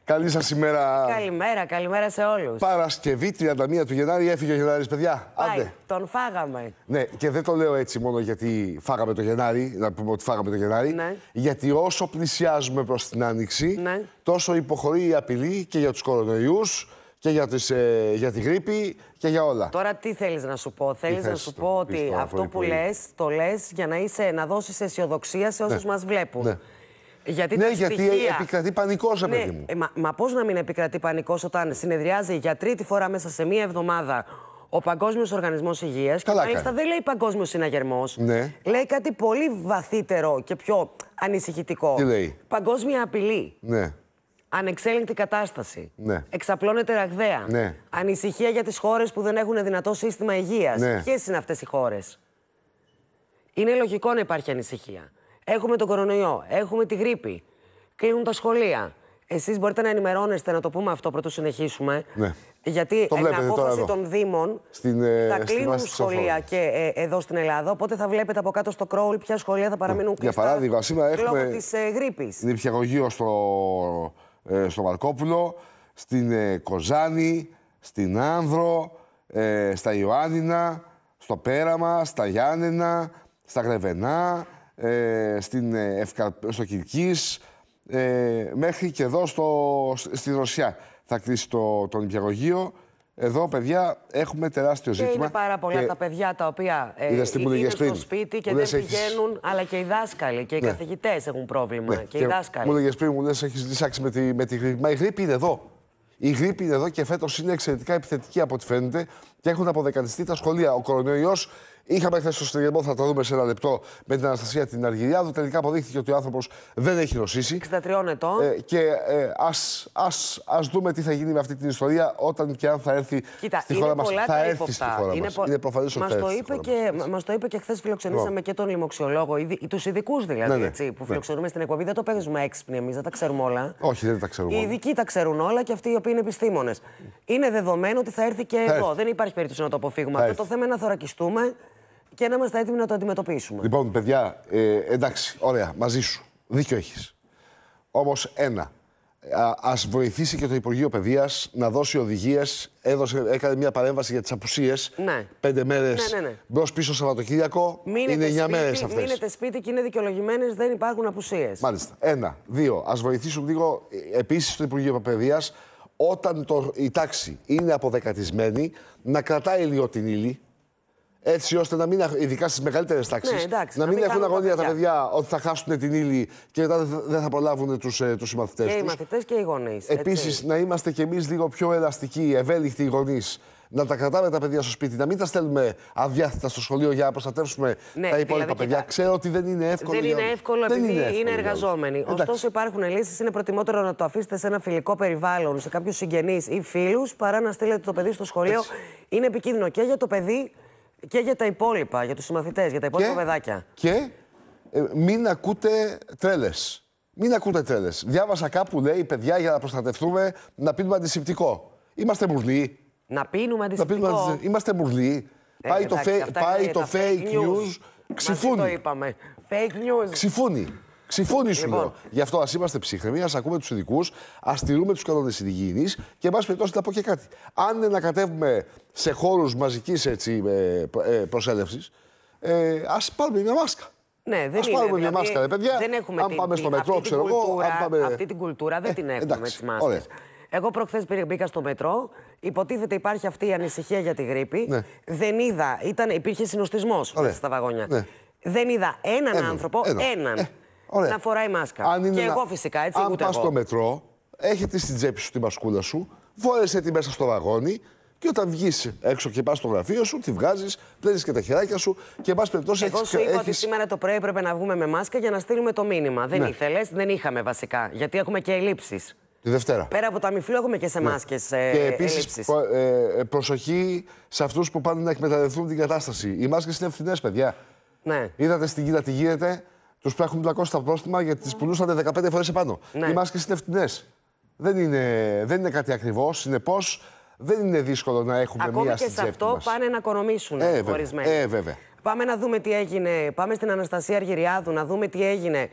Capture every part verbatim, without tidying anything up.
Καλή σας ημέρα. Καλημέρα, καλημέρα σε όλους. Παρασκευή τριάντα μία του Γενάρη, έφυγε ο Γενάρης, παιδιά. Πάει, Άντε. τον φάγαμε. Ναι, και δεν το λέω έτσι μόνο γιατί φάγαμε το Γενάρη, να πούμε ότι φάγαμε το Γενάρη. Ναι. Γιατί όσο πλησιάζουμε προς την Άνοιξη, Ναι. τόσο υποχωρεί η απειλή και για τους κορονοϊούς και για, τις, ε, για τη γρίπη και για όλα. Τώρα τι θέλεις να σου πω? Θέλεις να θες σου να πω πεις ότι τώρα, αυτό πρωί, που πρωί. λες, το λες για να, είσαι, να δώσεις αισιοδοξία σε όσους Ναι. μας βλέπουν. Ναι. Γιατί Ναι, τα γιατί στοιχεία... επικρατεί πανικός, ρε Ναι, παιδί μου. ε, μα, μα πώς να μην επικρατεί πανικός όταν συνεδριάζει για τρίτη φορά μέσα σε μία εβδομάδα ο Παγκόσμιος Οργανισμός Υγείας? Καλά και μάλιστα κάνει. δεν λέει Παγκόσμιος Συναγερμός. Ναι. Λέει κάτι πολύ βαθύτερο και πιο ανησυχητικό. Τι λέει? Παγκόσμια απειλή. Ναι. Ανεξέλεγκτη κατάσταση. Ναι. Εξαπλώνεται ραγδαία. Ναι. Ανησυχία για τις χώρες που δεν έχουν δυνατό σύστημα υγείας. Ναι. Ποιες είναι αυτές οι χώρες? Είναι λογικό να υπάρχει ανησυχία. Έχουμε τον κορονοϊό, έχουμε τη γρίπη, κλείνουν τα σχολεία. Εσείς μπορείτε να ενημερώνεστε, να το πούμε αυτό πρωτού συνεχίσουμε. Ναι. Γιατί Το με βλέπετε τώρα απόφαση εδώ. των Δήμων Στην, ε, θα στη κλείνουν βάση της σχολεία οθόνης. και ε, εδώ στην Ελλάδα. Οπότε θα βλέπετε από κάτω στο crawl ποια σχολεία θα παραμείνουν Για κλειστά. παράδειγμα, σήμερα έχουμε λόγω της ε, γρίπης. νηπιαγωγείο στο, ε, στο Μαρκόπουλο, στην ε, Κοζάνη, στην Άνδρο, ε, στα Ιωάννινα, στο Πέραμα, στα Γιάννενα, στα Γρεβενά, ε, στην, ε, Ευκα... στο Κιλκής, ε, μέχρι και εδώ στο, στη Ρωσιά θα κλείσει το, το νηπιαγωγείο. Εδώ, παιδιά, έχουμε τεράστιο Και ζήτημα. είναι πάρα πολλά και... τα παιδιά τα οποία ε, Είδες τι μου είναι λέγες στο πριν. σπίτι και Μου δεν λες, έχεις- πηγαίνουν, αλλά και οι δάσκαλοι και οι Ναι. καθηγητές έχουν πρόβλημα. Ναι, Και οι δάσκαλοι. μου έλεγες πριν, μου λες, έχεις λυσάξει με τη, με τη γρήπη. Μα η γρήπη είναι εδώ. Η γρήπη είναι εδώ και φέτος είναι εξαιρετικά επιθετική από ό,τι φαίνεται και έχουν αποδεκατιστεί τα σχολεία. Ο κορονοϊός, είχαμε χθες στο συνεργείο, θα το δούμε σε ένα λεπτό, με την Αναστασία την Αργυριάδου. Τελικά αποδείχθηκε ότι ο άνθρωπος δεν έχει νοσήσει. εξήντα τριών ετών. Ε, και ε, ας, ας, ας δούμε τι θα γίνει με αυτή την ιστορία όταν και αν θα έρθει Κοίτα, στη είναι χώρα μας. πολλά Θα τα έρθει στη ύποπτα. χώρα Είναι, μας. πο... Είναι προφανές ότι μας θα το έρθει είπε στη χώρα και, μας. μας το είπε και χθες φιλοξενήσαμε Λοιπόν. και τον λοιμοξιολόγο, ήδη- τους ειδικούς δηλαδή, Ναι, ναι, έτσι, που ναι. φιλοξενούμε στην εκπομπή. Δεν το παίζουμε έξυπνοι εμείς, δεν τα ξέρουμε όλα. Όχι, δεν τα ξέρουμε Οι όλα. ειδικοί τα ξέρουν όλα και αυτοί οι οποίοι είναι επιστήμονες. Είναι δεδομένο ότι θα έρθει και Θα εδώ. έρθει. Δεν υπάρχει περίπτωση να το αποφύγουμε Θα αυτό. έρθει. Το θέμα είναι να θωρακιστούμε και να είμαστε έτοιμοι να το αντιμετωπίσουμε. Λοιπόν, παιδιά, ε, εντάξει, ωραία, μαζί σου. Δίκιο έχεις. Όμως, ένα. Α, ας βοηθήσει και το Υπουργείο Παιδείας να δώσει οδηγίες. Έδωσε, έκανε μια παρέμβαση για τις απουσίες. Ναι. Πέντε μέρες Ναι, ναι, ναι. μπρος πίσω Σαββατοκύριακο. Μείνετε είναι εννιά σπίτι, μέρες αυτές. Μείνετε σπίτι και είναι δικαιολογημένες, δεν υπάρχουν απουσίες. Μάλιστα. Ένα. Δύο. Ας βοηθήσουν λίγο ε, επίσης το Υπουργείο Παιδείας όταν το, η τάξη είναι αποδεκατισμένη να κρατάει λίγο την ύλη. Έτσι ώστε να μην, αχ- ειδικά στις μεγαλύτερες τάξεις, Ναι, εντάξει, να να μην μην έχουν χάνουν τα αγωνία τα παιδιά. παιδιά ότι θα χάσουν την ύλη και μετά δεν θα- δεν θα προλάβουν τους, ε, τους συμμαθητές Και οι τους. μαθητές και οι γονείς. Επίσης, να είμαστε κι εμείς λίγο πιο ελαστικοί, ευέλικτοι οι γονείς. Να τα κρατάμε τα παιδιά στο σπίτι, να μην τα στέλνουμε αδιάθετα στο σχολείο για να προστατεύσουμε Ναι, τα υπόλοιπα δηλαδή, παιδιά. κοίτα, Ξέρω ότι δεν είναι εύκολο. Δεν για είναι όλους. εύκολο Δεν επειδή είναι, εύκολο για όλους. εργαζόμενοι. Εντάξει. Ωστόσο, υπάρχουν λύσεις. Είναι προτιμότερο να το αφήσετε σε ένα φιλικό περιβάλλον, σε κάποιους συγγενείς ή φίλους, παρά να στείλετε το παιδί στο σχολείο. Έτσι. Είναι επικίνδυνο και για το παιδί και για τα υπόλοιπα, για τους συμμαθητές, για τα υπόλοιπα παιδάκια. Και ε, μην ακούτε τρέλες. Μην ακούτε τρέλες. Διάβασα κάπου, λέει, παιδιά, για να προστατευτούμε, να πίνουμε αντισηπτικό. Είμαστε μουρλοί. Να πίνουμε Να πίνουμε αντισηπτικό. αντι- Είμαστε μουρλοί. Ε, πάει το, εντάξει, fake- αυτά πάει είναι το τα fake news. Μαζί Ξυφούνι. το είπαμε. Fake news. Ξυφούνι. Ξυφούνι σου Λοιπόν. λέω. Γι' αυτό ας είμαστε ψύχρεμοι, ας ακούμε τους ειδικούς, ας τηρούμε τους κανόνες υγιεινής και, εν πάση περιπτώσει, να πω και κάτι. Αν είναι να κατέβουμε σε χώρους μαζικής έτσι, ε, προ- ε, προσέλευσης, ε, ας πάρουμε μια μάσκα. Ναι, δεν Ας είναι, πάρουμε μια δηλαδή, μάσκα, ρε παιδιά. Δεν έχουμε Αν την, πάμε στο την- μετρό, αυτή την ξέρω εγώ, κουλτούρα, αν πάμε- αυτή την κουλτούρα δεν Ε, την έχουμε εντάξει, με τις μάσκες. ωραία. Εγώ προχθές μπήκα στο μετρό, υποτίθεται υπάρχει αυτή η ανησυχία για τη γρίπη. Ναι. Δεν είδα, ήταν, υπήρχε συνοστισμός Ωραία. μέσα στα βαγόνια. Ναι. Δεν είδα έναν Έναν, άνθρωπο, έναν. έναν, Ε, ωραία. να φοράει μάσκα. Αν είναι Και να- εγώ φυσικά, έτσι, αν ούτε πας εγώ. στο μετρό, έχετε στην τσέπη σου τη μασκούλα σου, φόρεσαι τη μέσα στο βαγόνι και όταν βγεις έξω και πας στο γραφείο σου, τη βγάζεις, πλένεις και τα χεράκια σου και, εν πάση περιπτώσει, Εγώ έχεις- σου είπα ότι έχεις- σήμερα το πρωί έπρεπε να βγούμε με μάσκα για να στείλουμε το μήνυμα. Δεν Ναι. ήθελες, δεν είχαμε βασικά, γιατί έχουμε και ελλείψεις. Τη Δευτέρα. Πέρα από τα μυφλού έχουμε και σε μάσκες ε, Και επίσης ελλείψεις. προ- ε, ε, προσοχή σε αυτούς που πάνε να εκμεταλλευτούν την κατάσταση. Οι μάσκες είναι φθηνές, παιδιά. Ναι. Είδατε στην Κίνα τι γίνεται. Τους έχουν πλακώσει τα πρόστιμα γιατί τις πουλούσαν δεκαπέντε φορές επάνω. Ναι. Οι μάσκες είναι φτηνές. Δεν είναι, δεν είναι κάτι ακριβώς. Συνεπώς, δεν είναι δύσκολο να έχουμε Ακόμη μία και στην σε τσέπη αυτό μας. πάνε να οικονομήσουν Ε, βέβαια. ορισμένοι. Ε, βέβαια. Πάμε να δούμε τι έγινε. Πάμε στην Αναστασία Αργυριάδου να δούμε τι έγινε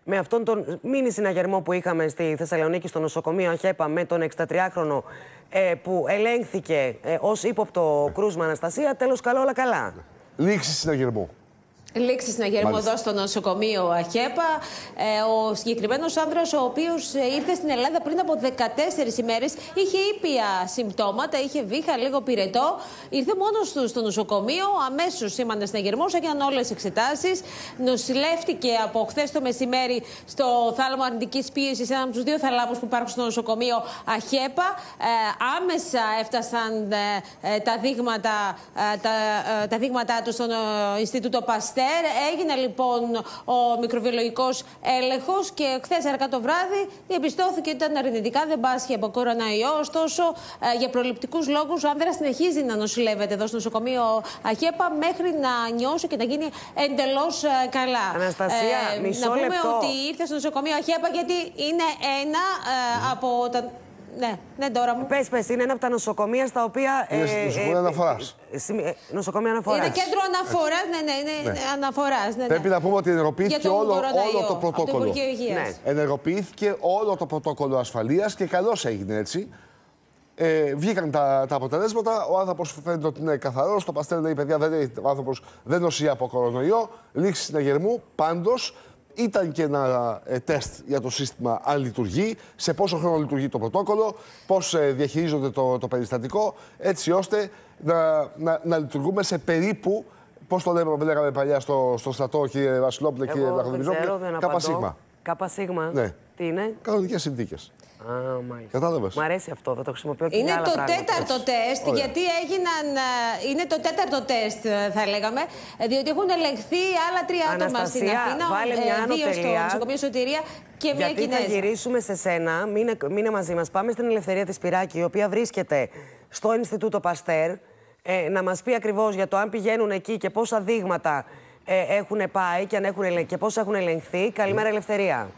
με αυτόν τον μίνι συναγερμό που είχαμε στη Θεσσαλονίκη στο νοσοκομείο Αχέπα με τον εξηντατριάχρονο ε, που ελέγχθηκε ε, ως ύποπτο κρούσμα Αναστασία, τέλος καλό όλα καλά. Λήξη συναγερμού. Λήξη συναγερμού εδώ στο νοσοκομείο Αχέπα. Ε, ο συγκεκριμένος άνδρας, ο οποίος ήρθε στην Ελλάδα πριν από δεκατέσσερις ημέρες, είχε ήπια συμπτώματα, είχε βήχα, λίγο πυρετό. Ήρθε μόνος του στο νοσοκομείο, αμέσως σήμανε συναγερμός, έγιναν όλες οι εξετάσεις. Νοσηλεύτηκε από χθες το μεσημέρι στο θάλαμο αρνητικής πίεσης, ένα από τους δύο θαλάμους που υπάρχουν στο νοσοκομείο Αχέπα. Ε, άμεσα έφτασαν ε, ε, τα, δείγματα, ε, τα, ε, τα δείγματά του στο ε, Ινστιτούτο Παστέρ. Έγινε λοιπόν ο μικροβιολογικός έλεγχος και χθες αργά το βράδυ διαπιστώθηκε ότι ήταν αρνητικά, δεν πάσχει από κοροναϊό. Ωστόσο, ε, για προληπτικούς λόγους, ο άνδρας συνεχίζει να νοσηλεύεται εδώ στο νοσοκομείο Αχέπα μέχρι να νιώσει και να γίνει εντελώς ε, καλά. Αναστασία, ε, μισό να πούμε λεπτό. ότι ήρθε στο νοσοκομείο Αχέπα γιατί είναι ένα ε, από τα. Ναι, ναι, τώρα μου. Πες, πες, είναι ένα από τα νοσοκομεία στα οποία. Είναι ε, νοσοκομεία ε, αναφοράς. Ε, ε, νοσοκομεία αναφοράς. Είναι κέντρο αναφοράς, ναι, ναι, είναι ναι. αναφοράς. Ναι, ναι. Πρέπει να πούμε ότι ενεργοποιήθηκε όλο, όλο το πρωτόκολλο. Ναι. Ενεργοποιήθηκε όλο το πρωτόκολλο ασφαλείας και καλώς έγινε έτσι. Ε, βγήκαν τα, τα αποτελέσματα. Ο άνθρωπος φαίνεται ότι είναι καθαρός. Το Παστέρ λέει: παιδιά, δεν, ο άνθρωπος δεν νοσεί από κορονοϊό. Λήξη συναγερμού. Πάντως, ήταν και ένα ε, τεστ για το σύστημα αν λειτουργεί, σε πόσο χρόνο λειτουργεί το πρωτόκολλο, πώς ε, διαχειρίζονται το, το περιστατικό, έτσι ώστε να, να, να λειτουργούμε σε περίπου, πώς το λέμε, λέγαμε παλιά στο, στο στρατό, κύριε Βασιλόπουλε, κύριε Λαχοδημιζόπουλε, κάπα σίγμα. Κάπα σίγμα. Ναι. Τι είναι? Κανονικές συνθήκες. Α, μάλιστα. Κατάλαβες. Μ' αρέσει αυτό, θα το χρησιμοποιώ και είναι για άλλα το πράγματα. τέταρτο Έτσι. τεστ, Ωραία. γιατί έγιναν. Είναι το τέταρτο τεστ, θα λέγαμε, διότι έχουν ελεγχθεί άλλα τρία άτομα στην Αναστασία, Αθήνα. βάλε μια άνω δύο στο τελεία. νοσοκομείο Σωτηρία και μια Γιατί Κινέζα. θα γυρίσουμε σε σένα, μείνε, μείνε μαζί μας. Πάμε στην Ελευθερία της Σπυράκη, η οποία βρίσκεται στο Ινστιτούτο Παστέρ, ε, να μας πει ακριβώς για το αν πηγαίνουν εκεί και πόσα δείγματα ε, έχουν πάει και, αν έχουν, ελε- και πόσα έχουν ελεγχθεί. Καλημέρα, Ελευθερία.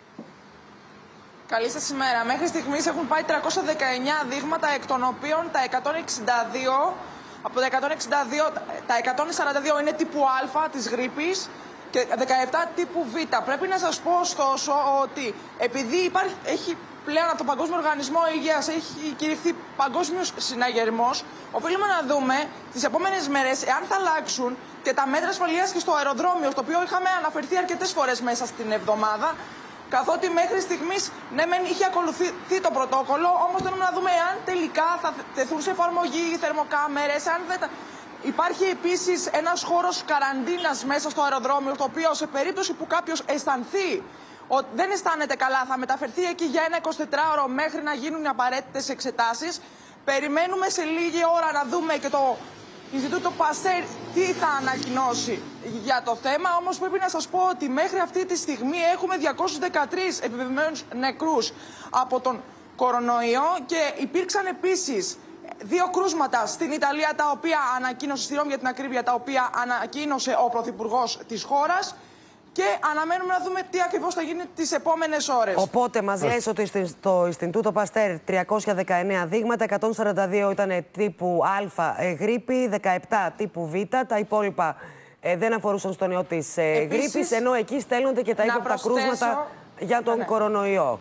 Καλή σας ημέρα. Μέχρι στιγμής έχουν πάει τριακόσια δεκαεννιά δείγματα, εκ των οποίων τα εκατόν εξήντα δύο, από τα εκατόν εξήντα δύο, τα εκατόν σαράντα δύο είναι τύπου Α της γρίπης και δεκαεπτά τύπου Β. Πρέπει να σας πω ωστόσο ότι επειδή υπάρχει, έχει πλέον από τον Παγκόσμιο Οργανισμό Υγείας έχει κηρυχθεί παγκόσμιος συναγερμός, οφείλουμε να δούμε τις επόμενες μέρες εάν θα αλλάξουν και τα μέτρα ασφαλείας και στο αεροδρόμιο, στο οποίο είχαμε αναφερθεί αρκετές φορές μέσα στην εβδομάδα. Καθότι μέχρι στιγμής, ναι, μεν είχε ακολουθεί το πρωτόκολλο, όμως θέλουμε να δούμε εάν τελικά θα τεθούν σε εφαρμογή οι θερμοκάμερες. Αν δεν τα... Υπάρχει επίσης ένας χώρος καραντίνας μέσα στο αεροδρόμιο, το οποίο σε περίπτωση που κάποιος αισθανθεί ότι δεν αισθάνεται καλά, θα μεταφερθεί εκεί για ένα εικοσιτετράωρο μέχρι να γίνουν οι απαραίτητες εξετάσεις. Περιμένουμε σε λίγη ώρα να δούμε και το Ινστιτούτο Παστέρ τι θα ανακοινώσει για το θέμα, όμως πρέπει να σας πω ότι μέχρι αυτή τη στιγμή έχουμε διακόσιους δεκατρείς επιβεβαιωμένους νεκρούς από τον κορονοϊό και υπήρξαν επίσης δύο κρούσματα στην Ιταλία, τα οποία ανακοίνωσε, στη Ρώμη για την ακρίβεια, τα οποία ανακοίνωσε ο Πρωθυπουργός της χώρας. Και αναμένουμε να δούμε τι ακριβώς θα γίνει τις επόμενες ώρες. Οπότε μας λες ότι στο Ινστιτούτο Παστέρ τριακόσια δεκαεννέα δείγματα, εκατόν σαράντα δύο ήταν τύπου Α ε, γρίπη, δεκαεπτά τύπου Β, τα υπόλοιπα ε, δεν αφορούσαν στον ιό της ε, Επίσης, γρίπης, ενώ εκεί στέλνονται και τα ύποπτα κρούσματα για τον ναι. κορονοϊό.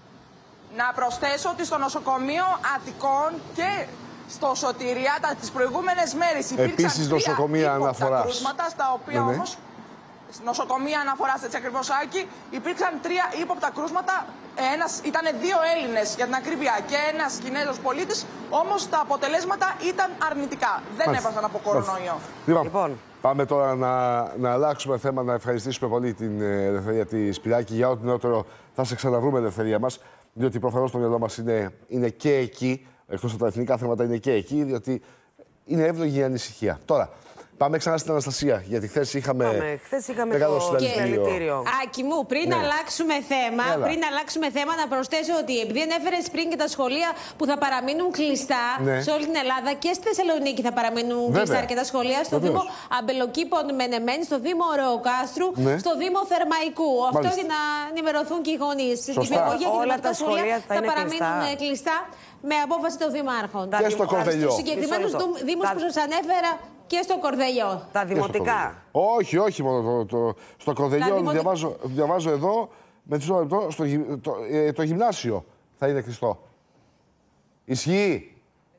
Να προσθέσω ότι στο νοσοκομείο Αττικών και στο Σωτηρία τα, τις προηγούμενες μέρες υπήρξαν Επίσης, τρία νοσοκομεία ύποπτα αναφοράς. κρούσματα, στα οποία Ναι, ναι. όμως, νοσοκομεία αναφοράς, έτσι ακριβώς, Άκη, υπήρξαν τρία ύποπτα κρούσματα. Ένας, ήταν δύο Έλληνες για την ακρίβεια και ένας Κινέζος πολίτης, όμως τα αποτελέσματα ήταν αρνητικά. Δεν έπαθαν από κορονοϊό. Λοιπόν, Λοιπόν. πάμε τώρα να, να αλλάξουμε θέμα, να ευχαριστήσουμε πολύ την ε, Ελευθερία τη Σπυράκη για ό,τι νεότερο θα σε ξαναβρούμε, Ελευθερία μας, διότι προφανώς το μυαλό μας είναι, είναι και εκεί, εκτός από τα εθνικά θέματα είναι και εκεί, διότι είναι εύλογη η ανησυχία. Τώρα, πάμε ξανά στην Αναστασία, γιατί χθες είχαμε. Πάμε. Χθες είχαμε μεγάλο το συλλαλητήριο. συλλαλητήριο. Άκη μου, πριν Ναι. αλλάξουμε θέμα, Έλα. πριν αλλάξουμε θέμα, να προσθέσω ότι επειδή ανέφερες πριν και τα σχολεία που θα παραμείνουν κλειστά Ναι. σε όλη την Ελλάδα και στη Θεσσαλονίκη θα παραμείνουν Βέβαια. κλειστά αρκετά σχολεία, στο Βεβαίως. Δήμο Αμπελοκήπων Μενεμένη, στο Δήμο Ωρεοκάστρου, Ναι. στο Δήμο Θερμαϊκού. Αυτό Μάλιστα. για να ενημερωθούν και οι γονείς. Σωστά. Όλα τα σχολεία θα είναι παραμείνουν κλειστά. κλειστά με απόφαση των δημάρχων. Και στο Κορδελιό. Στους συγκεκριμένους Μισό λεπτό. δήμους Τα- που σας ανέφερα και στο Κορδελιό. Τα δημοτικά. Όχι, όχι μόνο το, το, στο Κορδελιό δημοτικά. διαβάζω, διαβάζω εδώ με μισό λεπτό, στο, το, ε, το γυμνάσιο θα είναι κλειστό. Ισχύει.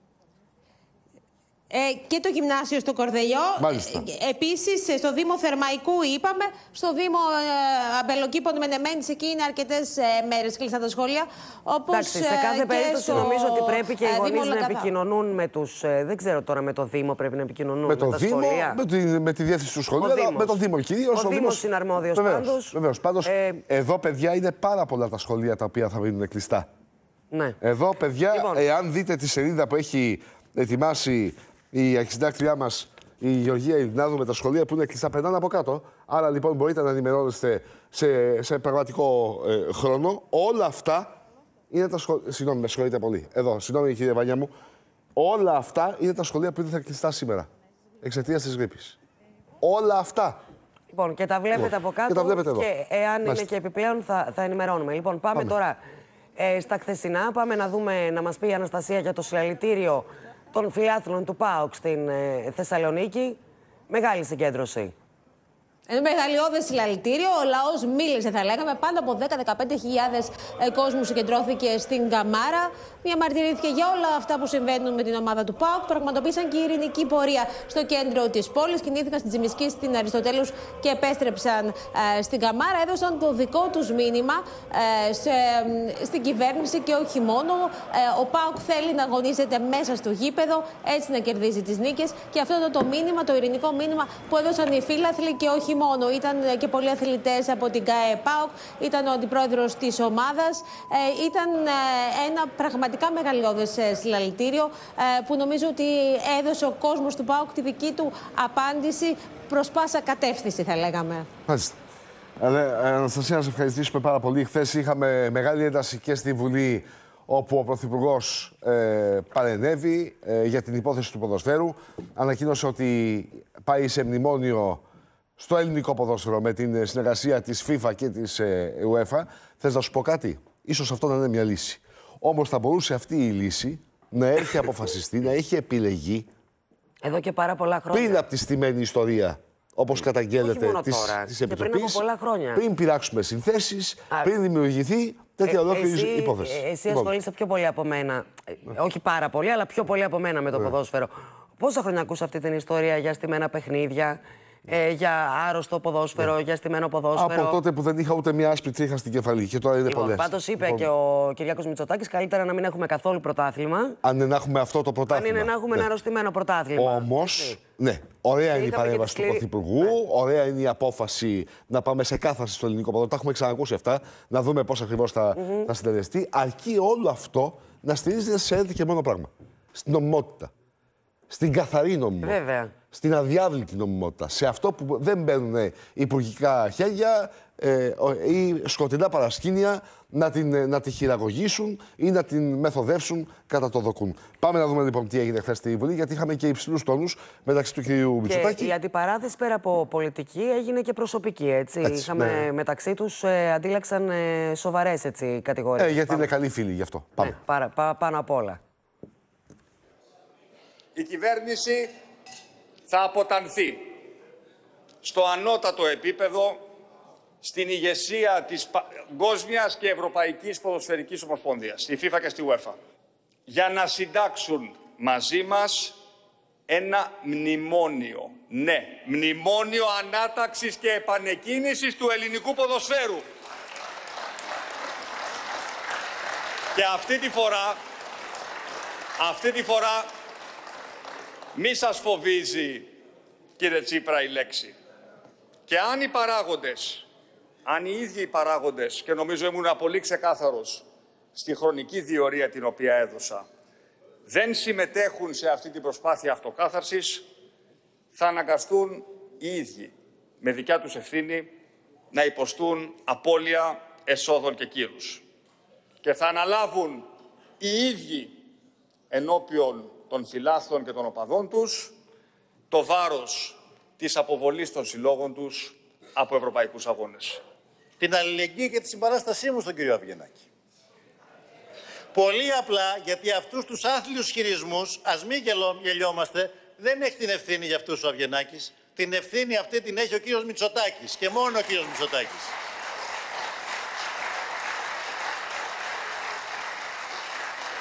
Ε, και το γυμνάσιο στο Κορδελιό. Μάλιστα. Ε, επίσης, στο Δήμο Θερμαϊκού είπαμε, στο Δήμο ε, Αμπελοκήπων Μενεμένης, εκεί είναι αρκετές ε, μέρες κλειστά τα σχολεία. Όπως, Εντάξει, σε κάθε ε, περίπτωση στο, νομίζω ότι πρέπει και οι ε, γονείς να επικοινωνούν με τους. Ε, δεν ξέρω τώρα με το Δήμο πρέπει να επικοινωνούν. Με το με τα Δήμο, σχολεία. με τη, με τη διεύθυνση του σχολείου, αλλά με το Δήμο κυρίως. Ο, ο Δήμος είναι αρμόδιος πάντως. Βεβαίως. Πάντως, ε, εδώ, παιδιά, είναι πάρα πολλά τα σχολεία τα οποία θα μείνουν κλειστά. Ναι. Εδώ, παιδιά, λοιπόν, εάν δείτε τη σελίδα που έχει ετοιμάσει η αρχισυντάκτριά μας, η Γεωργία Ειρηνάδου, με τα σχολεία που είναι κλειστά, περνάνε από κάτω. Άρα, λοιπόν, μπορείτε να ενημερώνεστε σε, σε πραγματικό ε, χρόνο. Όλα αυτά είναι τα σχολεία. Συγγνώμη, με συγχωρείτε πολύ. Εδώ, συγγνώμη, κύριε Βανιά μου. Όλα αυτά είναι τα σχολεία που δεν θα κλειστά σήμερα. Εξαιτίας της γρίπης. Όλα αυτά. Λοιπόν, και τα βλέπετε λοιπόν, από κάτω. Και τα βλέπετε εδώ. Και εάν Μάλιστα. είναι και επιπλέον, θα, θα ενημερώνουμε. Λοιπόν, πάμε, πάμε. τώρα ε, στα χθεσινά. Πάμε να δούμε, να μας πει η Αναστασία για το συλλαλητήριο των φιλάθλων του ΠΑΟΚ στην ε, Θεσσαλονίκη. Μεγάλη συγκέντρωση. Ένα μεγαλειώδες συλλαλητήριο. Ο λαός μίλησε, θα λέγαμε. Πάνω από δέκα με δεκαπέντε χιλιάδες κόσμου συγκεντρώθηκε στην Καμάρα. Διαμαρτυρήθηκε για όλα αυτά που συμβαίνουν με την ομάδα του ΠΑΟΚ. Πραγματοποίησαν και ειρηνική πορεία στο κέντρο της πόλης. Κινήθηκαν στην Τζιμισκή, στην Αριστοτέλους και επέστρεψαν ε, στην Καμάρα. Έδωσαν το δικό τους μήνυμα ε, σε, ε, στην κυβέρνηση και όχι μόνο. Ε, ο ΠΑΟΚ θέλει να αγωνίζεται μέσα στο γήπεδο, έτσι να κερδίζει τις νίκες. Και αυτό ήταν το μήνυμα, το ειρηνικό μήνυμα που έδωσαν οι φίλαθλοι και όχι μόνο. Ήταν και πολλοί αθλητές από την ΚΑΕ ΠΑΟΚ, ήταν ο αντιπρόεδρος της ομάδας. Ε, ήταν ε, ένα πραγματικά μεγαλειώδες ε, συλλαλητήριο ε, που νομίζω ότι έδωσε ο κόσμος του ΠΑΟΚ τη δική του απάντηση προς πάσα κατεύθυνση, θα λέγαμε. Μάλιστα. Αναστασία, να σε ευχαριστήσουμε πάρα πολύ. Χθες είχαμε μεγάλη ένταση και στη Βουλή, όπου ο Πρωθυπουργός ε, παρενέβη ε, για την υπόθεση του ποδοσφαίρου. Ανακοίνωσε ότι πάει σε μνημόνιο στο ελληνικό ποδόσφαιρο με την συνεργασία της FIFA και της ε, UEFA. Θες να σου πω κάτι? Ίσως αυτό να είναι μια λύση. Όμως θα μπορούσε αυτή η λύση να έχει αποφασιστεί, να έχει επιλεγεί εδώ και πάρα πολλά χρόνια. Πριν από τη στημένη ιστορία, όπως καταγγέλλεται της, της Επιτροπής. Πριν από πολλά χρόνια. Πριν πειράξουμε συνθέσεις, Α, πριν δημιουργηθεί τέτοια ε, ολόκληρη εσύ, υπόθεση. Ε, εσύ ασχολείσαι πιο πολύ από μένα. Ε, όχι πάρα πολύ, αλλά πιο πολύ από μένα με το yeah. ποδόσφαιρο. Πόσα χρόνια ακούς αυτή την ιστορία για στημένα παιχνίδια, ε, για άρρωστο ποδόσφαιρο, yeah. για στημένο ποδόσφαιρο? Από τότε που δεν είχα ούτε μια άσπρη τρίχα στην κεφαλή. Και τώρα είναι λοιπόν, πολλές. Πάντως είπε λοιπόν. και ο Κυριάκος Μητσοτάκης, καλύτερα να μην έχουμε καθόλου πρωτάθλημα. Αν είναι να έχουμε αυτό το πρωτάθλημα. Αν είναι να έχουμε ναι. ένα αρρωστημένο πρωτάθλημα. Όμως, ναι, ωραία είναι η παρέμβαση του Πρωθυπουργού, ναι. ωραία είναι η απόφαση να πάμε σε κάθαρση στο ελληνικό ποδόσφαιρο. Τα έχουμε ξανακούσει αυτά, να δούμε πώς ακριβώς θα, mm-hmm. θα συντελεστεί. Αρκεί όλο αυτό να στηρίζεται σε ένα και μόνο πράγμα. Στην νομιμότητα. Στην καθαρή νομιμότητα. Βέβαια. Στην αδιάβλητη νομιμότητα. Σε αυτό που δεν μπαίνουν υπουργικά χέρια ε, ή σκοτεινά παρασκήνια να, την, να τη χειραγωγήσουν ή να την μεθοδεύσουν κατά το δοκούν. Πάμε να δούμε λοιπόν τι έγινε χθες στη Βουλή, γιατί είχαμε και υψηλούς τόνους μεταξύ του κυρίου Μητσοτάκη. Και η αντιπαράθεση πέρα από πολιτική έγινε και προσωπική. Έτσι. έτσι είχαμε ναι. μεταξύ τους ε, αντίλαξαν ε, σοβαρές έτσι, κατηγορίες. Ε, γιατί Πάμε. είναι καλοί φίλοι γι' αυτό. Πάμε. Ναι, παρα, πα, πάνω απ' όλα. Η κυβέρνηση θα αποτανθεί στο ανώτατο επίπεδο στην ηγεσία της Παγκόσμιας και Ευρωπαϊκής Ποδοσφαιρικής Ομοσπονδίας, στη FIFA και στη UEFA, για να συντάξουν μαζί μας ένα μνημόνιο. Ναι, μνημόνιο ανάταξης και επανεκκίνησης του ελληνικού ποδοσφαίρου. Και αυτή τη φορά, αυτή τη φορά, μη σας φοβίζει, κύριε Τσίπρα, η λέξη. Και αν οι παράγοντες, αν οι ίδιοι οι παράγοντες, και νομίζω ήμουν πολύ ξεκάθαρος στη χρονική διορία την οποία έδωσα, δεν συμμετέχουν σε αυτή την προσπάθεια αυτοκάθαρσης, θα αναγκαστούν οι ίδιοι, με δικιά τους ευθύνη, να υποστούν απώλεια εσόδων και κύρους. Και θα αναλάβουν οι ίδιοι ενώπιον των φιλάθλων και των οπαδών τους το βάρος της αποβολής των συλλόγων τους από ευρωπαϊκούς αγώνες. Την αλληλεγγύη και τη συμπαράστασή μου στον κύριο Αβγενάκη. Πολύ απλά, γιατί αυτούς τους άθλιους χειρισμούς, ας μην γελιόμαστε, δεν έχει την ευθύνη για αυτούς ο Αβγενάκης. Την ευθύνη αυτή την έχει ο κύριος Μητσοτάκης και μόνο ο κύριος Μητσοτάκης.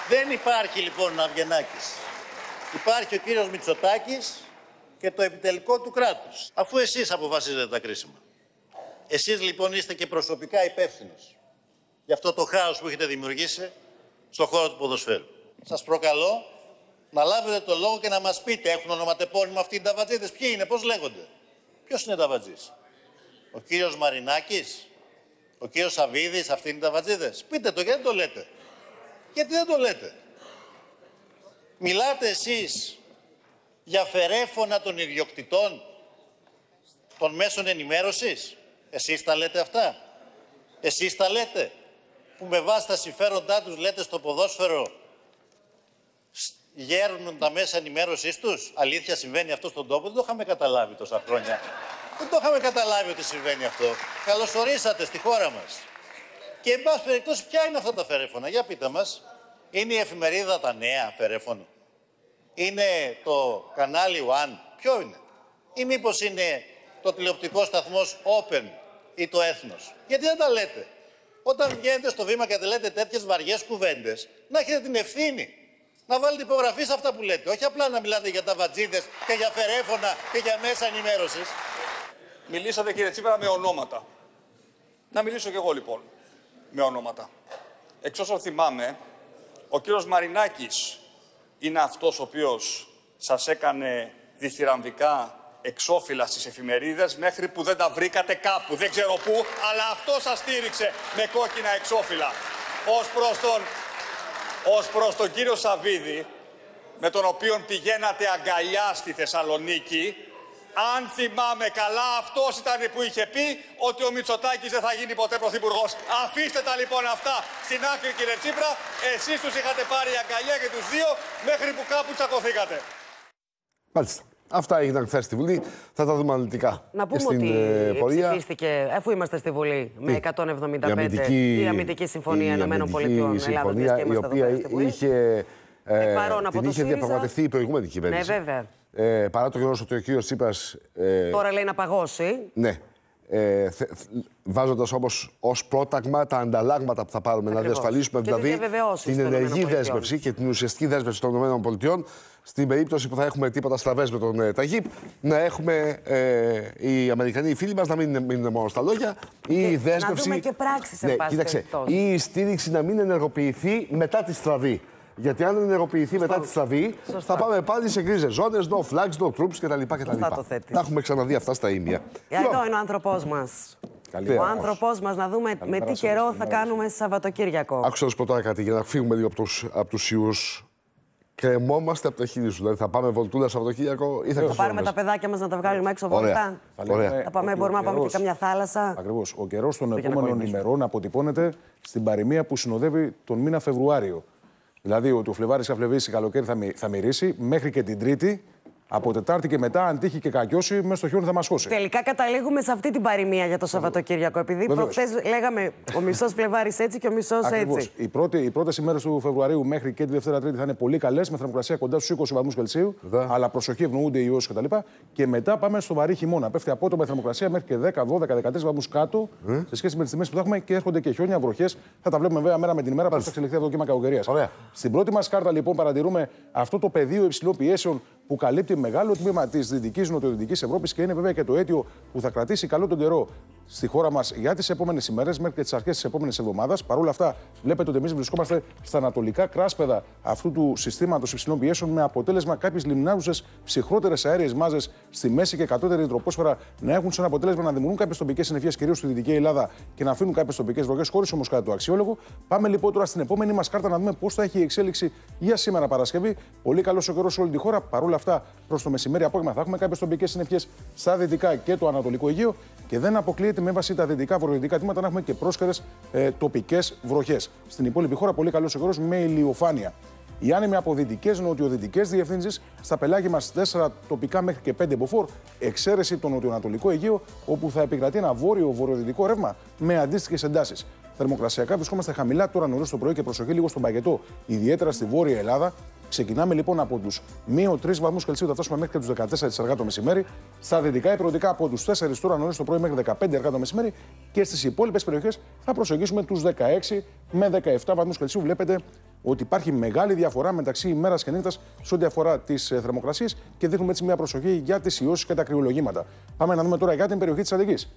Δεν υπάρχει λοιπόν Αβγενάκης. Υπάρχει ο κύριος Μητσοτάκης και το επιτελικό του κράτους. Αφού εσείς αποφασίζετε τα κρίσιμα. Εσείς λοιπόν είστε και προσωπικά υπεύθυνος για αυτό το χάος που έχετε δημιουργήσει στον χώρο του ποδοσφαίρου. Σας προκαλώ να λάβετε το λόγο και να μας πείτε, έχουν ονοματεπώνυμο αυτοί οι ταβατζίδες, ποιοι είναι, πώς λέγονται. Ποιος είναι ταβατζής, ο κύριος Μαρινάκης, ο κύριος Σαββίδης, αυτοί είναι οι ταβατζίδες. Πείτε το, γιατί δεν το λέτε. Γιατί δεν το λέτε. Μιλάτε εσείς για φερέφωνα των ιδιοκτητών των μέσων ενημέρωσης. Εσείς τα λέτε αυτά. Εσείς τα λέτε. Που με βάση τα συμφέροντά τους λέτε στο ποδόσφαιρο γέρνουν τα μέσα ενημέρωσής τους. Αλήθεια συμβαίνει αυτό στον τόπο. Δεν το είχαμε καταλάβει τόσα χρόνια. Δεν το είχαμε καταλάβει ότι συμβαίνει αυτό. Καλώς ορίσατε στη χώρα μας. Και εν πάση περιπτώσει, ποια είναι αυτά τα φερέφωνα. Για πείτε μας. Είναι η εφημερίδα Τα Νέα φερέφωνο. Είναι το κανάλι One. Ποιο είναι. Ή μήπως είναι το τηλεοπτικό σταθμός Open ή το Έθνος. Γιατί δεν τα λέτε. Όταν βγαίνετε στο βήμα και δεν λέτε τέτοιες βαριές κουβέντες, να έχετε την ευθύνη. Να βάλετε υπογραφή σε αυτά που λέτε. Όχι απλά να μιλάτε για ταβατζίδες και για φερέφωνα και για μέσα ενημέρωσης. Μιλήσατε, κύριε Τσίπρα, με ονόματα. Να μιλήσω κι εγώ λοιπόν με ονόματα. Εξ όσων θυμάμαι, ο κύριος Μαρινάκης είναι αυτός ο οποίος σας έκανε διθυραμβικά εξώφυλλα στις εφημερίδες μέχρι που δεν τα βρήκατε κάπου. Δεν ξέρω πού, αλλά αυτό σας στήριξε με κόκκινα εξώφυλλα. Ως προς τον, ως προς τον κύριο Σαββίδη, με τον οποίο πηγαίνατε αγκαλιά στη Θεσσαλονίκη, αν θυμάμαι καλά, αυτός ήταν που είχε πει ότι ο Μητσοτάκης δεν θα γίνει ποτέ πρωθυπουργός. Αφήστε τα λοιπόν αυτά στην άκρη, κύριε Τσίπρα. Εσείς τους είχατε πάρει αγκαλιά και τους δύο μέχρι που κάπου τσακωθήκατε. Μάλιστα. Αυτά έγιναν χθες στη Βουλή. Θα τα δούμε αναλυτικά. Να πούμε στην, ότι ε, πορεία. ψηφίστηκε, αφού είμαστε στη Βουλή, με εκατόν εβδομήντα πέντε η αμυντική, η αμυντική συμφωνία Ηνωμένων Πολιτειών Ελλάδας και είμαστε εδώ πέρα στη Βουλή. Είχε, ε, παρόν από την το είχε διαπραγματευτεί η προηγούμενη κυβέρνηση. Ναι, βέβαια. Ε, παρά το γεγονός ότι ο κύριος Τσίπρας. Ε, Τώρα λέει να παγώσει. Ναι. Ε, βάζοντας όμως ως πρόταγμα τα ανταλλάγματα που θα πάρουμε. Ακριβώς. Να διασφαλίσουμε και δηλαδή την ενεργή δέσμευση και την ουσιαστική δέσμευση των ΗΠΑ στην περίπτωση που θα έχουμε τίποτα στραβές με τον ε, Ταγίπ, να έχουμε ε, οι Αμερικανοί οι φίλοι μας να μην είναι, μην είναι μόνο στα λόγια, ή η δέσμευση. Να δούμε και πράξεις, ναι, κοίταξε, ή η στήριξη να μην ενεργοποιηθεί μετά τη στραβή. Γιατί αν ενεργοποιηθεί Σωστό. μετά τη στραβή, Σωστά. θα πάμε πάλι σε γκρίζες ζώνες, no flags, no troops κτλ. Τα έχουμε ξαναδεί αυτά στα ίμια. Εδώ είναι ο άνθρωπός μας. Ο άνθρωπός μας, να δούμε Καλή με τι καιρό θα κάνουμε Σαββατοκύριακο. Άκουσα να σου πω τώρα κάτι για να φύγουμε λίγο από τους ιούς. Κρεμόμαστε από το χείλη σου. Δηλαδή θα πάμε βολτούλα Σαββατοκύριακο ή θα, θα πάρουμε τα παιδάκια μας να τα βγάλουμε έξω βόλτα. Ωραία. Θα πάμε, μπορούμε να πάμε και καμιά θάλασσα. Ακριβώς. Ο καιρός των επόμενων ημερών αποτυπώνεται στην παροιμία που συνοδεύει τον μήνα Φεβρουάριο. Δηλαδή ότι ο Φλεβάρης θα φλεβήσει, καλοκαίρι θα, μυ, θα μυρίσει, μέχρι και την Τρίτη, από Τετάρτη και μετά, αν τύχει και κακιώσει, μέσα στο χιόνι θα μας χώσει. Τελικά καταλήγουμε σε αυτή την παροιμία για το Σαββατοκύριακο. Επειδή προχθές λέγαμε ο μισός Φλεβάρης έτσι και ο μισός έτσι. Οι, πρώτοι, οι πρώτες ημέρες του Φεβρουαρίου μέχρι και τη Δευτέρα Τρίτη θα είναι πολύ καλές, με θερμοκρασία κοντά στους είκοσι βαθμούς Κελσίου. Δα. Αλλά προσοχή, ευνοούνται οι ιώσεις κτλ. Και, και μετά πάμε στο βαρύ χειμώνα. Πέφτει απότομα η θερμοκρασία μέχρι και δέκα, δώδεκα, δεκατέσσερα βαθμούς κάτω mm. σε σχέση με τις τιμές που θα έχουμε και έρχονται και χιόνια, βροχές. Θα τα βλέπουμε βέβαια μέρα με την ημέρα που θα εξελιχθεί αυτό το κύμα κακοκαιρίας. Στην πρώτη μας κάρτα λοιπόν παρατηρούμε αυτό το πεδίο υψηλών πιέσεων που καλύπτει μεγάλο τμήμα της δυτικής νοτιοδυτικής Ευρώπης και είναι βέβαια και το αίτιο που θα κρατήσει καλό τον καιρό στη χώρα μας για τις επόμενες ημέρες μέχρι και τις αρχές της επόμενης εβδομάδας. Παρ' όλα αυτά, βλέπετε ότι εμείς βρισκόμαστε στα ανατολικά κράσπεδα αυτού του συστήματος υψηλών πιέσεων με αποτέλεσμα κάποιες λιμνάζουσες ψυχρότερες αέριες μάζες στη μέση και κατώτερη τροπόσφαιρα να έχουν σαν αποτέλεσμα να δημιουργούν κάποιες τοπικές συννεφιές κυρίως στη Δυτική Ελλάδα και να αφήνουν κάποιες τοπικές βροχές χωρίς όμως κάτι το αξιόλογο. Πάμε λοιπόν τώρα στην επόμενη μας κάρτα να δούμε πώς θα έχει η εξέλιξη για σήμερα Παρασκευή. Πολύ καλός ο καιρός σε όλη τη χώρα. Παρ' όλα αυτά, προς το μεσημέρι απόγευμα θα έχουμε κάποιες τοπικές συννεφιές στα δυτικά και το ανατολικό Αιγαίο και δεν αποκλείεται με βάση τα δυτικά βορειοδυτικά τμήματα να έχουμε και πρόσχερες ε, τοπικές βροχές. Στην υπόλοιπη χώρα, πολύ καλός ο καιρός με ηλιοφάνεια. Οι άνεμοι από δυτικές νοτιοδυτικές διευθύνσεις στα πελάγια μας τέσσερα τοπικά μέχρι και πέντε μποφόρ, εξαίρεση το νοτιοανατολικό Αιγαίο, όπου θα επικρατεί ένα βόρειο-βορειοδυτικό ρεύμα με αντίστοιχες εντάσεις. Θερμοκρασιακά βρισκόμαστε χαμηλά τώρα νωρίς το πρωί και προσοχή λίγο στον παγετό, ιδιαίτερα στη Βόρεια Ελλάδα. Ξεκινάμε λοιπόν από τους μείον τρεις βαθμούς Κελσίου, θα φτάσουμε μέχρι και τους δεκατέσσερα αργά το μεσημέρι. Στα δυτικά υπηρετικά από τους τέσσερις τώρα νωρίς το πρωί μέχρι δεκαπέντε αργά το μεσημέρι. Και στις υπόλοιπες περιοχές θα προσεγγίσουμε τους δεκαέξι με δεκαεπτά βαθμούς Κελσίου. Βλέπετε ότι υπάρχει μεγάλη διαφορά μεταξύ ημέρας και νύχτας σε ό,τι αφορά τις θερμοκρασίες και δείχνουμε έτσι μια προσοχή για τις ιώσεις και τα κρυολογήματα. Πάμε να δούμε τώρα για την περιοχή της Αττικής.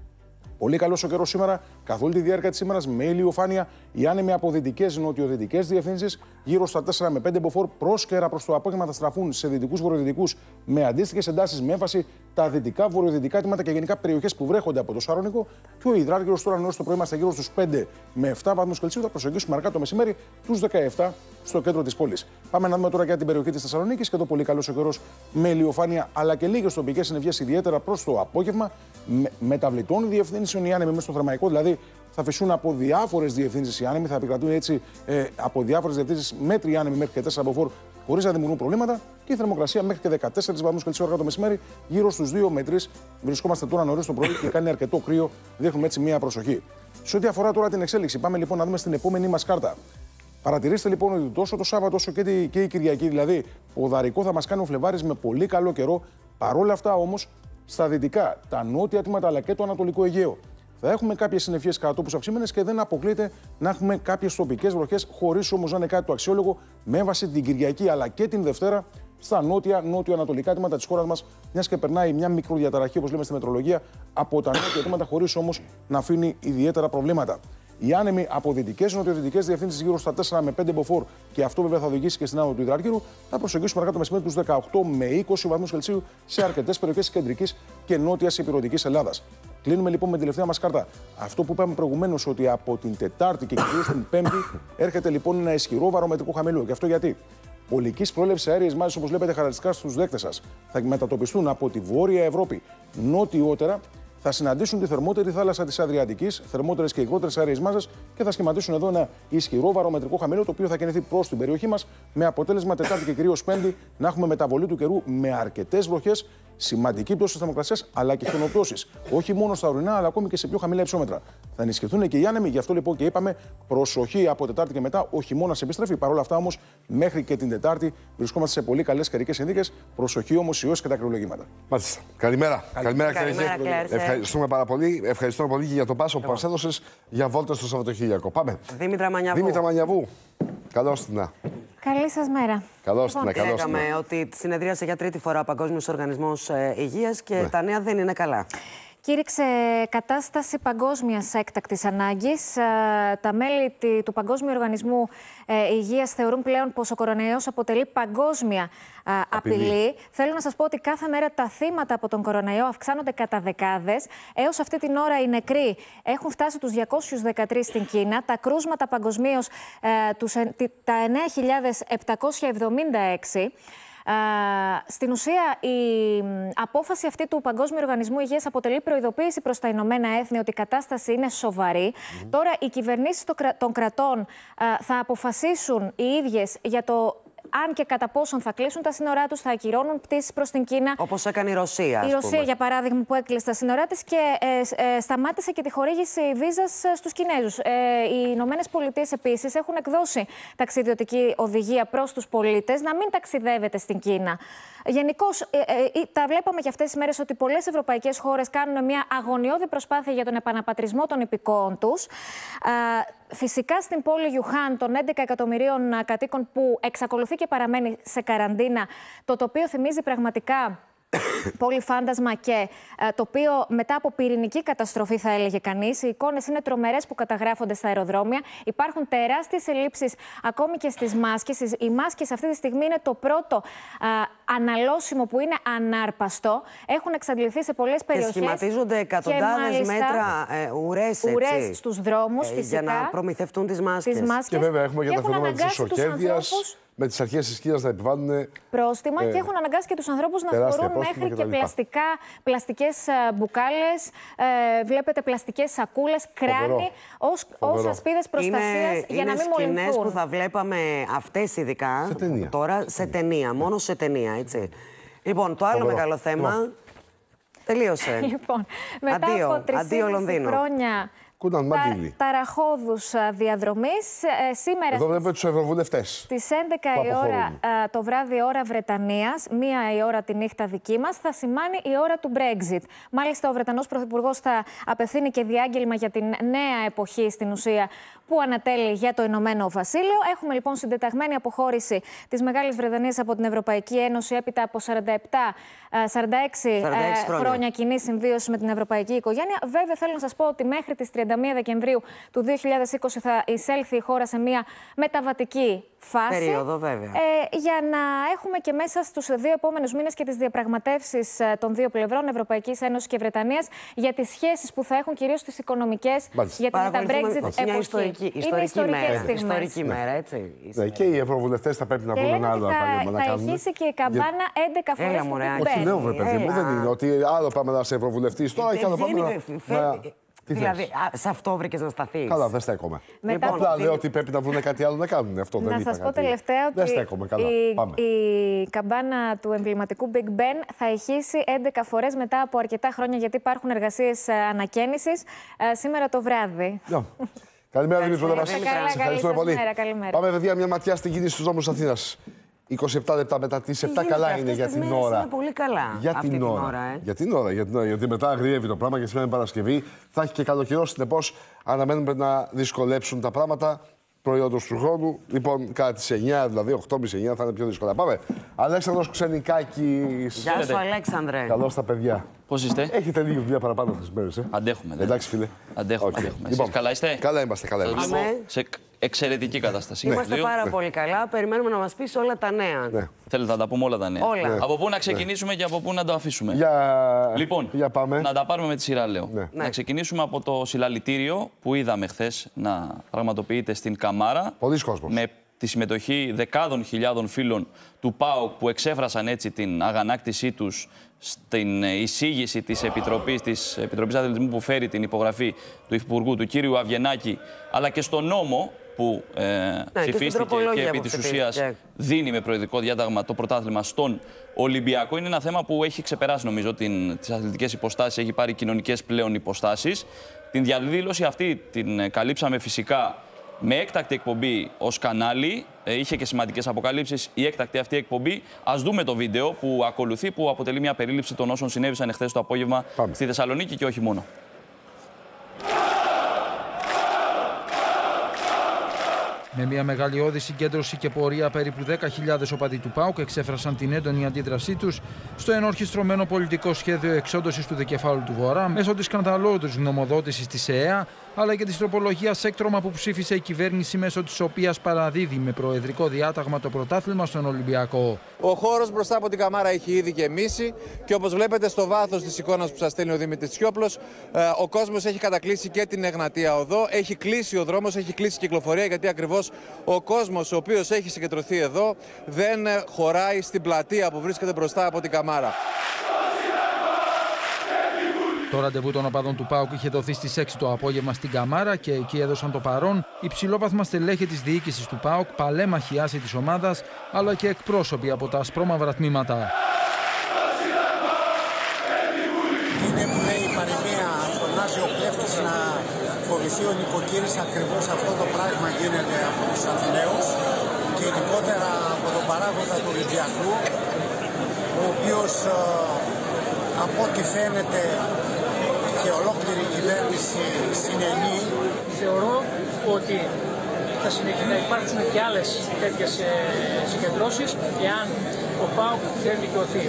Πολύ καλός ο καιρός σήμερα, καθ' όλη τη διάρκεια της ημέρας, με ηλιοφάνεια. Οι άνεμοι από δυτικές νοτιοδυτικές διευθύνσεις, γύρω στα τέσσερα με πέντε μποφόρ, πρόσκαιρα προς το απόγευμα θα στραφούν σε δυτικούς βορειοδυτικούς με αντίστοιχες εντάσεις με έμφαση τα δυτικά βορειοδυτικά τμήματα και γενικά περιοχές που βρέχονται από το Σαρονικό. Και ο υδράργυρος τώρα νωρίς το πρωί είμαστε γύρω στους πέντε με επτά βαθμούς Κελσίου. Θα προσεγγίσουμε αργά το μεσημέρι τους δεκαεπτά στο κέντρο της πόλης. Πάμε να δούμε τώρα για την περιοχή της Θεσσαλονίκης και το πολύ καλός ο καιρός με ηλιοφάνεια αλλά και λίγες τοπικές συννεφιές, ιδιαίτερα προς το απόγευμα. Με, μεταβλητών διευθύνσεων οι άνεμοι μέσα στο θερμαϊκό, δηλαδή θα φυσούν από διάφορες διευθύνσεις οι άνεμοι, θα επικρατούν έτσι ε, από διάφορες διευθύνσεις μέτροι άνεμοι μέχρι και τέσσερα μποφόρ χωρίς να δημιουργούν προβλήματα και η θερμοκρασία μέχρι και δεκατέσσερα βαθμούς Κελσίου αργά το μεσημέρι, γύρω στους δύο με τρεις. Βρισκόμαστε τώρα νωρίς το πρωί και κάνει αρκετό κρύο, δείχνουμε έτσι μία προσοχή. Σε ό,τι αφορά τώρα την εξέλιξη, πάμε λοιπόν να δούμε στην επόμενη μας κάρτα. Παρατηρήστε λοιπόν ότι τόσο το Σάββατο όσο και, και η Κυριακή, δηλαδή ποδαρικό θα μας κάνει ο Φλεβάρης με πολύ καλό καιρό. Παρόλα αυτά όμως, στα δυτικά, τα νότια τμήματα αλλά και το Ανατολικό Αιγαίο θα έχουμε κάποιες συννεφιές κατά τόπους αυξημένες και δεν αποκλείεται να έχουμε κάποιες τοπικές βροχές, χωρίς όμως να είναι κάτι το αξιόλογο, με έμβαση την Κυριακή αλλά και την Δευτέρα στα νότια, νότιο-ανατολικά τμήματα της χώρας μας, μιας και περνάει μια μικροδιαταραχή, όπως λέμε στη μετρολογία, από τα νότια τμήματα, χωρίς όμως να αφήνει ιδιαίτερα προβλήματα. Οι άνεμοι από δυτικές νοτιοδυτικές διευθύνσεις γύρω στα τέσσερα με πέντε μποφόρ και αυτό βέβαια θα οδηγήσει και στην άδο του υδραργύρου. Θα προσεγγίσουμε αργά το μεσημέρι τους δεκαοκτώ με είκοσι βαθμούς Κελσίου σε αρκετές περιοχές της κεντρικής και νότιας υπηρετικής Ελλάδας. Κλείνουμε λοιπόν με την τελευταία μας κάρτα. Αυτό που είπαμε προηγουμένως, ότι από την Τετάρτη και κυρίως την Πέμπτη έρχεται λοιπόν ένα ισχυρό βαρομετρικό χαμηλό. Και αυτό γιατί πολικής προέλευσης αέριες μάζες, όπως βλέπετε χαρακτηριστικά στους δέκτες σας, θα μετατοπιστούν από τη Βόρεια Ευρώπη νότιότερα. Θα συναντήσουν τη θερμότερη θάλασσα της Αδριατικής, θερμότερες και υγρότερες αέριες μάζες και θα σχηματίσουν εδώ ένα ισχυρό βαρομετρικό χαμηλό, το οποίο θα κινηθεί προς την περιοχή μας, με αποτέλεσμα Τετάρτη και κυρίως Πέμπτη να έχουμε μεταβολή του καιρού με αρκετές βροχές, σημαντική πτώση της θερμοκρασίας αλλά και χιονοπτώσεις. Όχι μόνο στα ορεινά, αλλά ακόμη και σε πιο χαμηλά υψόμετρα. Θα ενισχυθούν και οι άνεμοι, γι' αυτό λοιπόν και είπαμε προσοχή από Τετάρτη και μετά, ο χειμώνας επιστρέφει. Παρ' όλα αυτά όμως, μέχρι και την Τετάρτη βρισκόμαστε σε πολύ καλές καιρικές συνθήκες. Προσοχή όμως ιώσεις και τα κρυολογήματα. Μάλιστα. Καλημέρα. Καλημέρα, Καλημέρα Κλέρσε. Ευχαριστούμε πάρα πολύ. Ευχαριστούμε πολύ και για το πάσο που μας έδωσες για βόλτες στο Σαββατοκύριακο. Πάμε. Δήμητρα Μανιαβού. Δήμητρα Μανιαβού. Καλώς την. Καλή σας μέρα. Καλώς την. Λοιπόν, λέγαμε ότι συνεδρίασε για τρίτη φορά ο Παγκόσμιος Οργανισμός Υγείας και ναι. τα νέα δεν είναι καλά. Κήρυξε κατάσταση παγκόσμιας έκτακτης ανάγκης. Τα μέλη του Παγκόσμιου Οργανισμού Υγείας θεωρούν πλέον πως ο κορονοϊός αποτελεί παγκόσμια απειλή. απειλή. Θέλω να σας πω ότι κάθε μέρα τα θύματα από τον κορονοϊό αυξάνονται κατά δεκάδες. Έως αυτή την ώρα οι νεκροί έχουν φτάσει τους διακόσιους δεκατρείς στην Κίνα. Τα κρούσματα παγκοσμίως τα εννέα χιλιάδες επτακόσια εβδομήντα έξι. Uh, στην ουσία, η απόφαση αυτή του Παγκόσμιου Οργανισμού Υγείας αποτελεί προειδοποίηση προς τα Ηνωμένα Έθνη ότι η κατάσταση είναι σοβαρή. Mm-hmm. Τώρα, οι κυβερνήσεις των κρατών uh, θα αποφασίσουν οι ίδιες για το αν και κατά πόσον θα κλείσουν τα σύνορά τους, θα ακυρώνουν πτήσεις προς την Κίνα. Όπως έκανε η Ρωσία. Η Ρωσία, για παράδειγμα, που έκλεισε τα σύνορά της και ε, ε, σταμάτησε και τη χορήγηση βίζας στους Κινέζους. Ε, οι Ηνωμένες Πολιτείες επίσης έχουν εκδώσει ταξιδιωτική οδηγία προς τους πολίτες να μην ταξιδεύετε στην Κίνα. Γενικώς, ε, ε, τα βλέπαμε και αυτές τις μέρες ότι πολλές ευρωπαϊκές χώρες κάνουν μια αγωνιώδη προσπάθεια για τον επαναπατρισμό των υπηκόων τους. Ε, φυσικά στην πόλη Ιουχάν των έντεκα εκατομμυρίων κατοίκων που εξακολουθεί και παραμένει σε καραντίνα, το τοπίο θυμίζει πραγματικά πολύ φάντασμα και ε, το οποίο μετά από πυρηνική καταστροφή, θα έλεγε κανείς. Οι εικόνες είναι τρομερές που καταγράφονται στα αεροδρόμια. Υπάρχουν τεράστιες ελλείψεις ακόμη και στις μάσκες. Οι μάσκες αυτή τη στιγμή είναι το πρώτο ε, αναλώσιμο που είναι ανάρπαστο. Έχουν εξαντληθεί σε πολλές περιοχές. Και σχηματίζονται εκατοντάδες μέτρα ε, ουρές, ουρές στους δρόμους, ε, για να προμηθευτούν τις μάσκες. τις μάσκες. Και βέβαια έχουμε και, και τα φαινόμενα της ισοκέρδειας, με τις αρχές της Κίνας να επιβάλλουν πρόστιμα ε, και έχουν αναγκάσει και τους ανθρώπους να φορούν μέχρι και, και πλαστικά, πλαστικές μπουκάλες, ε, βλέπετε πλαστικές σακούλες, κράνη, ως, ως ασπίδες προστασίας είναι, για είναι να μην μολυνθούν. Είναι σκηνές που θα βλέπαμε αυτές ειδικά σε ταινία. Τώρα σε ταινία, μόνο σε ταινία, έτσι. Λοιπόν, το άλλο Φοβερό. μεγάλο θέμα... Τελείωσε. Λοιπόν, μετά αντίο, από τρεις χρόνια Κούναν Μαντίλη. Ταραχώδους διαδρομής. Ε, σήμερα. Εδώ βλέπετε τους ευρωβουλευτές. Στις έντεκα η ώρα το βράδυ, ώρα Βρετανίας, μία η ώρα τη νύχτα δική μας, θα σημάνει η ώρα του Brexit. Μάλιστα, ο Βρετανός Πρωθυπουργός θα απευθύνει και διάγγελμα για την νέα εποχή στην ουσία που ανατέλει για το Ηνωμένο Βασίλειο. Έχουμε λοιπόν συντεταγμένη αποχώρηση της Μεγάλης Βρετανίας από την Ευρωπαϊκή Ένωση έπειτα από σαράντα επτά, σαράντα έξι, σαράντα έξι χρόνια. χρόνια κοινή συμβίωση με την ευρωπαϊκή οικογένεια. Βέβαια, θέλω να σας πω ότι μέχρι τις τριάντα μία Δεκεμβρίου του δύο χιλιάδες είκοσι θα εισέλθει η χώρα σε μια μεταβατική φάση. Περίοδο, βέβαια. Ε, για να έχουμε και μέσα στους δύο επόμενους μήνες και τις διαπραγματεύσεις των δύο πλευρών, Ευρωπαϊκής Ένωσης και Βρετανίας, για τις σχέσεις που θα έχουν κυρίως τις οικονομικές για την μετα-Brexit εποχή. Ιστορική, ιστορική, μέρα, ιστορική μέρα, έτσι. Ναι, και οι ευρωβουλευτές θα πρέπει να βρουν ένα άλλο επάγγελμα να κάνουν. Θα αρχίσει και η καμπάνα έντεκα φορές που μπαίνει. Όχι, λέω, βρε παιδί μου, δεν είναι ότι άλλο πάμε να είσαι ευρωβουλευτής τώρα και άλλο πάμε να... Δηλαδή, α, σε αυτό βρήκες να σταθείς. Καλά, δεν στέκομαι. Μετά... Απλά λέω ότι πρέπει να βρουν κάτι άλλο να κάνουν. Αυτό να δεν σας είπα πω κάτι. τελευταία ότι δεν στέκομαι, καλά. η, Πάμε. η καμπάνα του εμβληματικού Big Ben θα ηχήσει έντεκα φορές μετά από αρκετά χρόνια, γιατί υπάρχουν εργασίες ανακαίνησης σήμερα το βράδυ. Yeah. Καλημέρα, Δημήτρη Πρωτομάς. Ευχαριστούμε πολύ. Πάμε, παιδιά, μια ματιά στην κίνηση στους δρόμους Αθήνας. είκοσι επτά λεπτά μετά τις επτά καλά είναι για την ώρα. Είναι πολύ καλά. Για αυτή την ώρα. ώρα ε. Για την ώρα, για την ώρα. Γιατί μετά αγριεύει το πράγμα και σήμερα είναι Παρασκευή. Θα έχει και καλοκαιρό, συνεπώς αναμένουμε να δυσκολέψουν τα πράγματα. Προϊόντος του χρόνου. Λοιπόν, κατά τις εννιά, δηλαδή οκτώ και μισή εννιά θα είναι πιο δύσκολα. Πάμε. Αλέξανδρος Ξενικάκης. Γεια σου, Αλέξανδρε. Καλώς τα παιδιά. Πώς είστε? Έχετε λίγο δουλειά παραπάνω αυτές τις μέρες, ε. Αντέχουμε. Εντάξει, φίλε. Αντέχουμε. Okay. αντέχουμε. Λοιπόν, καλά είστε? Καλά είμαστε, καλά είμαστε. Είμαι σε εξαιρετική κατάσταση. Είμαστε πάρα ναι. πολύ καλά. Περιμένουμε να μας πεις όλα τα νέα. Ναι. Θέλετε να τα πούμε όλα τα νέα? Όλα. Ναι. Από πού να ξεκινήσουμε ναι. και από πού να το αφήσουμε? Για... Λοιπόν, για πάμε. να τα πάρουμε με τη σειρά, λέω. Ναι. Να ξεκινήσουμε από το συλλαλητήριο που είδαμε χθες να πραγματοποιείται στην Καμάρα. Πολλοί κόσμος. Με τη συμμετοχή δεκάδων χιλιάδων φίλων του ΠΑΟΚ που εξέφρασαν έτσι την αγανάκτησή τους στην εισήγηση της Επιτροπής, της Επιτροπής Αθλητισμού που φέρει την υπογραφή του Υφυπουργού, του κύριου Αβγενάκη, αλλά και στον νόμο που ε, ναι, ψηφίστηκε και, και επί της ουσίας δίνει με προεδρικό διάταγμα το πρωτάθλημα στον Ολυμπιακό. Είναι ένα θέμα που έχει ξεπεράσει, νομίζω, την, τις αθλητικές υποστάσεις, έχει πάρει κοινωνικές πλέον υποστάσεις. Την διαδήλωση αυτή την καλύψαμε φυσικά με έκτακτη εκπομπή ως κανάλι. Ε, είχε και σημαντικές αποκαλύψεις η έκτακτη αυτή εκπομπή. Ας δούμε το βίντεο που ακολουθεί, που αποτελεί μια περίληψη των όσων συνέβησαν εχθές το απόγευμα Πάμε. στη Θεσσαλονίκη και όχι μόνο. Με μια μεγαλειώδη συγκέντρωση και πορεία, περίπου δέκα χιλιάδες οπαδοί του ΠΑΟΚ εξέφρασαν την έντονη αντίδρασή τους στο ενορχιστρωμένο πολιτικό σχέδιο εξόντωσης του δικεφάλου του Βορρά μέσω της σκανδαλώδους γνωμοδότησης της ΕΕΑ, αλλά και της τροπολογίας έκτρωμα που ψήφισε η κυβέρνηση, μέσω της οποίας παραδίδει με προεδρικό διάταγμα το πρωτάθλημα στον Ολυμπιακό. Ο χώρος μπροστά από την Καμάρα έχει ήδη γεμίσει και όπως βλέπετε στο βάθος της εικόνας που σας στέλνει ο Δημήτρης Τσιόπλος, ο κόσμος έχει κατακλείσει και την Εγνατία Οδό, έχει κλείσει ο δρόμος, έχει κλείσει η κυκλοφορία, γιατί ακριβώς ο κόσμος ο οποίος έχει συγκεντρωθεί εδώ δεν χωράει στην πλατεία που βρίσκεται μπροστά από την Καμάρα. Το ραντεβού των οπαδών του ΠΑΟΚ είχε δοθεί στις έξι το απόγευμα στην Καμάρα και εκεί έδωσαν το παρόν υψηλόβαθμα στελέχη της διοίκησης του ΠΑΟΚ, παλέμαχοι άσοι της ομάδας, αλλά και εκπρόσωποι από τα ασπρόμαυρα τμήματα. Είναι που λέει η παροιμία, φωνάζει ο κλέφτης να φοβηθεί ο νοικοκύρης. Ακριβώς αυτό το πράγμα γίνεται από τους Αθηναίους και ειδικότερα από τον παράγοντα του Ολυμπιακού, ο οποίος από ό,τι φαίνεται και ολόκληρη η κυβέρνηση συνενεί. Θεωρώ ότι θα συνεχίσει να υπάρξουν και άλλες τέτοιες συγκεντρώσεις εάν ο ΠΑΟΚ δεν δικαιωθεί.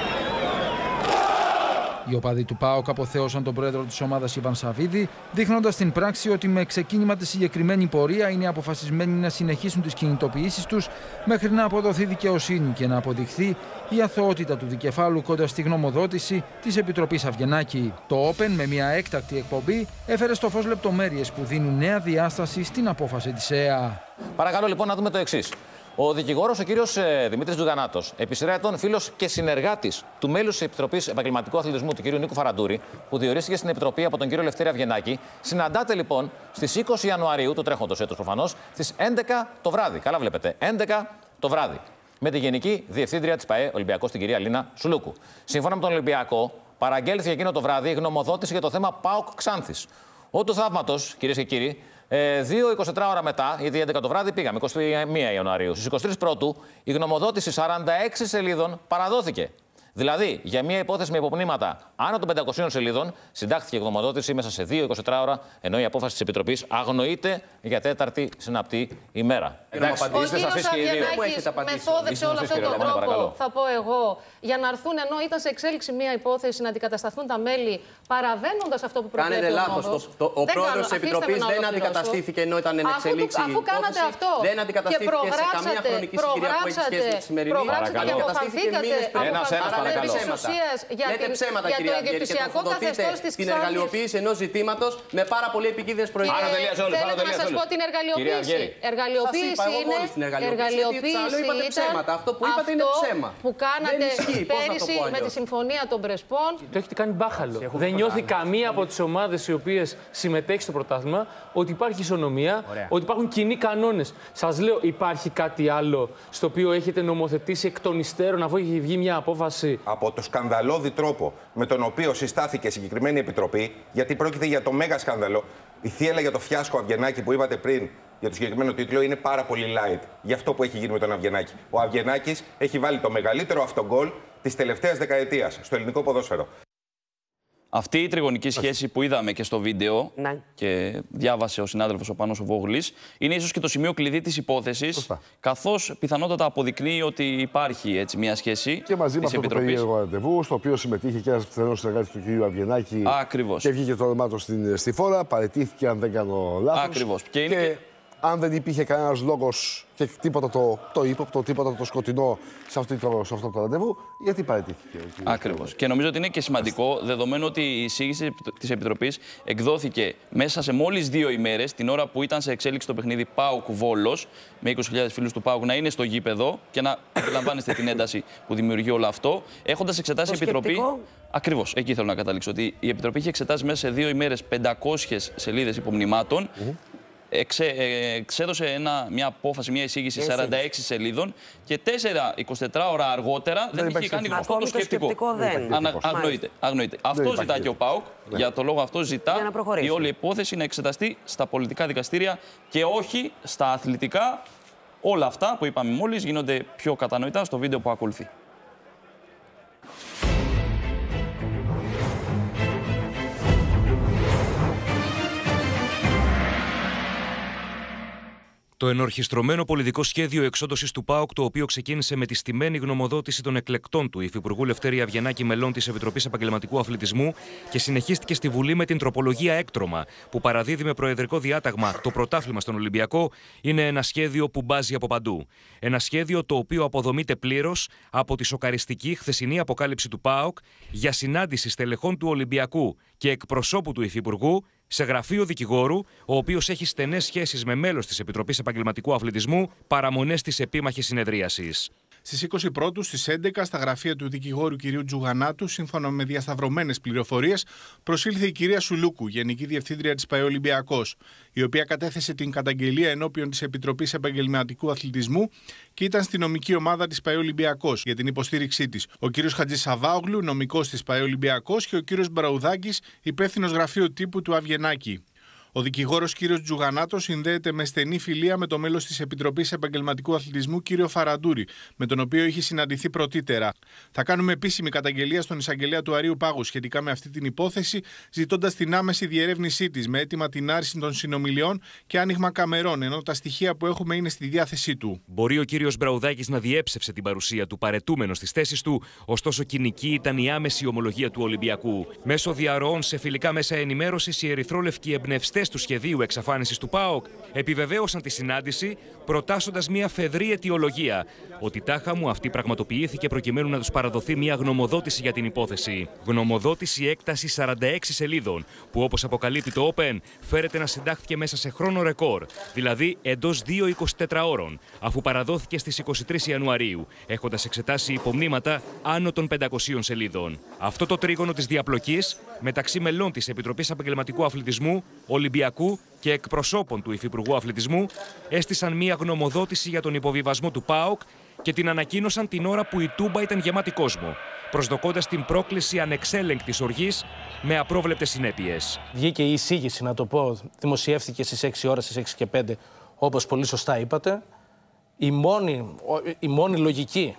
Οι οπαδοί του ΠΑΟΚ αποθέωσαν τον πρόεδρο της ομάδας Ιβάν Σαββίδη, δείχνοντας στην πράξη ότι με ξεκίνημα τη συγκεκριμένη πορεία είναι αποφασισμένοι να συνεχίσουν τις κινητοποιήσεις τους μέχρι να αποδοθεί δικαιοσύνη και να αποδειχθεί η αθωότητα του δικεφάλου κοντά στη γνωμοδότηση της Επιτροπής Αβγενάκη. Το Open, με μια έκτακτη εκπομπή, έφερε στο φως λεπτομέρειες που δίνουν νέα διάσταση στην απόφαση της ΕΕΑ. Παρακαλώ λοιπόν να δούμε το εξής. Ο δικηγόρος, ο κύριος Δημήτρης Τζουγανάτος, επί σειρά ετών φίλος και συνεργάτης του μέλους της Επιτροπής Επαγγελματικού Αθλητισμού, του κύριου Νίκου Φαραντούρη, που διορίστηκε στην Επιτροπή από τον κύριο Λευτέρη Αβγενάκη, συναντάται λοιπόν στις είκοσι Ιανουαρίου, του τρέχοντος έτους προφανώς, στις έντεκα το βράδυ. Καλά βλέπετε, έντεκα το βράδυ. Με τη Γενική Διευθύντρια της ΠΑΕ Ολυμπιακός, την κυρία Λίνα Σουλούκου. Σύμφωνα με τον Ολυμπιακό, παραγγέλθηκε εκείνο το βράδυ η γνωμοδότηση για το θέμα ΠΑΟΚ Ξάνθης. Ο του θαύματος, κυρίες και κύριοι, δύο εικοσιτετρά ώρα μετά, γιατί έντεκα το βράδυ πήγαμε, εικοστή πρώτη Ιανουαρίου. Στις εικοστή τρίτη Πρώτου, η γνωμοδότηση σαράντα έξι σελίδων παραδόθηκε. Δηλαδή, για μια υπόθεση με υπομνήματα άνω των πεντακοσίων σελίδων, συντάχθηκε η γνωμοδότηση μέσα σε δύο εικοσιτετρά ώρα, ενώ η απόφαση της Επιτροπής αγνοείται για τέταρτη συναπτή ημέρα. Εντάξει, ο κύριος Αβγενάκης μεθόδευσε όλο αυτόν τον τρόπο, θα πω εγώ, για να έρθουν, ενώ ήταν σε εξέλιξη μια υπόθεση, να αντικατασταθούν τα μέλη, παραβαίνοντας αυτό που προβλέπει ο νόμος. Κάνετε λάθος. Ο πρόεδρος της Επιτροπής δεν αντικαταστήθηκε ενώ ήταν εν εξέλιξη. Αφού κάνατε αυτό δεν αντικαταστήθηκε σε καμία χρονική συγκυρία που έχει σχέση με τη σημερινή. Προγράψατε και αποφανθήκατε. Λέτε ψέματα, κυρία Αυγέρη, και τροφοδοτείτε την εργαλειοποίηση ενός ζητήματος με πάρα πολύ επικίνδυνες προηγούμενες. Θέλετε να σας πω την εργαλειοποίηση. Εργαλειοποίηση είναι. Εργαλειοποίηση ήταν ψέματα. Αυτό που είπατε είναι ψέμα. Που κάνατε πέρυσι με τη συμφωνία των Πρεσπών. Το έχετε κάνει μπάχαλο. Δεν νιώθει καμία από τις ομάδες οι οποίες συμμετέχει στο πρωτάθλημα ότι υπάρχει ισονομία, ότι υπάρχουν κοινοί κανόνες. Σας λέω, υπάρχει κάτι άλλο στο οποίο έχετε νομοθετήσει εκ των υστέρων, αφού έχει βγει μια απόφαση. Από το σκανδαλώδη τρόπο με τον οποίο συστάθηκε συγκεκριμένη επιτροπή, γιατί πρόκειται για το μέγα σκάνδαλο. Η θύελα για το φιάσκο Αυγενάκη που είπατε πριν για το συγκεκριμένο τίτλο είναι πάρα πολύ light για αυτό που έχει γίνει με τον Αυγενάκη. Ο Αυγενάκης έχει βάλει το μεγαλύτερο αυτογκόλ της τελευταίας δεκαετίας στο ελληνικό ποδόσφαιρο. Αυτή η τριγωνική σχέση που είδαμε και στο βίντεο ναι. και διάβασε ο συνάδελφος ο Πάνος ο Βόγλης, είναι ίσως και το σημείο κλειδί της υπόθεσης, καθώς πιθανότατα αποδεικνύει ότι υπάρχει έτσι μια σχέση και μαζί με αυτό Επιτροπής. Το περίεργο ραντεβού, στο οποίο συμμετείχε και ένας πιθανός συνεργάτης του κ. Αυγενάκη. Ακριβώς. Και βγήκε το όνομά του στην, στη φόρα, παραιτήθηκε αν δεν κάνω λάθος. Ακριβώς. Και, είναι και, και... αν δεν υπήρχε κανένας λόγος και τίποτα το, το ύποπτο, τίποτα το σκοτεινό σε, αυτή το, σε αυτό το ραντεβού, γιατί παραιτήθηκε. Ακριβώς. Και νομίζω ότι είναι και σημαντικό, δεδομένου ότι η εισήγηση της Επιτροπής εκδόθηκε μέσα σε μόλις δύο ημέρες, την ώρα που ήταν σε εξέλιξη το παιχνίδι ΠΑΟΚ Βόλος, με είκοσι χιλιάδες φίλους του ΠΑΟΚ να είναι στο γήπεδο και να αντιλαμβάνεστε την ένταση που δημιουργεί όλο αυτό, έχοντας εξετάσει η Επιτροπή. Ακριβώς, εκεί θέλω να καταλήξω. Ότι η Επιτροπή είχε εξετάσει μέσα σε δύο ημέρες πεντακόσιες σελίδες υπομνημάτων. Mm-hmm. Εξε, ε, εξέδωσε ένα, μια απόφαση, μια εισήγηση σαράντα έξι σελίδων και τέσσερα εικοσιτετρά ώρα αργότερα δεν, δεν είχε κάνει γνωστό το σκεπτικό. Το σκεπτικό δεν. Ανα, αγνοείται. αγνοείται. Αυτό ζητά και ο ΠΑΟΚ. Ναι. Για το λόγο αυτό ζητά η όλη υπόθεση να εξεταστεί στα πολιτικά δικαστήρια και όχι στα αθλητικά. Όλα αυτά που είπαμε μόλις γίνονται πιο κατανοητά στο βίντεο που ακολουθεί. Το ενορχιστρωμένο πολιτικό σχέδιο εξόντωσης του ΠΑΟΚ, το οποίο ξεκίνησε με τη στημένη γνωμοδότηση των εκλεκτών του Υφυπουργού Λευτέρη Αυγενάκη, μελών της Επιτροπής Επαγγελματικού Αθλητισμού, και συνεχίστηκε στη Βουλή με την τροπολογία έκτρωμα, που παραδίδει με προεδρικό διάταγμα το πρωτάθλημα στον Ολυμπιακό, είναι ένα σχέδιο που μπάζει από παντού. Ένα σχέδιο το οποίο αποδομείται πλήρως από τη σοκαριστική χθεσινή αποκάλυψη του ΠΑΟΚ για συνάντηση στελεχών του Ολυμπιακού και εκπροσώπου του Υφυπουργού σε γραφείο δικηγόρου, ο οποίος έχει στενές σχέσεις με μέλος της Επιτροπής Επαγγελματικού Αθλητισμού, παραμονές της επίμαχης συνεδρίασης. Στις είκοσι πρώτου στις έντεκα, στα γραφεία του δικηγόρου κ. Τζουγανάτου, σύμφωνα με διασταυρωμένες πληροφορίες, προσήλθε η κυρία Σουλούκου, Γενική Διευθύντρια της ΠΑΕ Ολυμπιακός, η οποία κατέθεσε την καταγγελία ενώπιον της Επιτροπής Επαγγελματικού Αθλητισμού και ήταν στη νομική ομάδα της ΠΑΕ Ολυμπιακός για την υποστήριξή της. Ο κ. Χατζησαβάγλου, νομικός της ΠΑΕ Ολυμπιακός, και ο κ. Μπραουδάκης, υπεύθυνος γραφείου τύπου του Αυγενάκη. Ο δικηγόρος κ. Τζουγανάτος συνδέεται με στενή φιλία με το μέλος της Επιτροπής Επαγγελματικού Αθλητισμού κ. Φαραντούρη, με τον οποίο είχε συναντηθεί πρωτήτερα. Θα κάνουμε επίσημη καταγγελία στον εισαγγελέα του Αρείου Πάγου σχετικά με αυτή την υπόθεση, ζητώντας την άμεση διερεύνησή της με αίτημα την άρση των συνομιλιών και άνοιγμα καμερών, ενώ τα στοιχεία που έχουμε είναι στη διάθεσή του. Μπορεί ο κ. Μπραουδάκης να διέψευσε την παρουσία του παρετούμενο στις θέσεις του, ωστόσο κοινική ήταν η άμεση ομολογία του Ολυμπιακού. Μέσω διαρροών σε φιλικά μέσα ενημέρωσης, οι ερυθρόλευκοι εμπνευστές του σχεδίου εξαφάνισης του ΠΑΟΚ επιβεβαίωσαν τη συνάντηση, προτάσσοντας μια φεδρή αιτιολογία, ότι τάχα μου αυτή πραγματοποιήθηκε προκειμένου να τους παραδοθεί μια γνωμοδότηση για την υπόθεση. Γνωμοδότηση έκτασης σαράντα έξι σελίδων, που όπως αποκαλύπτει το Open, φέρεται να συντάχθηκε μέσα σε χρόνο ρεκόρ, δηλαδή εντός δύο εικοσιτετράωρων, αφού παραδόθηκε στις είκοσι τρεις Ιανουαρίου, έχοντας εξετάσει υπομνήματα άνω των πεντακοσίων σελίδων. Αυτό το τρίγωνο της διαπλοκής μεταξύ μελών της Επιτροπής Επαγγελματικού Αθλητισμού, Ολυμπιακού και εκπροσώπων του Υφυπουργού Αθλητισμού έστησαν μία γνωμοδότηση για τον υποβιβασμό του ΠΑΟΚ και την ανακοίνωσαν την ώρα που η Τούμπα ήταν γεμάτη κόσμο, προσδοκώντας την πρόκληση ανεξέλεγκτης οργής με απρόβλεπτες συνέπειες. Βγήκε η εισήγηση, να το πω, δημοσιεύθηκε στις έξι ώρες, στις έξι και πέντε, όπως πολύ σωστά είπατε. Η μόνη, η μόνη λογική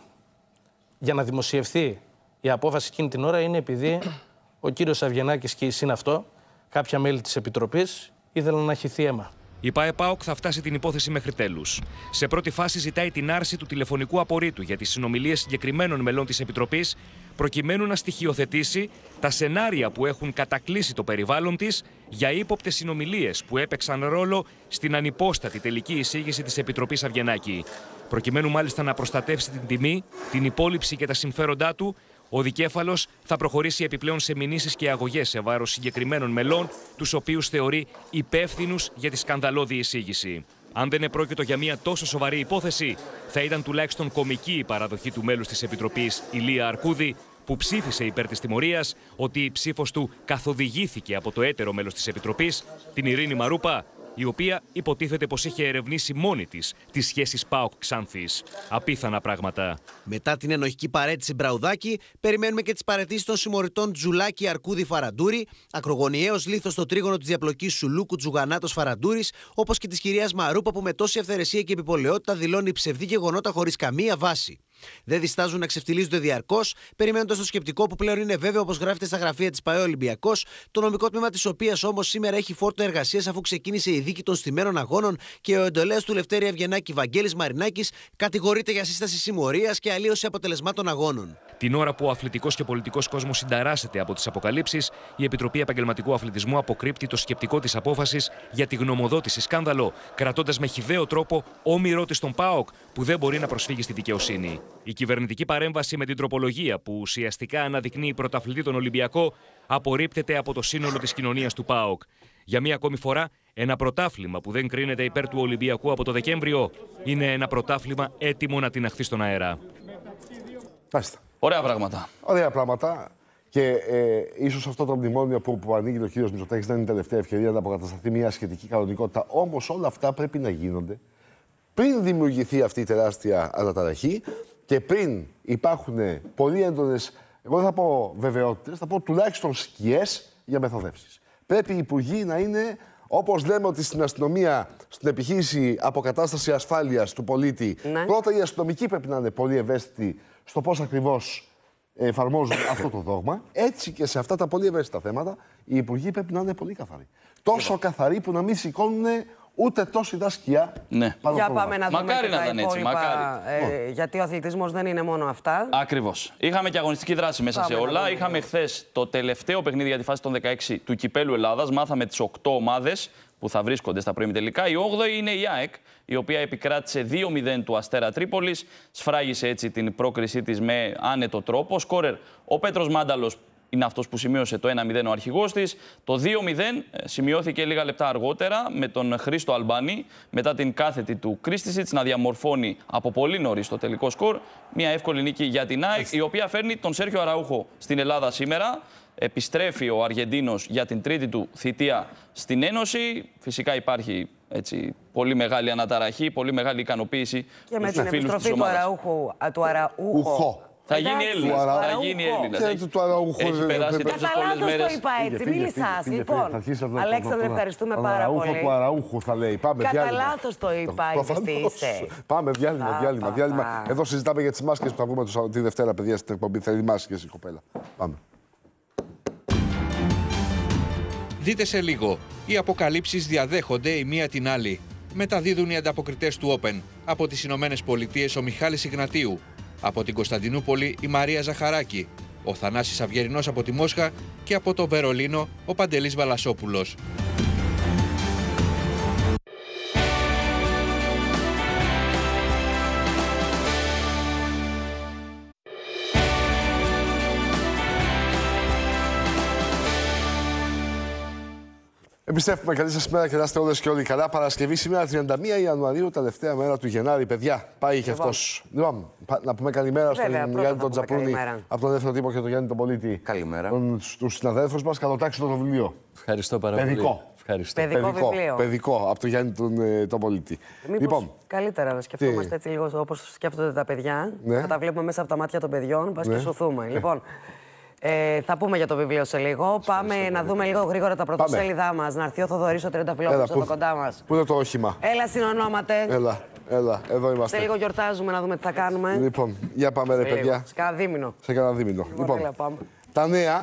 για να δημοσιευθεί η απόφαση εκείνη την ώρα είναι επειδή ο κύριος Αβγενάκης και η συν αυτό, κάποια μέλη της Επιτροπής, ήθελαν να χυθεί αίμα. Η ΠΑΕ-ΠΑΟΚ θα φτάσει την υπόθεση μέχρι τέλους. Σε πρώτη φάση ζητάει την άρση του τηλεφωνικού απορρίτου για τις συνομιλίες συγκεκριμένων μελών της Επιτροπής, προκειμένου να στοιχειοθετήσει τα σενάρια που έχουν κατακλείσει το περιβάλλον της για ύποπτες συνομιλίες που έπαιξαν ρόλο στην ανυπόστατη τελική εισήγηση της Επιτροπής Αβγενάκη. Προκειμένου μάλιστα να προστατεύσει την τιμή, την υπόλοιψη και τα συμφέροντά του, ο δικέφαλος θα προχωρήσει επιπλέον σε μηνύσεις και αγωγές σε βάρος συγκεκριμένων μελών, τους οποίους θεωρεί υπεύθυνους για τη σκανδαλώδη εισήγηση. Αν δεν επρόκειτο για μια τόσο σοβαρή υπόθεση, θα ήταν τουλάχιστον κωμική η παραδοχή του μέλους της Επιτροπής, Ηλία Αρκούδη, που ψήφισε υπέρ της τιμωρίας, ότι η ψήφος του καθοδηγήθηκε από το έτερο μέλος της Επιτροπής, την Ειρήνη Μαρούπα, η οποία υποτίθεται πως είχε ερευνήσει μόνη της τις σχέσεις ΠΑΟΚ Ξάνθης. Απίθανα πράγματα. Μετά την ενοχική παραίτηση Μπραουδάκη, περιμένουμε και τις παραιτήσεις των συμμοριτών Τζουλάκη, Αρκούδη, Φαραντούρη, ακρογωνιαίος λίθος στο τρίγωνο της διαπλοκής Σουλούκου, Τζουγανάτος, Φαραντούρης, όπως και της κυρίας Μαρούπα που με τόση αυθαιρεσία και επιπολαιότητα δηλώνει ψευδή γεγονότα χωρίς καμία βάση. Δεν διστάζουν να ξεφτιλίζονται διαρκώς, περιμένοντας το σκεπτικό που πλέον είναι βέβαιο, όπως γράφεται στα γραφεία της ΠΑΕ Ολυμπιακός, το νομικό τμήμα της οποίας όμως σήμερα έχει φόρτο εργασίας αφού ξεκίνησε η δίκη των στημένων αγώνων και ο εντολέας του Λευτέρη Αβγενάκη Βαγγέλης Μαρινάκης κατηγορείται για σύσταση συμμορίας και αλλίωση αποτελεσμάτων αγώνων. Την ώρα που ο αθλητικός και πολιτικός κόσμος συνταράσσεται από τις αποκαλύψεις, η Επιτροπή Επαγγελματικού Αθλητισμού αποκρύπτει το σκεπτικό της απόφασης για τη γνωμοδότηση σκάνδαλο, κρατώντας με χυδαίο τρόπο όμηρό της τον ΠΑΟΚ που δεν μπορεί να προσφύγει στη δικαιοσύνη. Η κυβερνητική παρέμβαση με την τροπολογία που ουσιαστικά αναδεικνύει πρωταθλητή τον Ολυμπιακό απορρίπτεται από το σύνολο της κοινωνίας του ΠΑΟΚ. Για μία ακόμη φορά, ένα πρωτάθλημα που δεν κρίνεται υπέρ του Ολυμπιακού από το Δεκέμβριο είναι ένα πρωτάθλημα έτοιμο να τιναχθεί στον αέρα. Μάλιστα. Ωραία πράγματα. Ωραία πράγματα. Και ε, ίσως αυτό το μνημόνιο που, που ανοίγει ο κύριος Μητσοτάκης δεν είναι η τελευταία ευκαιρία να αποκατασταθεί μια σχετική κανονικότητα. Όμως όλα αυτά πρέπει να γίνονται πριν δημιουργηθεί αυτή η τεράστια αναταραχή και πριν υπάρχουν πολύ έντονες, εγώ δεν θα πω βεβαιότητες, θα πω τουλάχιστον σκιές για μεθοδεύσεις. Πρέπει οι υπουργοί να είναι, όπως λέμε ότι στην αστυνομία, στην επιχείρηση αποκατάσταση ασφάλειας του πολίτη, ναι. Πρώτα οι αστυνομικοί πρέπει να είναι πολύ ευαίσθητοι στο πώς ακριβώς εφαρμόζουν αυτό το δόγμα. Έτσι και σε αυτά τα πολύ ευαίσθητα θέματα, οι υπουργοί πρέπει να είναι πολύ καθαροί. Τόσο καθαροί που να μην σηκώνουν ούτε τόση δασκιά. Ναι. Για πάμε να δούμε μακάρι και τα να ήταν έτσι, υπόλοιπα, ε, γιατί ο αθλητισμός δεν είναι μόνο αυτά. Ακριβώς. Είχαμε και αγωνιστική δράση μέσα πάμε σε όλα. Είχαμε χθες το τελευταίο παιχνίδι για τη φάση των δεκαέξι του Κυπέλλου Ελλάδας. Μάθαμε τις οκτώ ομάδες που θα βρίσκονται στα προημιτελικά. Η όγδοη είναι η ΑΕΚ, η οποία επικράτησε δύο μηδέν του Αστέρα Τρίπολης. Σφράγισε έτσι την πρόκρισή της με άνετο τρόπο. Σκόρερ ο Πέτρος Μάνταλος είναι αυτός που σημείωσε το ένα μηδέν ο αρχηγός της. Το δύο μηδέν σημειώθηκε λίγα λεπτά αργότερα με τον Χρήστο Αλμπάνη μετά την κάθετη του Κρίστισιτς να διαμορφώνει από πολύ νωρίς το τελικό σκορ. Μια εύκολη νίκη για την ΑΕΚ, η οποία φέρνει τον Σέρχιο Αραούχο στην Ελλάδα σήμερα. Επιστρέφει ο Αργεντίνος για την τρίτη του θητεία στην Ένωση. Φυσικά υπάρχει έτσι, πολύ μεγάλη αναταραχή, πολύ μεγάλη ικανοποίηση και με την επιστροφή του Αραούχου. Του Αραούχο. Θα γίνει Έλληνας. Θα γίνει Έλληνας. Έχει, έχει περάσει τόσες πολλές μέρες. Το είπα έτσι, μίλησας. Λοιπόν, Αλέξανδρε, ευχαριστούμε πάρα πολύ. Του Αραούχου θα λέει. Πάμε διάλειμμα. Κατά λάθος το είπα, είσαι. Πάμε διάλειμμα, διάλειμμα, διάλειμμα. Εδώ συζητάμε για τις μάσκες που θα βγούμε τη Δευτέρα, παιδιά, στην εκπομπή. Θέλει μάσκες η κοπέλα. Πάμε. Δείτε σε λίγο. Οι αποκαλύψεις διαδέχονται η μία την άλλη. Μεταδίδουν οι ανταποκριτές του Open. Από τις Ηνωμένες Πολιτείες ο Μιχάλης Ιγνατίου. Από την Κωνσταντινούπολη η Μαρία Ζαχαράκη. Ο Θανάσης Αυγερινός από τη Μόσχα και από το Βερολίνο ο Παντελής Βαλασόπουλος. Επιστρέφουμε, καλή σας μέρα και να είστε όλες και όλοι καλά. Παρασκευή σήμερα, τριάντα μία Ιανουαρίου, τελευταία μέρα του Γενάρη. Παιδιά, πάει και αυτός. Λοιπόν, να πούμε καλημέρα στον Γιάννη τον Τζαπούνη, από τον Δεύτερο Τύπο και τον Γιάννη τον Πολίτη. Καλημέρα. Στους συναδέλφους μας, καλοτάξτε το βιβλίο. Ευχαριστώ πάρα Παιδικό. πολύ. Ευχαριστώ. Παιδικό, παιδικό βιβλίο. Παιδικό, από το Γιάννη τον, ε, τον Πολίτη. Μήπως λοιπόν, καλύτερα να σκεφτόμαστε τι? έτσι λίγο όπως σκέφτονται τα παιδιά. Ναι. Να τα βλέπουμε μέσα από τα μάτια των παιδιών, πας ναι. και σωθούμε. Λοιπόν, ε, θα πούμε για το βιβλίο σε λίγο. Πάμε να δούμε λίγο γρήγορα τα πρωτοσέλιδά μας. Να έρθει ο Θοδωρής ο Τριανταφυλόπουλος εδώ κοντά μας. Πού είναι το όχημα? Έλα, συνονόματε. Έλα, έλα, εδώ είμαστε. Σε λίγο γιορτάζουμε να δούμε τι θα κάνουμε. Λοιπόν, για πάμε ρε παιδιά. Σε κανένα δίμηνο. Σε κανένα δίμηνο. Λοιπόν, έλα, πάμε. Τα νέα.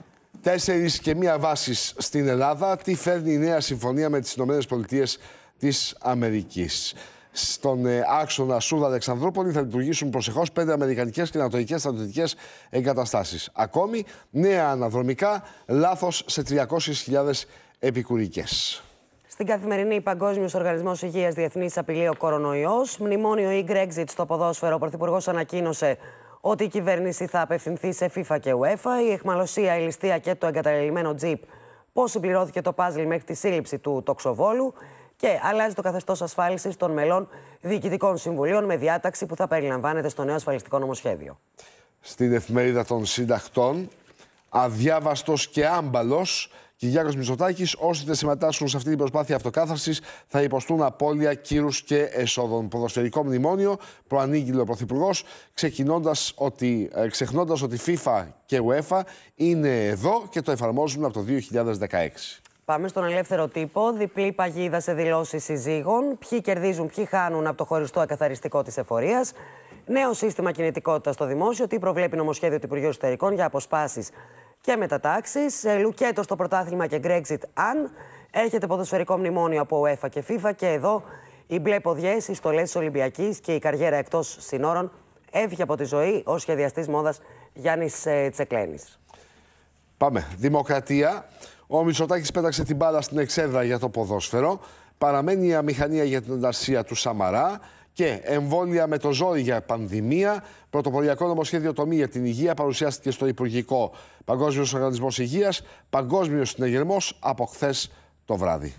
Τέσσερις και μία βάσεις στην Ελλάδα. Τι φέρνει η νέα συμφωνία με τις Ηνωμένες Πολιτείες της Αμερικής. Στον ε, άξονα Σούδα-Αλεξανδρούπολη θα λειτουργήσουν προσεχώς πέντε αμερικανικές και ανατολικές στρατιωτικές εγκαταστάσεις. Ακόμη, νέα αναδρομικά, λάθος σε τριακόσιες χιλιάδες επικουρικές. Στην Καθημερινή, Παγκόσμιος Οργανισμός Υγείας Διεθνής απειλεί ο κορονοϊός. Μνημόνιο ή Brexit στο ποδόσφαιρο. Ο Πρωθυπουργός ανακοίνωσε ότι η κυβέρνηση θα απευθυνθεί σε FIFA και UEFA. Η αιχμαλωσία, η ληστεία και το εγκαταλελειμμένο τζιπ. Πώς συμπληρώθηκε το πάζλ μέχρι τη σύλληψη του τοξοβόλου. Και αλλάζει το καθεστώς ασφάλισης των μελών διοικητικών συμβουλίων με διάταξη που θα περιλαμβάνεται στο νέο ασφαλιστικό νομοσχέδιο. Στην Εφημερίδα των Συντακτών, αδιάβαστος και άμπαλος, Κυριάκος Μητσοτάκης, όσοι δεν συμμετάσχουν σε αυτή την προσπάθεια αυτοκάθαρσης θα υποστούν απώλεια κύρους και εσόδων. Ποδοσφαιρικό μνημόνιο, προανήγγειλε ο Πρωθυπουργός, ξεκινώντας ότι, ξεχνώντας ότι FIFA και UEFA είναι εδώ και το εφαρμόζουν από το δύο χιλιάδες δεκαέξι. Πάμε στον ελεύθερο τύπο. Διπλή παγίδα σε δηλώσεις συζύγων. Ποιοι κερδίζουν, ποιοι χάνουν από το χωριστό εκαθαριστικό της εφορίας. Νέο σύστημα κινητικότητας στο δημόσιο. Τι προβλέπει νομοσχέδιο του Υπουργείου Εσωτερικών για αποσπάσεις και μετατάξεις. Λουκέτο στο πρωτάθλημα και Brexit αν. Έρχεται ποδοσφαιρικό μνημόνιο από UEFA και FIFA. Και εδώ οι μπλε ποδιές, οι στολές της Ολυμπιακής και η καριέρα εκτός συνόρων. Έφυγε από τη ζωή ο σχεδιαστής μόδας Γιάννης Τσεκλένης. Πάμε. Δημοκρατία. Ο Μητσοτάκης πέταξε την μπάλα στην εξέδρα για το ποδόσφαιρο. Παραμένει η αμηχανία για την ανταρσία του Σαμαρά. Και εμβόλια με το ζόρι για πανδημία. Πρωτοποριακό νομοσχέδιο τομή για την υγεία παρουσιάστηκε στο Υπουργικό. Παγκόσμιος Οργανισμός Υγείας. Παγκόσμιος συνεγερμός από χθες το βράδυ.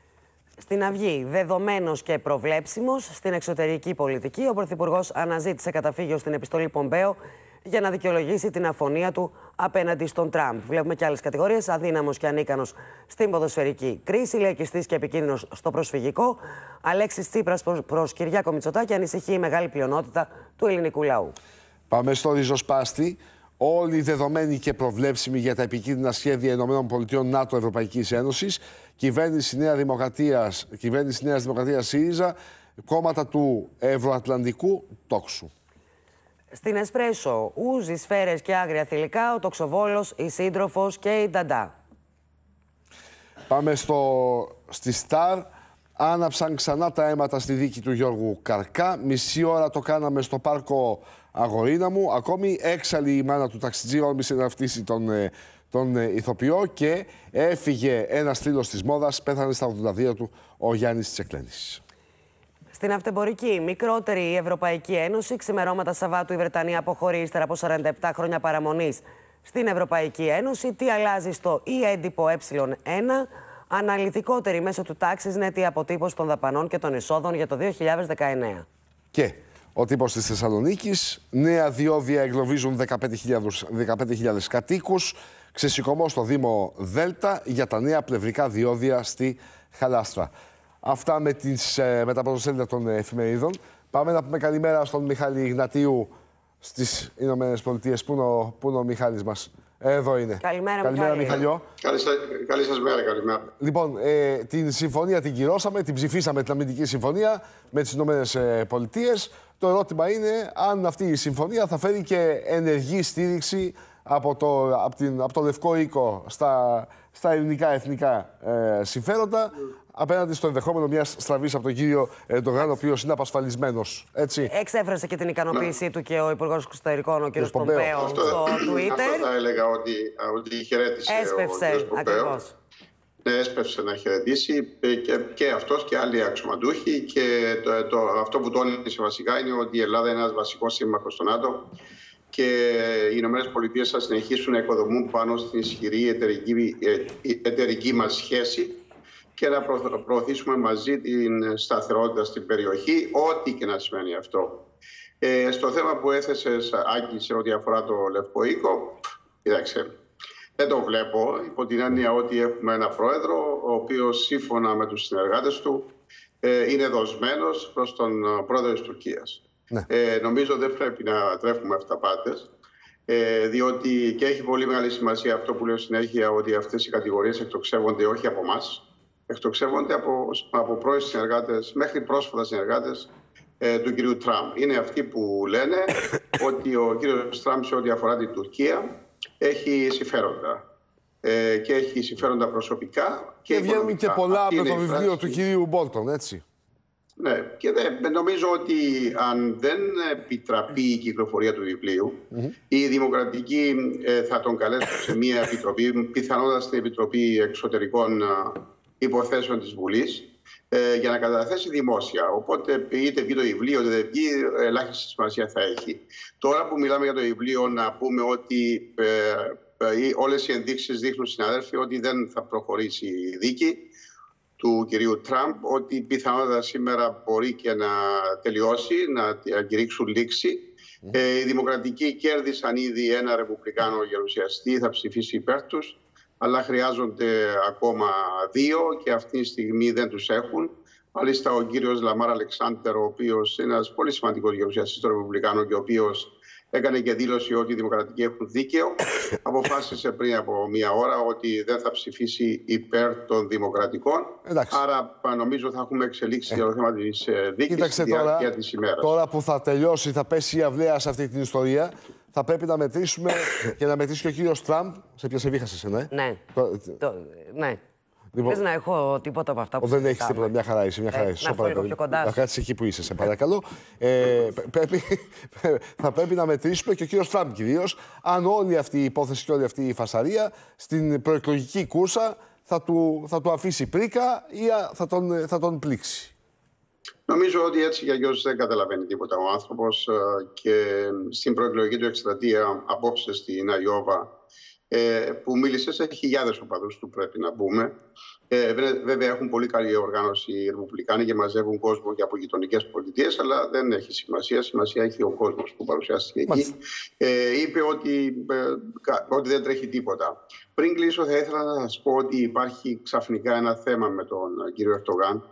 Στην Αυγή, δεδομένος και προβλέψιμος στην εξωτερική πολιτική, ο Πρωθυπουργός αναζήτησε καταφύγιο στην επιστολή Πομπέο για να δικαιολογήσει την αφωνία του απέναντι στον Τραμπ. Βλέπουμε και άλλες κατηγορίες. Αδύναμος και ανίκανος στην ποδοσφαιρική κρίση, λαϊκιστής και επικίνδυνος στο προσφυγικό. Αλέξης Τσίπρας προς Κυριάκο Μητσοτάκη, ανησυχεί η μεγάλη πλειονότητα του ελληνικού λαού. Πάμε στο ριζοσπάστη. Όλοι δεδομένοι και προβλέψιμοι για τα επικίνδυνα σχέδια ΗΠΑ, ΝΑΤΟ, Ευρωπαϊκής Ένωσης, κυβέρνηση Νέα Δημοκρατίας, κυβέρνηση Νέας Δημοκρατίας ΣΥΡΙΖΑ, κόμματα του Ευρωατλαντικού τόξου. Στην Εσπρέσο, ούζι, σφαίρες και άγρια θηλυκά, ο τοξοβόλος, η σύντροφος και η νταντά. Πάμε στο, στη Σταρ. Άναψαν ξανά τα αίματα στη δίκη του Γιώργου Καρκά. Μισή ώρα το κάναμε στο πάρκο Αγορίνα μου. Ακόμη έξαλλη η μάνα του ταξιτζή όρμησε να φτύσει τον, τον ηθοποιό και έφυγε ένας θρύλος της μόδας. Πέθανε στα ογδόντα δύο του ο Γιάννης Τσεκλένης. Στην αυτεμπορική, μικρότερη η Ευρωπαϊκή Ένωση. Ξημερώματα Σαββάτου η Βρετανία αποχωρεί ύστερα από σαράντα επτά χρόνια παραμονής στην Ευρωπαϊκή Ένωση. Τι αλλάζει στο ι έντυπο ε ένα. Αναλυτικότερη μέσω του τάξης νέτη αποτύπωση των δαπανών και των εισόδων για το δύο χιλιάδες δεκαεννέα. Και ο τύπος της Θεσσαλονίκης. Νέα διόδια εγκλωβίζουν δεκαπέντε χιλιάδες κατοίκους. Ξεσηκωμό στο Δήμο Δέλτα για τα νέα πλευρικά διόδια στη Χαλάστρα. Αυτά με, τις, με τα πρωτοσέλιδα των εφημερίδων. Πάμε να πούμε καλημέρα στον Μιχάλη Ιγνατίου στις Ηνωμένες Πολιτείες. Πού είναι ο, πού είναι ο Μιχάλης μας? Εδώ είναι. Καλημέρα, καλημέρα Μιχαλιό. Καλή, καλή σας μέρα, καλημέρα. Λοιπόν, ε, την συμφωνία την κυρώσαμε, την ψηφίσαμε την αμυντική συμφωνία με τις Ηνωμένες Πολιτείες. Το ερώτημα είναι αν αυτή η συμφωνία θα φέρει και ενεργή στήριξη από το, από την, από το Λευκό Οίκο στα, στα ελληνικά εθνικά ε, συμφέροντα. Mm. Απέναντι στο ενδεχόμενο μιας στραβής από τον κύριο Ερντογάν, ο οποίος είναι απασφαλισμένος. Έτσι. Εξέφρασε και την ικανοποίησή ναι. του και ο Υπουργός Εξωτερικών, ο κ. Πομπέο, αυτό, στο Twitter. Αυτό θα έλεγα ότι, ότι χαιρέτησε έσπευσε, ο κ. Πομπέο. Ναι, έσπευσε να χαιρετήσει και, και αυτός και άλλοι αξιωματούχοι. Και το, το, αυτό που τόνισε βασικά είναι ότι η Ελλάδα είναι ένας βασικός σύμμαχος στο ΝΑΤΟ και οι Ηνωμένες Πολιτείες θα συνεχίσουν να οικοδομούν πάνω στην ισχυρή εταιρική, εταιρική μας σχέση και να προωθήσουμε μαζί την σταθερότητα στην περιοχή, ό,τι και να σημαίνει αυτό. Ε, στο θέμα που έθεσες, Άκη, σε ό,τι αφορά το Λευκό Οίκο, κοίταξε, Δεν το βλέπω, υπό την έννοια ότι έχουμε ένα πρόεδρο, ο οποίος σύμφωνα με τους συνεργάτες του ε, είναι δοσμένος προς τον πρόεδρο της Τουρκίας. Ναι. Ε, νομίζω δεν πρέπει να τρέφουμε αυταπάτες, ε, διότι και έχει πολύ μεγάλη σημασία αυτό που λέω συνέχεια, ότι αυτές οι κατηγορίες εκτοξεύονται όχι από εμάς, εκτοξεύονται από, από πρώην συνεργάτες, μέχρι πρόσφατα συνεργάτες ε, του κυρίου Τραμπ. Είναι αυτοί που λένε ότι ο κύριος Τραμπ σε ό,τι αφορά την Τουρκία έχει συμφέροντα. Ε, και έχει συμφέροντα προσωπικά και, και βγαίνουν και πολλά από το βιβλίο του κυρίου Μπόλτον, έτσι. Ναι, και δε, νομίζω ότι αν δεν επιτραπεί η κυκλοφορία του βιβλίου, mm-hmm. οι δημοκρατικοί ε, θα τον καλέσουν σε μια επιτροπή, πιθανότατα στην Επιτροπή Εξωτερικών Υποθέσεων της Βουλής, ε, για να καταθέσει δημόσια. Οπότε είτε βγει το βιβλίο, είτε δεν βγει, ελάχιστη σημασία θα έχει. Τώρα που μιλάμε για το βιβλίο, να πούμε ότι ε, ε, όλες οι ενδείξεις δείχνουν, συναδέλφοι, ότι δεν θα προχωρήσει η δίκη του κυρίου Τραμπ, ότι πιθανότατα σήμερα μπορεί και να τελειώσει, να κηρύξουν λήξη. Mm. Ε, οι δημοκρατικοί κέρδισαν ήδη ένα ρεπουμπλικάνο γερουσιαστή, θα ψηφίσει υπέρ τους, αλλά χρειάζονται ακόμα δύο και αυτή τη στιγμή δεν τους έχουν. Μάλιστα ο κύριος Λαμάρ Αλεξάντερ, ο οποίος είναι ένας πολύ σημαντικός γερουσιαστής των ρεπουμπλικάνων και ο οποίος έκανε και δήλωση ότι οι δημοκρατικοί έχουν δίκαιο, αποφάσισε πριν από μία ώρα ότι δεν θα ψηφίσει υπέρ των δημοκρατικών. Εντάξει. Άρα νομίζω θα έχουμε εξελίξει ε. για το θέμα της δίκης στη διάρκεια της ημέρας. Τώρα που θα τελειώσει, θα πέσει η αυλαία σε αυτή την ιστορία, θα πρέπει να μετρήσουμε και να μετρήσει και ο κύριος Τραμπ. Σε ποια σε βήχασε, ναι. Ναι. Το, το, ναι. Λοιπόν, θες να έχω τίποτα από αυτά που δεν έχεις τίποτα, μια χαρά είσαι, μια χαρά είσαι. Ε, να λίγο πιο κοντά. Να κάτσεις εκεί που είσαι, σε παρακαλώ. ε, πρέπει, θα πρέπει να μετρήσουμε και ο κύριος Τραμπ κυρίως, αν όλη αυτή η υπόθεση και όλη αυτή η φασαρία στην προεκλογική κούρσα θα του, θα του αφήσει πρίκα ή θα τον, θα τον πλήξει. Νομίζω ότι έτσι για αλλιώς δεν καταλαβαίνει τίποτα ο άνθρωπος και στην προεκλογική του εκστρατεία απόψε στην Αϊόβα, που μίλησε σε χιλιάδες οπαδούς του, πρέπει να πούμε. Ε, βέβαια έχουν πολύ καλή οργάνωση οι Ρεπουμπλικάνοι και μαζεύουν κόσμο και από γειτονικές πολιτείες, αλλά δεν έχει σημασία. Σημασία έχει ο κόσμος που παρουσιάστηκε εκεί. Ε, είπε ότι, ε, ότι δεν τρέχει τίποτα. Πριν κλείσω θα ήθελα να σας πω ότι υπάρχει ξαφνικά ένα θέμα με τον κύριο Ερντογάν.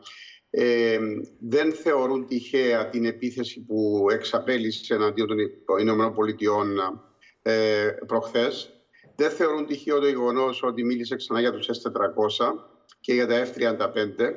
Ε, δεν θεωρούν τυχαία την επίθεση που εξαπέλυσε εναντίον των Ηνωμένων Πολιτειών ε, προχθές. Δεν θεωρούν τυχαίο το γεγονός ότι μίλησε ξανά για τους ες τετρακόσια και για τα εφ τριάντα πέντε.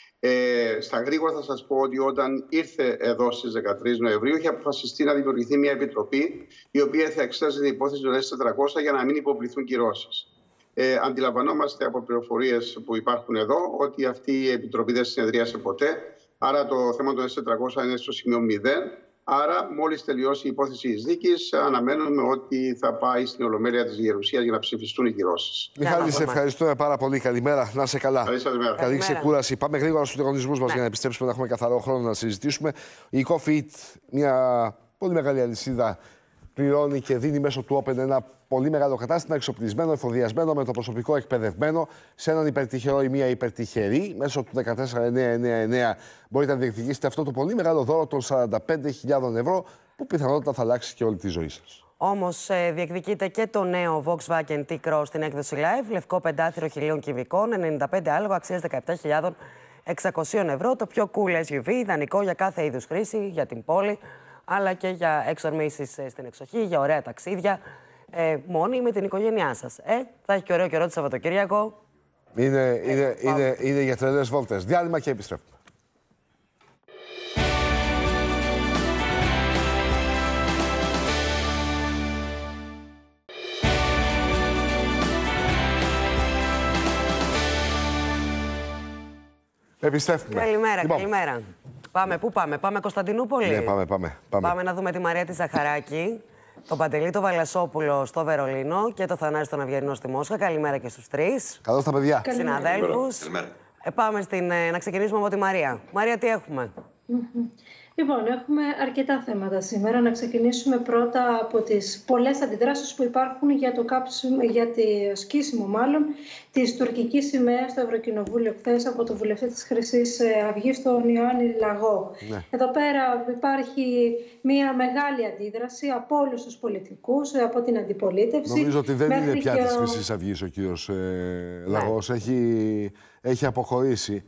Ε, στα γρήγορα θα σας πω ότι όταν ήρθε εδώ στις δεκατρείς Νοεμβρίου είχε αποφασιστεί να δημιουργηθεί μια επιτροπή η οποία θα εξετάζει την υπόθεση των ες τετρακόσια για να μην υποβληθούν κυρώσεις. Ε, αντιλαμβανόμαστε από πληροφορίες που υπάρχουν εδώ ότι αυτή η επιτροπή δεν συνεδρίασε ποτέ. Άρα το θέμα των ες τετρακόσια είναι στο σημείο μηδέν. Άρα, μόλις τελειώσει η υπόθεση της δίκης, αναμένουμε ότι θα πάει στην Ολομέλεια της Γερουσίας για να ψηφιστούν οι κυρώσεις. Μιχάλη, σε ευχαριστούμε πάρα πολύ. Καλημέρα. Να είσαι καλά. Καλή, Καλή ξεκούραση. Πάμε γρήγορα στους διαγωνισμούς μας ναι. για να επιστρέψουμε να έχουμε καθαρό χρόνο να συζητήσουμε. Η Coffee Eat, μια πολύ μεγάλη αλυσίδα, πληρώνει και δίνει μέσω του Open ένα πολύ μεγάλο κατάστημα, εξοπλισμένο, εφοδιασμένο με το προσωπικό εκπαιδευμένο σε έναν υπερτυχερό ή μία υπερτυχερή. Μέσω του δεκατέσσερα εννιακόσια ενενήντα εννέα μπορείτε να διεκδικήσετε αυτό το πολύ μεγάλο δώρο των σαράντα πέντε χιλιάδων ευρώ που πιθανότατα θα αλλάξει και όλη τη ζωή σας. Όμως ε, διεκδικείτε και το νέο Volkswagen T-Cross στην έκδοση Live, λευκό πεντάθυρο χιλίων κυβικών, ενενήντα πέντε άλογα, αξίας δεκαεπτά χιλιάδες εξακόσια ευρώ. Το πιο cool ες γιου βι, ιδανικό για κάθε είδους χρήση, για την πόλη, αλλά και για εξορμήσεις στην εξοχή, για ωραία ταξίδια, ε, μόνοι με την οικογένειά σας. Ε, θα έχει και ωραίο καιρό το Σαββατοκύριακο. Είναι, ε, είναι, είναι, είναι για τρελές βόλτες. Διάλειμμα και επιστρέφουμε. Επιστρέφουμε. Καλημέρα, λοιπόν. καλημέρα. Πάμε, πού πάμε, πάμε Κωνσταντινούπολη. Ναι, πάμε, πάμε, πάμε. Πάμε να δούμε τη Μαρία τη Ζαχαράκη, τον Παντελή τον Βαλασόπουλο στο Βερολίνο και το Θανάση τον Αυγερινό στη Μόσχα. Καλημέρα και στους τρεις. Καλώς τα παιδιά. Συναδέλφους. Ε, πάμε στην, ε, να ξεκινήσουμε από τη Μαρία. Μαρία, τι έχουμε. Λοιπόν, έχουμε αρκετά θέματα σήμερα. Να ξεκινήσουμε πρώτα από τις πολλές αντιδράσεις που υπάρχουν για το, κάψιμο, για το σκίσιμο μάλλον της τουρκικής σημαίας στο Ευρωκοινοβούλιο χθες από το βουλευτή της Χρυσής Αυγής, τον Ιωάννη Λαγό. Ναι. Εδώ πέρα υπάρχει μια μεγάλη αντίδραση από όλους τους πολιτικούς, από την αντιπολίτευση. Νομίζω ότι δεν είναι πια και της ο... Χρυσής Αυγής ο κύριος ε, Λαγός. Ναι. Έχει, έχει αποχωρήσει.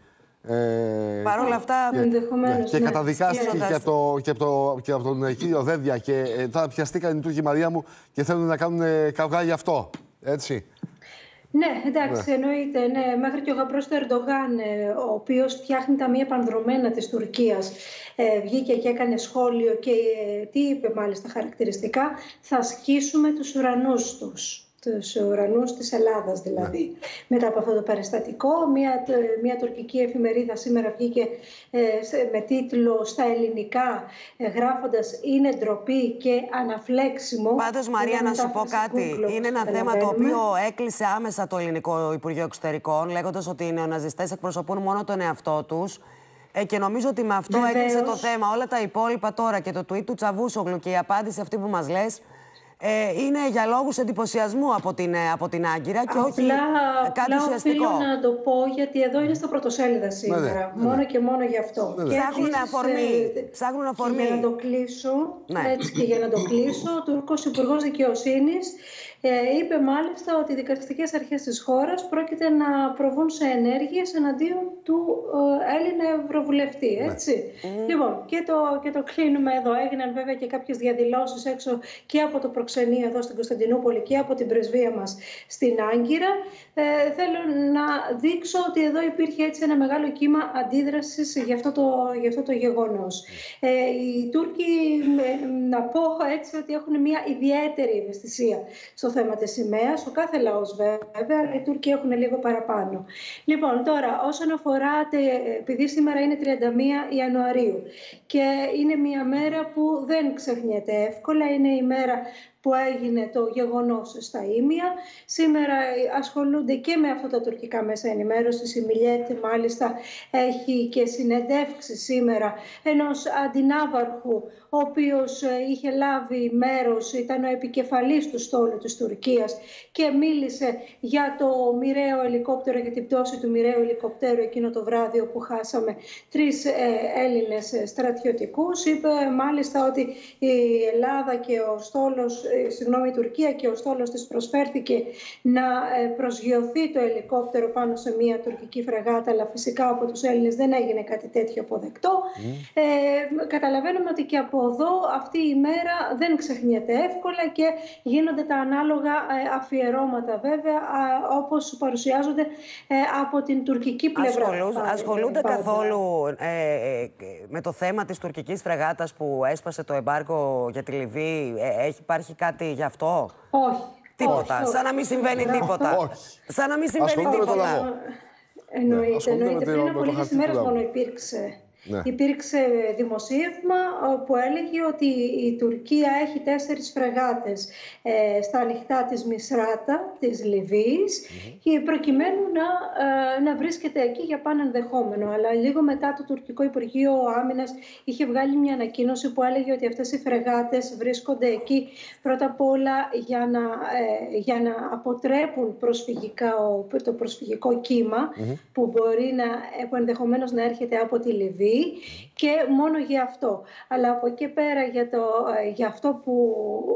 Ε, Παρ' όλα αυτά, και, ναι, και ναι, καταδικάστηκε και από, το, και, από το, και από τον κύριο Δένδια. Και ε, τώρα πιαστήκαν οι Τούρκοι, Μαρία μου, και θέλουν να κάνουν ε, καυγά γι' αυτό. Έτσι. Ναι, εντάξει, ναι. εννοείται. Ναι. Μέχρι και ο γαμπρός του Ερντογάν, ο οποίος φτιάχνει τα μη επανδρομένα της Τουρκίας, ε, βγήκε και έκανε σχόλιο και ε, τι είπε μάλιστα χαρακτηριστικά: θα σκίσουμε τους ουρανούς τους. Τους ουρανούς της Ελλάδας δηλαδή. Yeah. Μετά από αυτό το περιστατικό, μια, μια τουρκική εφημερίδα σήμερα βγήκε ε, με τίτλο στα ελληνικά, ε, γράφοντας «Είναι ντροπή και αναφλέξιμο». Πάντως, Μαρία, να σου πω κάτι. Είναι ένα θέμα το οποίο έκλεισε άμεσα το Ελληνικό Υπουργείο Εξωτερικών, λέγοντας ότι οι νεοναζιστές εκπροσωπούν μόνο τον εαυτό τους. Ε, και νομίζω ότι με αυτό Βεβαίως. έκλεισε το θέμα. Όλα τα υπόλοιπα τώρα και το tweet του Τσαβούσογλου και η απάντηση αυτή που μας λες, Ε, είναι για λόγους εντυπωσιασμού από την, από την Άγκυρα και απλά, όχι κάτι απλά ουσιαστικό. Απλά να το πω, γιατί εδώ είναι στα πρωτοσέλιδα σήμερα. Ναι, ναι, μόνο ναι. και μόνο γι' αυτό. Ναι, ναι. Ψάχνουν αφορμή. Ε, Ψάχνουν αφορμή. Για να το κλείσω, ναι. έτσι και για να το κλείσω, ο Τούρκος Υπουργός Δικαιοσύνης ε, είπε μάλιστα ότι οι δικαστικές αρχές της χώρας πρόκειται να προβούν σε ενέργειες εναντίον του ε, Έλληνα Ευρωβουλευτή. Έτσι. Ναι. Mm. Λοιπόν, και το, και το κλείνουμε εδώ. Έγιναν βέβαια και κάποιες διαδηλώσεις έξω και από το προξενείο εδώ στην Κωνσταντινούπολη και από την πρεσβεία μας στην Άγκυρα. Ε, θέλω να δείξω ότι εδώ υπήρχε έτσι ένα μεγάλο κύμα αντίδρασης για αυτό το, για αυτό το γεγονός. Ε, οι Τούρκοι, ε, να πω έτσι, ότι έχουν μια ιδιαίτερη ευαισθησία στο θέμα της σημαίας. Ο κάθε λαός βέβαια, αλλά οι Τούρκοι έχουν λίγο παραπάνω. Λοιπόν, τώρα, όσον αφορά, επειδή σήμερα είναι τριάντα μία Ιανουαρίου και είναι μια μέρα που δεν ξεχνιέται εύκολα, είναι η μέρα που έγινε το γεγονός στα Ήμια. Σήμερα ασχολούνται και με αυτά τα τουρκικά μέσα ενημέρωσης. Η Μιλιέτ μάλιστα έχει και συνεντεύξει σήμερα ενός αντινάβαρχου, ο οποίος είχε λάβει μέρος, ήταν ο επικεφαλής του στόλου της Τουρκίας και μίλησε για το μοιραίο ελικόπτερο, για την πτώση του μοιραίου ελικοπτέρου εκείνο το βράδυ όπου χάσαμε τρεις ε, Έλληνες στρατιωτικούς. Είπε μάλιστα ότι η Ελλάδα και ο στόλος, συγγνώμη, η Τουρκία και ο στόλος της προσφέρθηκε να προσγειωθεί το ελικόπτερο πάνω σε μια τουρκική φρεγάτα, αλλά φυσικά από τους Έλληνες δεν έγινε κάτι τέτοιο αποδεκτό. Mm. Ε, καταλαβαίνουμε ότι και από εδώ αυτή η μέρα δεν ξεχνιέται εύκολα και γίνονται τα ανάλογα αφιερώματα βέβαια, όπως παρουσιάζονται από την τουρκική πλευρά. Ασχολούν, ασχολούνται πάντα. καθόλου ε, ε, με το θέμα της τουρκικής φρεγάτας που έσπασε το εμπάργκο για τη Λιβύη? Ε, έχει υπάρχει κάτι γι' αυτό? Όχι. Τίποτα. Όχι, σαν να μην συμβαίνει όχι. τίποτα. Όχι. Σαν να μην συμβαίνει τίποτα. Εννοείται. εννοείται. Πριν από λίγες ημέρες μόνο υπήρξε. Ναι. Υπήρξε δημοσίευμα που έλεγε ότι η Τουρκία έχει τέσσερις φρεγάτες ε, στα ανοιχτά της Μισράτα, της Λιβύης, mm-hmm. και προκειμένου να, ε, να βρίσκεται εκεί για πάνε ενδεχόμενο. Αλλά λίγο μετά το τουρκικό Υπουργείο Άμυνας είχε βγάλει μια ανακοίνωση που έλεγε ότι αυτές οι φρεγάτες βρίσκονται εκεί πρώτα απ' όλα για να, ε, για να αποτρέπουν προσφυγικά, το προσφυγικό κύμα mm-hmm. που μπορεί να, που ενδεχομένως να έρχεται από τη Λιβύη. Και μόνο για αυτό. Αλλά από εκεί πέρα για, το, για αυτό που,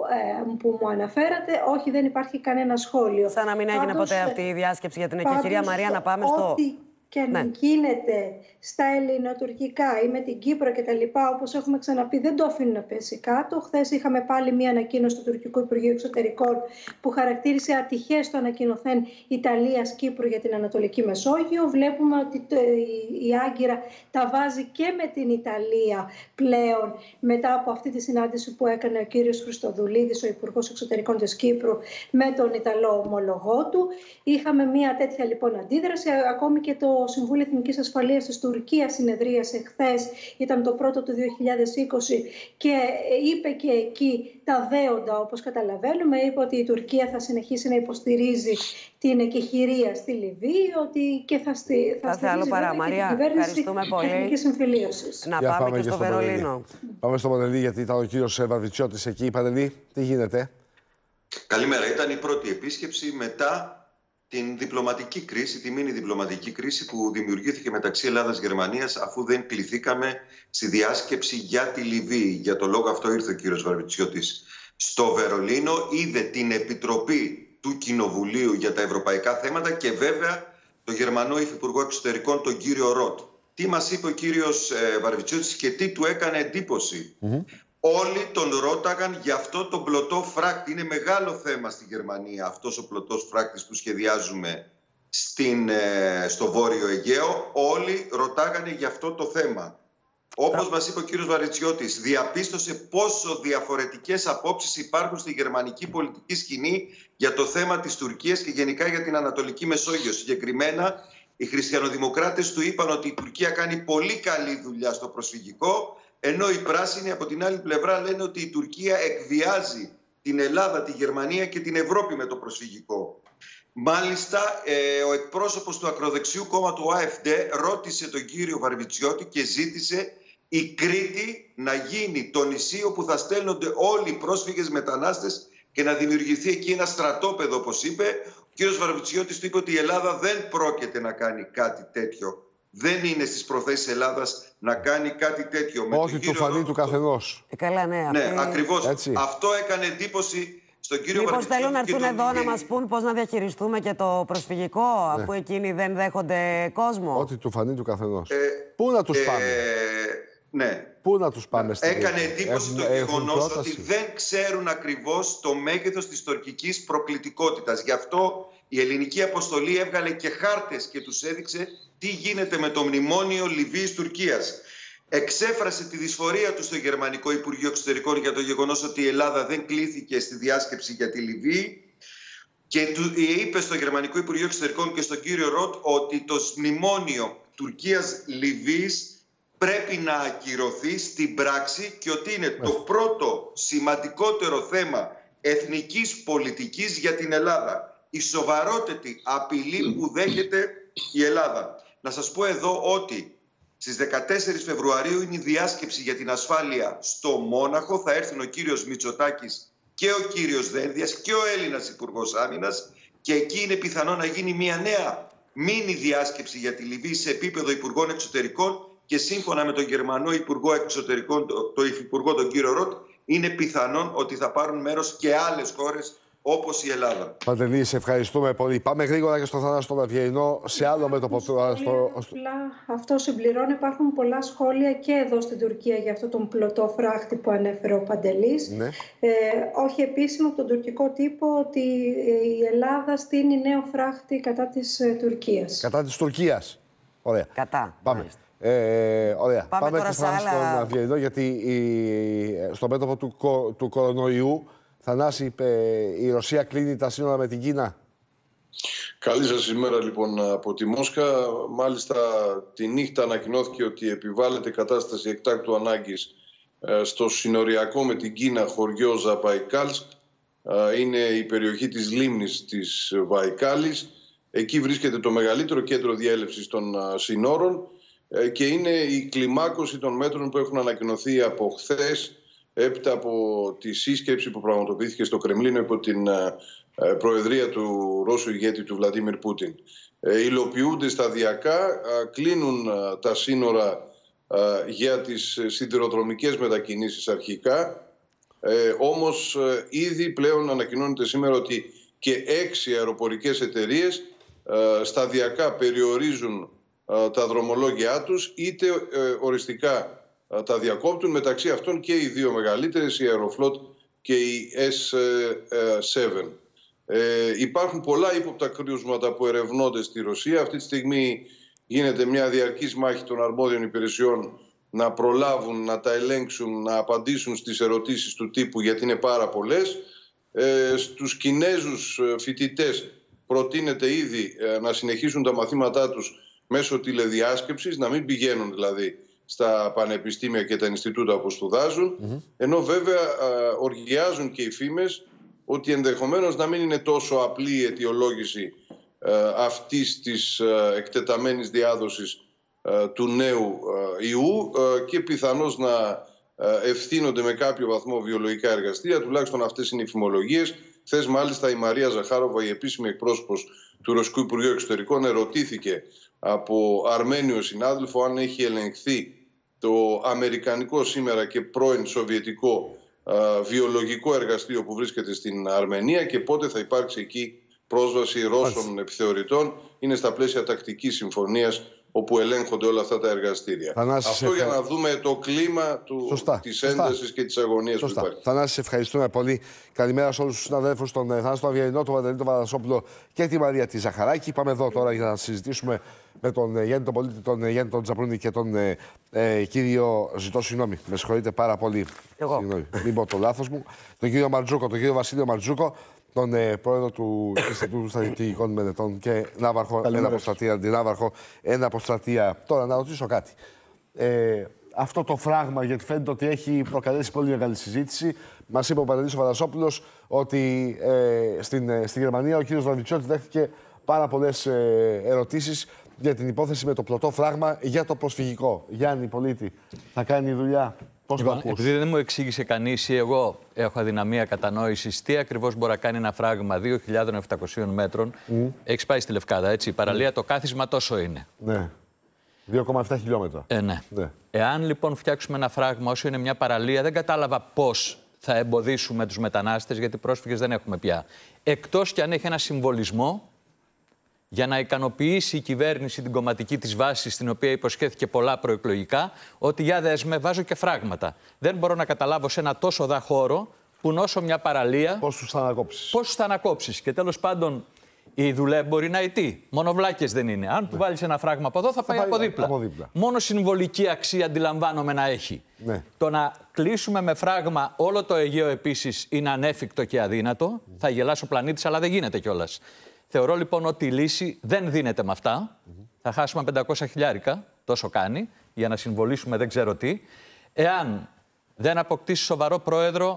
ε, που μου αναφέρατε, όχι, δεν υπάρχει κανένα σχόλιο. Σαν να μην έγινε πάντως, ποτέ αυτή η διάσκεψη για την εκεί. Κυρία Μαρία, να πάμε στο... Ό,τι και αν ναι. γίνεται στα ελληνοτουρκικά ή με την Κύπρο κτλ., όπως έχουμε ξαναπεί, δεν το αφήνουν να πέσει κάτω. Χθες είχαμε πάλι μία ανακοίνωση του Τουρκικού Υπουργείου Εξωτερικών που χαρακτήρισε ατυχές το ανακοινωθέν Ιταλίας-Κύπρου για την Ανατολική Μεσόγειο. Βλέπουμε ότι το, η, η Άγκυρα τα βάζει και με την Ιταλία πλέον, μετά από αυτή τη συνάντηση που έκανε ο κύριος Χριστοδουλίδης, ο Υπουργός Εξωτερικών της Κύπρου, με τον Ιταλό ομολογό του. Είχαμε μία τέτοια λοιπόν αντίδραση. Ακόμη και το Συμβούλιο Εθνικής Ασφαλείας της Τουρκίας συνεδρίασε χθες, ήταν το πρώτο του δύο χιλιάδες είκοσι, και είπε και εκεί τα δέοντα, όπως καταλαβαίνουμε. Είπε ότι η Τουρκία θα συνεχίσει να υποστηρίζει την εκεχηρία στη Λιβύη, ότι και θα, στη, θα στηρίζει παρά, Μαρία, την κυβέρνηση Εθνικής Συμφιλίωσης. Να πάμε, πάμε και στο Βερολίνο. Πάμε στο Παντελή, γιατί ήταν ο κύριος Βαρβιτσιώτης εκεί. Παντελή, τι γίνεται? Καλημέρα. Ήταν η πρώτη επίσκεψη μετά την διπλωματική κρίση, τη μίνι διπλωματική κρίση που δημιουργήθηκε μεταξύ Ελλάδας-Γερμανίας, αφού δεν κληθήκαμε στη διάσκεψη για τη Λιβύη. Για το λόγο αυτό ήρθε ο κύριος Βαρβιτσιώτης στο Βερολίνο, είδε την Επιτροπή του Κοινοβουλίου για τα ευρωπαϊκά θέματα και βέβαια το Γερμανό Υφυπουργό Εξωτερικών, τον κύριο Ροτ. Τι μας είπε ο κύριος ε, Βαρβιτσιώτης και τι του έκανε εντύπωση? Mm-hmm. Όλοι τον ρώταγαν για αυτό το πλωτό φράκτη. Είναι μεγάλο θέμα στη Γερμανία αυτός ο πλωτός φράκτης που σχεδιάζουμε στην, ε, στο Βόρειο Αιγαίο. Όλοι ρωτάγανε για αυτό το θέμα. Όπως μας είπε ο κύριος Βαρβιτσιώτης, διαπίστωσε πόσο διαφορετικές απόψεις υπάρχουν στη γερμανική πολιτική σκηνή για το θέμα της Τουρκίας και γενικά για την Ανατολική Μεσόγειο. Συγκεκριμένα, οι χριστιανοδημοκράτες του είπαν ότι η Τουρκία κάνει πολύ καλή δουλειά στο προσφυγικό, ενώ οι πράσινοι από την άλλη πλευρά λένε ότι η Τουρκία εκβιάζει την Ελλάδα, τη Γερμανία και την Ευρώπη με το προσφυγικό. Μάλιστα, ε, ο εκπρόσωπος του ακροδεξιού κόμματου Α Εφ Ντε ρώτησε τον κύριο Βαρβιτσιώτη και ζήτησε η Κρήτη να γίνει το νησί όπου θα στέλνονται όλοι οι πρόσφυγες μετανάστες και να δημιουργηθεί εκεί ένα στρατόπεδο, όπως είπε. Ο κύριος Βαρβιτσιώτης του είπε ότι η Ελλάδα δεν πρόκειται να κάνει κάτι τέτοιο. Δεν είναι στις προθέσεις Ελλάδας να κάνει κάτι τέτοιο. Όχι του φανεί του καθενός. Ε, καλά, ναι. Ναι, αυτή... ακριβώς. Έτσι. Αυτό έκανε εντύπωση στον κύριο Βαρβιτσιώτη. Μήπως θέλουν να έρθουν εδώ να μας πούν πώς να διαχειριστούμε και το προσφυγικό, ναι, αφού εκείνοι δεν δέχονται κόσμο. Ό,τι του φανεί του καθενός. Ε, Πού να τους ε, πάμε? Ναι. Πού να τους πάμε? Στην Έκανε εντύπωση έχουν, το γεγονός ότι δεν ξέρουν ακριβώς το μέγεθος της τουρκικής προκλητικότητας. Γι' αυτό η ελληνική αποστολή έβγαλε και χάρτες και τους έδειξε τι γίνεται με το μνημόνιο Λιβύης-Τουρκίας. Εξέφρασε τη δυσφορία του στο Γερμανικό Υπουργείο Εξωτερικών για το γεγονός ότι η Ελλάδα δεν κλήθηκε στη διάσκεψη για τη Λιβύη και του είπε στο Γερμανικό Υπουργείο Εξωτερικών και στον κύριο Ροτ ότι το μνημόνιο Τουρκίας-Λιβύης πρέπει να ακυρωθεί στην πράξη και ότι είναι το πρώτο σημαντικότερο θέμα εθνικής πολιτικής για την Ελλάδα. Η σοβαρότερη απειλή που δέχεται η Ελλάδα. Να σας πω εδώ ότι στις δεκατέσσερις Φεβρουαρίου είναι η διάσκεψη για την ασφάλεια στο Μόναχο. Θα έρθουν ο κύριος Μητσοτάκης και ο κύριος Δένδιας και ο Έλληνας Υπουργός Άμυνας και εκεί είναι πιθανό να γίνει μια νέα μίνι διάσκεψη για τη Λιβύη σε επίπεδο Υπουργών Εξωτερικών και σύμφωνα με τον Γερμανό Υπουργό Εξωτερικών, το, το Υφυπουργό τον κύριο Ροτ, είναι πιθανόν ότι θα πάρουν μέρος και άλλες χώρες όπως η Ελλάδα. Παντελή, σε ευχαριστούμε πολύ. Πάμε γρήγορα και στο Θανάση τον Αυγερινό, σε άλλο μέτωπο. Στο... Στο... Αυτό συμπληρώνει. Υπάρχουν πολλά σχόλια και εδώ στην Τουρκία για αυτό τον πλωτό φράχτη που ανέφερε ο Παντελής. Ναι. Ε, όχι επίσημο από τον τουρκικό τύπο ότι η Ελλάδα στείνει νέο φράχτη κατά της Τουρκίας. Κατά της Τουρκίας. Ωραία. Κατά. Πάμε. Ε, ωραία. Πάμε, Πάμε τώρα και άλλα... στον Αυγερινό, γιατί η... στο μέτωπο του, κο... του κορονοϊού, Θανάση, η Ρωσία κλείνει τα σύνορα με την Κίνα. Καλή σας ημέρα λοιπόν από τη Μόσχα. Μάλιστα τη νύχτα ανακοινώθηκε ότι επιβάλλεται κατάσταση εκτάκτου ανάγκης στο συνοριακό με την Κίνα χωριό Ζαμπαϊκάλσκ. Είναι η περιοχή της λίμνης της Βαϊκάλης. Εκεί βρίσκεται το μεγαλύτερο κέντρο διέλευσης των συνόρων και είναι η κλιμάκωση των μέτρων που έχουν ανακοινωθεί από χθες έπειτα από τη σύσκεψη που πραγματοποιήθηκε στο Κρεμλίνο υπό την προεδρία του Ρώσου ηγέτη του Βλαντίμιρ Πούτιν. Υλοποιούνται σταδιακά, κλείνουν τα σύνορα για τις σιδηροδρομικές μετακινήσεις αρχικά, όμως ήδη πλέον ανακοινώνεται σήμερα ότι και έξι αεροπορικές εταιρείες σταδιακά περιορίζουν τα δρομολόγια τους, είτε οριστικά τα διακόπτουν, μεταξύ αυτών και οι δύο μεγαλύτερες, η Aeroflot και η ες επτά. Ε, υπάρχουν πολλά ύποπτα κρούσματα που ερευνώνται στη Ρωσία. Αυτή τη στιγμή γίνεται μια διαρκής μάχη των αρμόδιων υπηρεσιών να προλάβουν, να τα ελέγξουν, να απαντήσουν στις ερωτήσεις του τύπου, γιατί είναι πάρα πολλές. Ε, στους Κινέζους φοιτητές προτείνεται ήδη να συνεχίσουν τα μαθήματά τους μέσω τηλεδιάσκεψης, να μην πηγαίνουν δηλαδή στα πανεπιστήμια και τα Ινστιτούτα που σπουδάζουν, mm-hmm. ενώ βέβαια α, οργιάζουν και οι φήμες ότι ενδεχομένως να μην είναι τόσο απλή η αιτιολόγηση α, αυτής της α, εκτεταμένης διάδοσης α, του νέου α, ιού α, και πιθανώς να α, ευθύνονται με κάποιο βαθμό βιολογικά εργαστήρια, τουλάχιστον αυτές είναι οι φημολογίες. Χθες μάλιστα η Μαρία Ζαχάροβα, η επίσημη εκπρόσωπος του Ρωσικού Υπουργείου Εξωτερικών, ερωτήθηκε από Αρμένιο συνάδελφο αν έχει ελεγχθεί το αμερικανικό σήμερα και πρώην σοβιετικό α, βιολογικό εργαστήριο που βρίσκεται στην Αρμενία και πότε θα υπάρξει εκεί πρόσβαση Ρώσων επιθεωρητών. Είναι στα πλαίσια τακτικής συμφωνίας όπου ελέγχονται όλα αυτά τα εργαστήρια. Θανάση, Αυτό για να δούμε το κλίμα του, σωστά, της έντασης σωστά. και της αγωνίας σωστά. που υπάρχει. Θανάση, σε ευχαριστούμε πολύ. Καλημέρα σε όλους τους συναδέλφους, τον Θανάση τον Αβγενινό, τον Βαντελή τον Βαρασόπουλο και τη Μαρία τη Ζαχαράκη. Πάμε εδώ τώρα για να συζητήσουμε με τον Γιάννη τον Πολίτη, τον Γιάννη τον Τζαπρούνη και τον ε, ε, κύριο. Ζητώ συγγνώμη, με συγχωρείτε πάρα πολύ. Εγώ. Συγγνώμη, μην πω το λάθος μου. Τον κύριο Μαρτζούκο, τον κύριο Βασίλειο Μαρτζούκο, τον ε, πρόεδρο του Ινστιτούτου Στρατηγικών Μελετών και ναύαρχο, ένα αποστρατεία, αντινάβαρχο, ένα αποστρατεία. Τώρα να ρωτήσω κάτι. Ε, αυτό το φράγμα, γιατί φαίνεται ότι έχει προκαλέσει πολύ μεγάλη συζήτηση. Μας είπε ο Παντελής ο Βαρασόπουλος ότι ε, στην, ε, στη Γερμανία ο κύριος Βραβιτσιώτης δέχτηκε πάρα πολλές ε, ερωτήσεις για την υπόθεση με το πλωτό φράγμα για το προσφυγικό. Γιάννη Πολίτη, θα κάνει δουλειά. Πώς λοιπόν, το ακούς? Επειδή δεν μου εξήγησε κανείς ή εγώ έχω αδυναμία κατανόησης τι ακριβώς μπορεί να κάνει ένα φράγμα δύο χιλιάδες επτακόσιων μέτρων. Mm. Έχεις πάει στη Λευκάδα, έτσι. Η παραλία, mm. το κάθισμα τόσο είναι. Ναι. δύο κόμμα επτά χιλιόμετρα. Ε, ναι. ναι. Εάν λοιπόν φτιάξουμε ένα φράγμα όσο είναι μια παραλία, δεν κατάλαβα πώς θα εμποδίσουμε τους μετανάστες, γιατί πρόσφυγες δεν έχουμε πια. Εκτός κι αν έχει ένα συμβολισμό για να ικανοποιήσει η κυβέρνηση την κομματική της βάση, στην οποία υποσχέθηκε πολλά προεκλογικά, ότι για δέσμε βάζω και φράγματα. Δεν μπορώ να καταλάβω σε ένα τόσο δα χώρο που νόσο μια παραλία. Πώς τους θα ανακόψεις. Πώς τους θα ανακόψεις. Και τέλος πάντων, η δουλέμποροι να ηττεί. Μόνο βλάκες δεν είναι. Αν ναι. του βάλεις ένα φράγμα από εδώ, θα, θα πάει, πάει από, δίπλα. από δίπλα. Μόνο συμβολική αξία αντιλαμβάνομαι να έχει. Ναι. Το να κλείσουμε με φράγμα όλο το Αιγαίο επίσης είναι ανέφικτο και αδύνατο. Mm. Θα γελάσει ο πλανήτης, αλλά δεν γίνεται κιόλας. Θεωρώ λοιπόν ότι η λύση δεν δίνεται με αυτά. Mm-hmm. Θα χάσουμε πεντακόσια χιλιάρικα, τόσο κάνει, για να συμβολήσουμε δεν ξέρω τι. Εάν δεν αποκτήσει σοβαρό πρόεδρο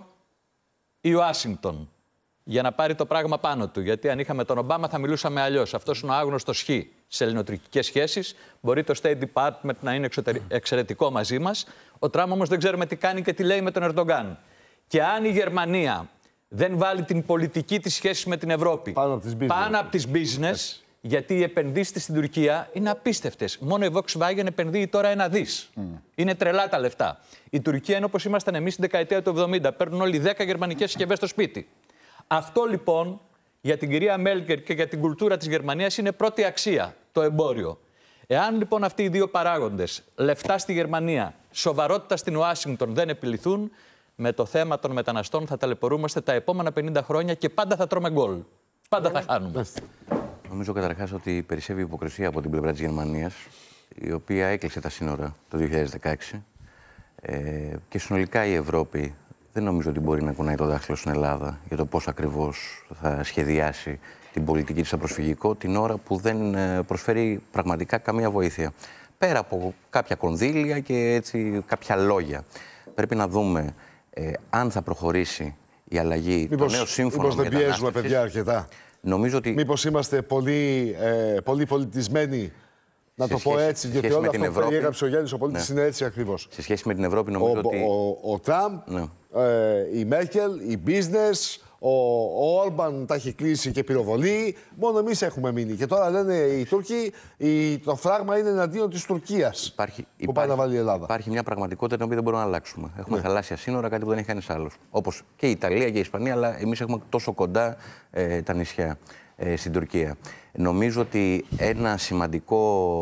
η Ουάσιγκτον για να πάρει το πράγμα πάνω του. Γιατί αν είχαμε τον Ομπάμα θα μιλούσαμε αλλιώς. Αυτός είναι ο άγνωστος χ σε ελληνοτουρκικές σχέσεις. Μπορεί το State Department να είναι εξωτερι... εξαιρετικό μαζί μας. Ο Τραμπ όμως δεν ξέρουμε τι κάνει και τι λέει με τον Ερντογκάν. Και αν η Γερμανία δεν βάλει την πολιτική της σχέση με την Ευρώπη πάνω από τις business, πάνω από τις business γιατί οι επενδύσεις στην Τουρκία είναι απίστευτες. Μόνο η Volkswagen επενδύει τώρα ένα δις. Mm. Είναι τρελά τα λεφτά. Η Τουρκία είναι όπως ήμασταν εμείς στην δεκαετία του εβδομήντα. Παίρνουν όλοι δέκα γερμανικές συσκευές στο σπίτι. Αυτό λοιπόν για την κυρία Μέρκελ και για την κουλτούρα της Γερμανίας είναι πρώτη αξία, το εμπόριο. Εάν λοιπόν αυτοί οι δύο παράγοντες, λεφτά στη Γερμανία, σοβαρότητα στην Ουάσιγκτον, δεν επιληθούν, με το θέμα των μεταναστών θα ταλαιπωρούμαστε τα επόμενα πενήντα χρόνια και πάντα θα τρώμε γκολ. Πάντα θα χάνουμε. Νομίζω καταρχάς ότι περισσεύει υποκρισία από την πλευρά της Γερμανίας, η οποία έκλεισε τα σύνορα το δύο χιλιάδες δεκαέξι ε, και συνολικά η Ευρώπη δεν νομίζω ότι μπορεί να κουνάει το δάχτυλο στην Ελλάδα για το πώς ακριβώς θα σχεδιάσει την πολιτική της στο προσφυγικό την ώρα που δεν προσφέρει πραγματικά καμία βοήθεια. Πέρα από κάποια κονδύλια και έτσι κάποια λόγια. Πρέπει να δούμε ε, αν θα προχωρήσει η αλλαγή, μήπως, το νέο σύμφωνο μήπως δεν πιέζουμε παιδιά αρκετά. Νομίζω ότι... Μήπως είμαστε πολύ, ε, πολύ πολιτισμένοι, να το πω έτσι, γιατί όλα αυτά που περιέγραψε ο Γιάννης ο Πολίτης ναι. είναι έτσι ακριβώς. Σε σχέση με την Ευρώπη νομίζω ο, ότι... Ο, ο, ο Τραμπ, ναι. ε, η Μέρκελ, η business, ο, ο Όρμπαν τα έχει κλείσει και πυροβολεί, μόνο εμείς έχουμε μείνει. Και τώρα λένε οι Τούρκοι, η, το φράγμα είναι εναντίον της Τουρκίας υπάρχει, που υπάρχει, πάει να βάλει η Ελλάδα. Υπάρχει μια πραγματικότητα την οποία δεν μπορούμε να αλλάξουμε. Έχουμε ναι. θαλάσσια σύνορα, κάτι που δεν έχει κανείς άλλος. Όπως και η Ιταλία και η Ισπανία, αλλά εμείς έχουμε τόσο κοντά ε, τα νησιά ε, στην Τουρκία. Νομίζω ότι ένα σημαντικό,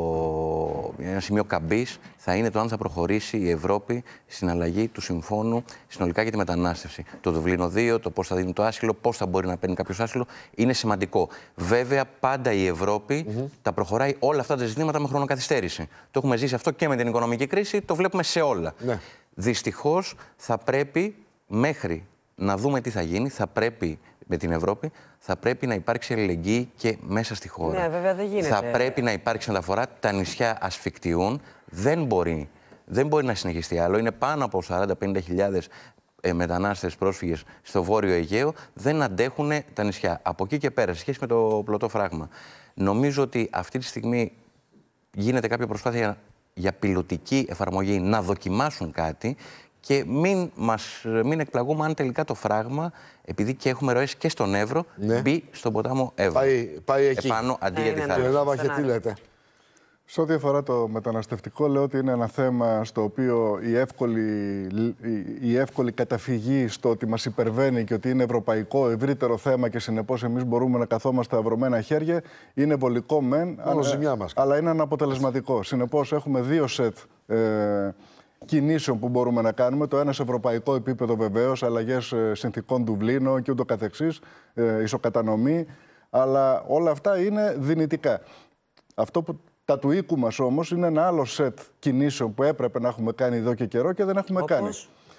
ένα σημείο καμπής θα είναι το αν θα προχωρήσει η Ευρώπη στην αλλαγή του συμφώνου συνολικά για τη μετανάστευση. Το Δουβλίνο δύο, το πώς θα δίνει το άσυλο, πώς θα μπορεί να παίρνει κάποιος άσυλο, είναι σημαντικό. Βέβαια, πάντα η Ευρώπη mm-hmm. τα προχωράει όλα αυτά τα ζητήματα με χρονοκαθυστέρηση. Το έχουμε ζήσει αυτό και με την οικονομική κρίση, το βλέπουμε σε όλα. Ναι. Δυστυχώς, θα πρέπει μέχρι να δούμε τι θα γίνει, θα πρέπει με την Ευρώπη, θα πρέπει να υπάρξει αλληλεγγύη και μέσα στη χώρα. Ναι, βέβαια δεν γίνεται. Θα πρέπει να υπάρξει μεταφορά. Τα νησιά ασφικτιούν. Δεν μπορεί, δεν μπορεί να συνεχιστεί άλλο. Είναι πάνω από σαράντα με πενήντα χιλιάδες ε, μετανάστες πρόσφυγες στο Βόρειο Αιγαίο. Δεν αντέχουν τα νησιά. Από εκεί και πέρα, σε σχέση με το πλωτό φράγμα, νομίζω ότι αυτή τη στιγμή γίνεται κάποια προσπάθεια για, για πιλωτική εφαρμογή να δοκιμάσουν κάτι. Και μην, μας, μην εκπλαγούμε αν τελικά το φράγμα, επειδή και έχουμε ροές και στον Εύρο, ναι. μπει στον ποτάμο Εύρο. Πάει, πάει εκεί. Επάνω, αντί ναι, για τη ναι, θάλασσα. Ναι, τι λέτε. Σε ό,τι αφορά το μεταναστευτικό, λέω ότι είναι ένα θέμα στο οποίο η εύκολη, η εύκολη καταφυγή στο ότι μας υπερβαίνει και ότι είναι ευρωπαϊκό, ευρύτερο θέμα και συνεπώς εμείς μπορούμε να καθόμαστε αβρωμένα χέρια, είναι βολικό μεν, αλλά, αλλά είναι αναποτελεσματικό. Συνεπώς έχουμε δύο σετ ε, κινήσεων που μπορούμε να κάνουμε. Το ένα σε ευρωπαϊκό επίπεδο βεβαίως, αλλαγές συνθηκών Δουβλίνο και ούτω καθεξής, ε, ισοκατανομή, αλλά όλα αυτά είναι δυνητικά. Αυτό που τα του οίκου μας όμως είναι ένα άλλο σετ κινήσεων που έπρεπε να έχουμε κάνει εδώ και καιρό και δεν έχουμε Όπως... κάνει.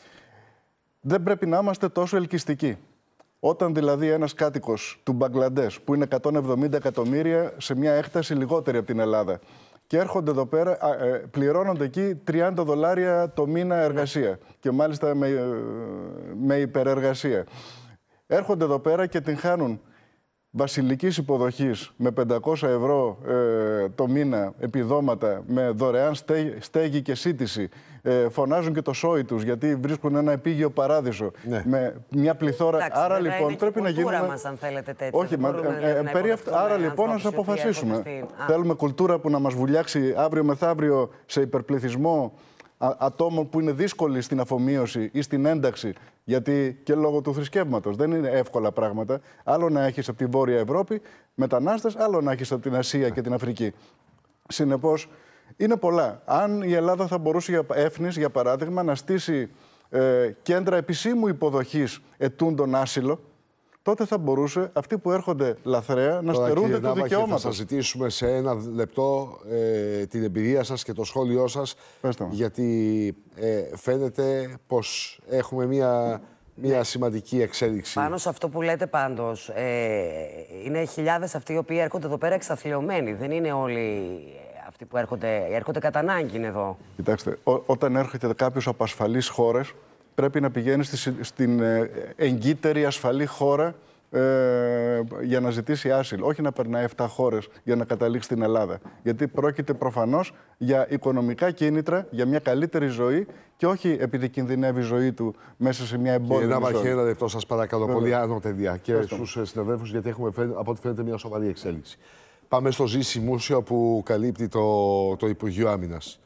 Δεν πρέπει να είμαστε τόσο ελκυστικοί. Όταν δηλαδή ένας κάτοικος του Μπαγκλαντές, που είναι εκατόν εβδομήντα εκατομμύρια σε μια έκταση λιγότερη από την Ελλάδα, και έρχονται εδώ πέρα, πληρώνονται εκεί τριάντα δολάρια το μήνα εργασία και μάλιστα με, με υπερεργασία. Έρχονται εδώ πέρα και την χάνουν βασιλικής υποδοχής με πεντακόσια ευρώ ε, το μήνα επιδόματα, με δωρεάν στέγη, στέγη και σύντηση. Ε, φωνάζουν και το σόι τους γιατί βρίσκουν ένα επίγειο παράδεισο. Ναι. Με μια πληθώρα. Εντάξει, άρα λοιπόν πρέπει να γίνουμε. Μας, αν θέλετε, τέτοια. Όχι, μα, ε, ε, περί αυτά. Άρα λοιπόν να αποφασίσουμε. Θέλουμε κουλτούρα που να μας βουλιάξει αύριο μεθαύριο σε υπερπληθυσμό ατόμων που είναι δύσκολοι στην αφομοίωση ή στην ένταξη, γιατί και λόγω του θρησκεύματος δεν είναι εύκολα πράγματα. Άλλο να έχεις από τη Βόρεια Ευρώπη μετανάστες, άλλο να έχεις από την Ασία και την Αφρική. Συνεπώς, είναι πολλά. Αν η Ελλάδα θα μπορούσε, για Έφνης, για παράδειγμα, να στήσει ε, κέντρα επισήμου υποδοχής ετούντων άσυλο, τότε θα μπορούσε αυτοί που έρχονται λαθρέα να Τώρα, στερούνται του δικαιώματος. Θα σας ζητήσουμε σε ένα λεπτό ε, την εμπειρία σας και το σχόλιο σας, γιατί ε, φαίνεται πως έχουμε μια, μια σημαντική εξέλιξη. Πάνω σε αυτό που λέτε πάντως, ε, είναι χιλιάδες αυτοί οι οποίοι έρχονται εδώ πέρα εξαθλιωμένοι. Δεν είναι όλοι αυτοί που έρχονται, έρχονται κατά ανάγκη είναι εδώ. Κοιτάξτε, ό, όταν έρχεται κάποιος από ασφαλείς χώρες, πρέπει να πηγαίνει στη, στην εγκύτερη ασφαλή χώρα ε, για να ζητήσει άσυλο. Όχι να περνάει επτά χώρες για να καταλήξει στην Ελλάδα. Γιατί πρόκειται προφανώς για οικονομικά κίνητρα, για μια καλύτερη ζωή και όχι επειδή κινδυνεύει η ζωή του μέσα σε μια εμπόλεμη ζώνη. Κύριε Ναύαρχε, ένα λεπτό σας παρακαλώ πολύ, άνω παιδιά και στους συναδέλφους, γιατί έχουμε από ό,τι φαίνεται μια σοβαρή εξέλιξη. Πάμε στο Ζήση Μούσιο που καλύπτει το, το Υπουργείο Άμυνας.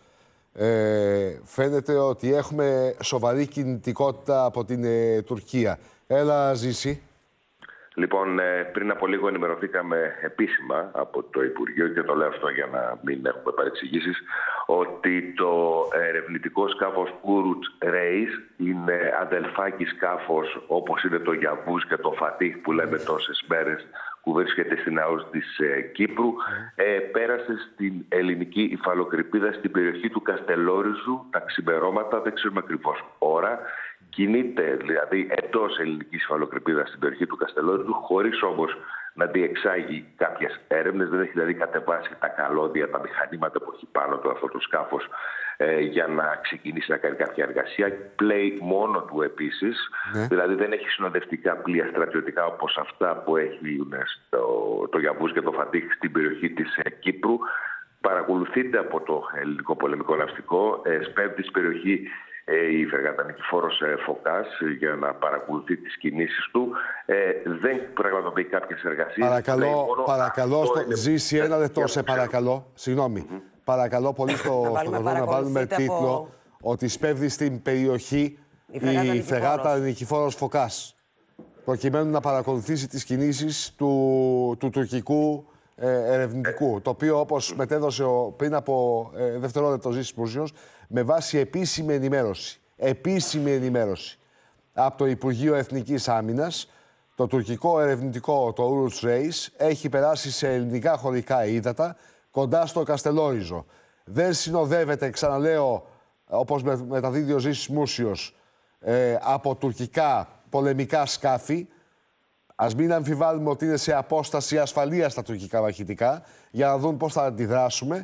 Ε, φαίνεται ότι έχουμε σοβαρή κινητικότητα από την ε, Τουρκία. Έλα, Ζήση. Λοιπόν, ε, πριν από λίγο ενημερωθήκαμε επίσημα από το Υπουργείο, και το λέω αυτό για να μην έχουμε παρεξηγήσεις, ότι το ερευνητικό σκάφος Κούρουτ Ρέις είναι αδελφάκι σκάφος, όπως είναι το Γιαβούς και το Φατίχ που λέμε τόσες μέρες, που βρίσκεται στην ΑΟΣ της ε, Κύπρου, ε, πέρασε στην ελληνική υφαλοκρηπίδα στην περιοχή του Καστελόριζου τα ξημερώματα, δεν ξέρουμε ακριβώς ώρα. Κινείται δηλαδή εντός ελληνικής υφαλοκρηπίδας στην περιοχή του Καστελόριζου, χωρίς όμως να διεξάγει κάποιες έρευνες. Δεν έχει δηλαδή κατεβάσει τα καλώδια, τα μηχανήματα που έχει πάνω του αυτό το σκάφος ε, για να ξεκινήσει να κάνει κάποια εργασία. Πλέει μόνο του επίσης, ναι. Δηλαδή δεν έχει συνοδευτικά πλοία στρατιωτικά όπως αυτά που έχουν στο, το Γιαβούς και το Φατίχ στην περιοχή της ε, Κύπρου. Παρακολουθείται από το ελληνικό πολεμικό ναυτικό, ε, σπέβδει στην περιοχή η φρεγάτα Νικηφόρος Φωκάς για να παρακολουθεί τις κινήσεις του. Ε, δεν πραγματοποιεί κάποιες εργασίες. Παρακαλώ, παρακαλώ στο... Ζήση ένα λεπτό, σε παρακαλώ. Συγγνώμη. Mm-hmm. Παρακαλώ πολύ στο φωτογράφο να βάλουμε τίτλο από... ότι σπέβδει στην περιοχή η φρεγάτα, η φρεγάτα Νικηφόρος Φωκάς, προκειμένου να παρακολουθήσει τις κινήσεις του, του τουρκικού ε, ερευνητικού, ε. το οποίο όπως μετέδωσε ο, πριν από ε, δευτερόλεπτο Ζήσης Μούσιος, με βάση επίσημη ενημέρωση, επίσημη ενημέρωση από το Υπουργείο Εθνικής Άμυνας, το τουρκικό ερευνητικό, το Κούρουτ Ρέις, έχει περάσει σε ελληνικά χωρικά ύδατα κοντά στο Καστελόριζο. Δεν συνοδεύεται, ξαναλέω, όπως μεταδίδει ο Ζήσης Μούσιος, ε, από τουρκικά πολεμικά σκάφη. Ας μην αμφιβάλλουμε ότι είναι σε απόσταση ασφαλείας τα τουρκικά μαχητικά, για να δουν πώς θα αντιδράσουμε.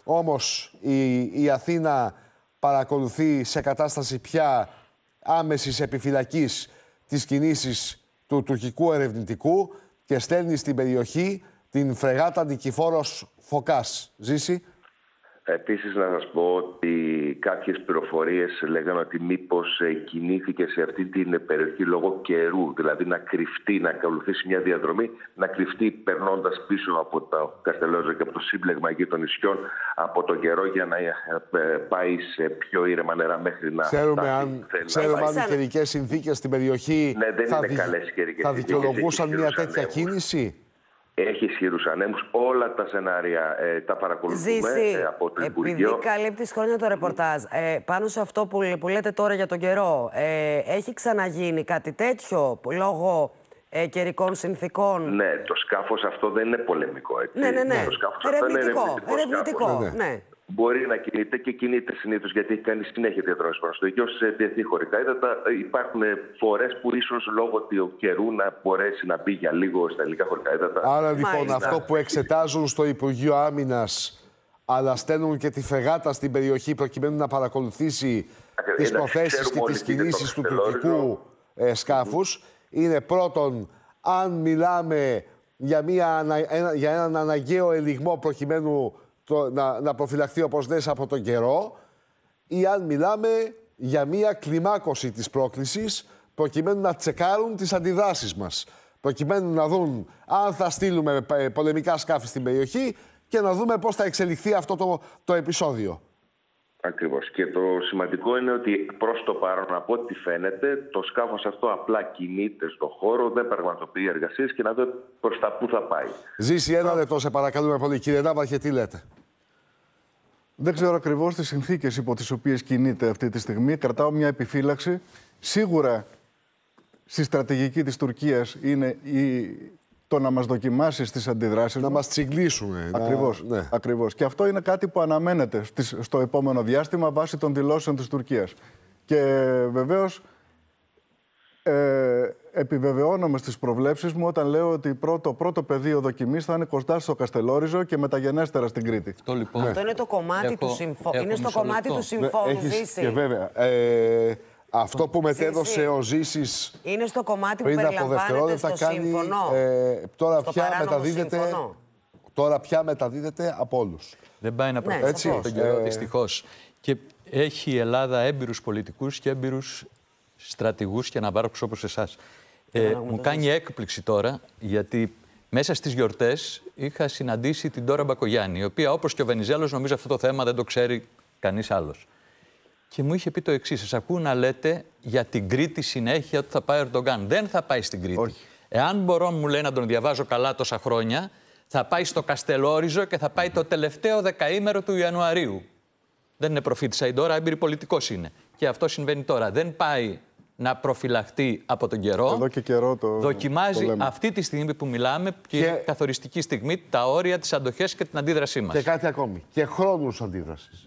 Όμως η, η Αθήνα παρακολουθεί σε κατάσταση πια άμεσης επιφυλακής τις κινήσεις του τουρκικού ερευνητικού και στέλνει στην περιοχή την φρεγάτα Νικηφόρος Φωκάς. Ζήση. Επίσης, να σας πω ότι κάποιες πληροφορίες λέγανε ότι μήπως κινήθηκε σε αυτή την περιοχή λόγω καιρού, δηλαδή να κρυφτεί, να ακολουθήσει μια διαδρομή, να κρυφτεί περνώντας πίσω από το Καστελόριζο και από το σύμπλεγμα εκεί των νησιών από τον καιρό για να πάει σε πιο ήρεμα νερά μέχρι να Ξέρουμε φτάσει. αν, ξέρουμε αν οι καιρικές συνθήκες στην περιοχή ναι, δεν θα, είναι δι... καλές καιρικές θα δικαιολογούσαν μια τέτοια ανέμους. κίνηση. Έχει ισχυρούς ανέμους. Όλα τα σενάρια ε, τα παρακολουθούμε Ζήση, ε, από το Υπουργείο. Επειδή καλύπτεις χρόνια το ρεπορτάζ, ε, πάνω σε αυτό που, που λέτε τώρα για τον καιρό, ε, έχει ξαναγίνει κάτι τέτοιο λόγω ε, καιρικών συνθήκων? Ναι, το σκάφος αυτό δεν είναι πολεμικό, έτσι. Ναι, ναι, ναι. Το σκάφος ερευνητικό, αυτό είναι ερευνητικό. ερευνητικό, Ναι, ναι. ναι. Μπορεί να κινείται και κινείται συνήθως γιατί έχει κάνει συνέχεια διαδρομές προς το Αιγαίο σε διεθνή χωρικά ύδατα. Υπάρχουν φορές που ίσως λόγω του καιρού να μπορέσει να μπει για λίγο στα ελληνικά χωρικά ύδατα. Άρα λοιπόν αυτό που εξετάζουν στο Υπουργείο Άμυνας, αλλά στέλνουν και τη φρεγάτα στην περιοχή προκειμένου να παρακολουθήσει Ακριβώς, τις εντάξει, προθέσεις και ξέρουμε τις όλοι τι είναι κινήσεις το του Καστελόριζο. τουρκικού ε, σκάφους, είναι πρώτον αν μιλάμε για, μια, ανα- ένα, για έναν αναγκαίο ελιγμό προκειμένου το, να, να προφυλαχθεί όπως λες από τον καιρό, ή αν μιλάμε για μια κλιμάκωση της πρόκλησης προκειμένου να τσεκάρουν τις αντιδράσεις μας, προκειμένου να δουν αν θα στείλουμε ε, πολεμικά σκάφη στην περιοχή και να δούμε πώς θα εξελιχθεί αυτό το, το επεισόδιο. Ακριβώς. Και το σημαντικό είναι ότι προς το παρόν, από ό,τι φαίνεται, το σκάφος αυτό απλά κινείται στον χώρο, δεν πραγματοποιεί εργασίες και να δω προς τα πού θα πάει. Ζήση, ένα λεπτό, σε παρακαλούμε πολύ. Κύριε Ναύαρχε, τι λέτε? Δεν ξέρω ακριβώς τις συνθήκες υπό τις οποίες κινείται αυτή τη στιγμή. Κρατάω μια επιφύλαξη. Σίγουρα στη στρατηγική της Τουρκίας είναι η... το να μας δοκιμάσει στις αντιδράσεις. Να μας τσιγκλίσουν. Ακριβώς, να... ναι. ακριβώς. Και αυτό είναι κάτι που αναμένεται στο επόμενο διάστημα βάσει των δηλώσεων της Τουρκίας. Και βεβαίως ε, επιβεβαιώνομαι στις προβλέψεις μου όταν λέω ότι το πρώτο πεδίο δοκιμής θα είναι κοντά στο Καστελόριζο και μεταγενέστερα στην Κρήτη. Αυτό, λοιπόν, αυτό είναι το κομμάτι έχω, του συμφώνου. Είναι στο κομμάτι του συμφώνου, Ζήση. Και βέβαια, ε, αυτό που μετέδωσε Ζήση. ο Ζήσης είναι στο κομμάτι που περιλαμβάνεται στο κάνει, σύμφωνο. Ε, τώρα, στο πια μεταδίδεται, τώρα πια μεταδίδεται από όλους. Δεν πάει να προχωρήσει ναι, τον καιρό, δυστυχώς. Και έχει η Ελλάδα έμπειρους πολιτικούς και έμπειρους στρατηγούς και ναυάρχους όπως εσάς. Ε, μου κάνει έκπληξη τώρα, γιατί μέσα στις γιορτές είχα συναντήσει την Ντόρα Μπακογιάννη, η οποία όπως και ο Βενιζέλος νομίζω αυτό το θέμα δεν το ξέρει κανείς άλλος. Και μου είχε πει το εξής: σας ακούω να λέτε για την Κρήτη συνέχεια ότι θα πάει ο Ερντογκάν. Δεν θα πάει στην Κρήτη. Όχι. Εάν μπορώ, μου λέει, να τον διαβάζω καλά τόσα χρόνια, θα πάει στο Καστελόριζο και θα πάει το τελευταίο δεκαήμερο του Ιανουαρίου. Δεν είναι προφήτησα η Ντόρα, έμπειρη πολιτικός είναι. Και αυτό συμβαίνει τώρα. Δεν πάει να προφυλαχτεί από τον καιρό. Εδώ και καιρό το Δοκιμάζει το αυτή τη στιγμή που μιλάμε και, και καθοριστική στιγμή τα όρια της αντοχής και την αντίδρασή μας. Και κάτι ακόμη. Και χρόνους αντίδρασης.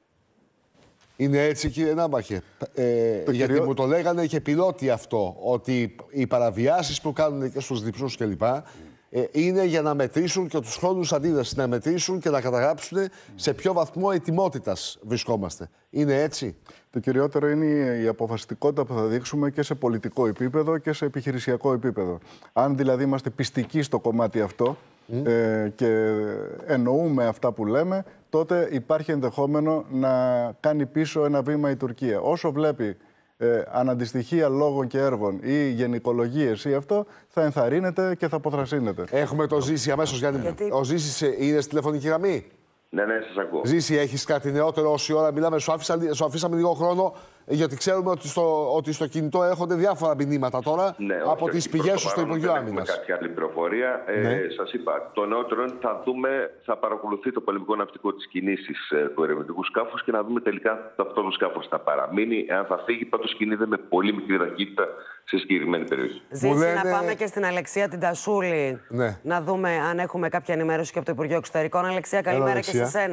Είναι έτσι, κύριε Ναύαρχε. Ε, γιατί κυρίω... μου το λέγανε και πιλότοι αυτό, ότι οι παραβιάσεις που κάνουν και στους διψούς κλπ. Ε, είναι για να μετρήσουν και τους χρόνους αντίδρασης, να μετρήσουν και να καταγράψουν σε ποιο βαθμό ετοιμότητας βρισκόμαστε. Είναι έτσι? Το κυριότερο είναι η αποφασιστικότητα που θα δείξουμε και σε πολιτικό επίπεδο και σε επιχειρησιακό επίπεδο. Αν δηλαδή είμαστε πιστικοί στο κομμάτι αυτό mm. ε, και εννοούμε αυτά που λέμε, τότε υπάρχει ενδεχόμενο να κάνει πίσω ένα βήμα η Τουρκία. Όσο βλέπει ε, αναντιστοιχεία λόγων και έργων ή γενικολογίες ή αυτό, θα ενθαρρύνεται και θα αποθρασύνεται. Έχουμε το Ζήση αμέσως, Γιάννη. Γιατί... Ο Ζήσης είναι στη τηλεφωνική γραμμή. Ναι, ναι, σας ακούω. Ζήση, έχεις κάτι νεότερο όση ώρα μιλάμε? Σου, άφησα, σου αφήσαμε λίγο χρόνο, γιατί ξέρουμε ότι στο, ότι στο κινητό έρχονται διάφορα μηνύματα τώρα ναι, από τις πηγές σου στο Υπουργείο Άμυνας. Δεν κάποια άλλη πληροφορία. Ναι. Ε, σας είπα, το νεότερο θα δούμε, θα παρακολουθεί το πολεμικό ναυτικό της κινήσης ε, του ερευνητικού σκάφους και να δούμε τελικά αυτό το σκάφος θα παραμείνει. Εάν θα φύγει, πάντως κινείται με πολύ μικρή ταχύτητα σε συγκεκριμένη περιοχή. Ζήση, λένε... να πάμε και στην Αλεξία την Τασούλη, ναι. να δούμε αν έχουμε κάποια ενημέρωση και από το Υπουργείο Εξωτερικών. Αλεξία, καλημέρα και σε σένα.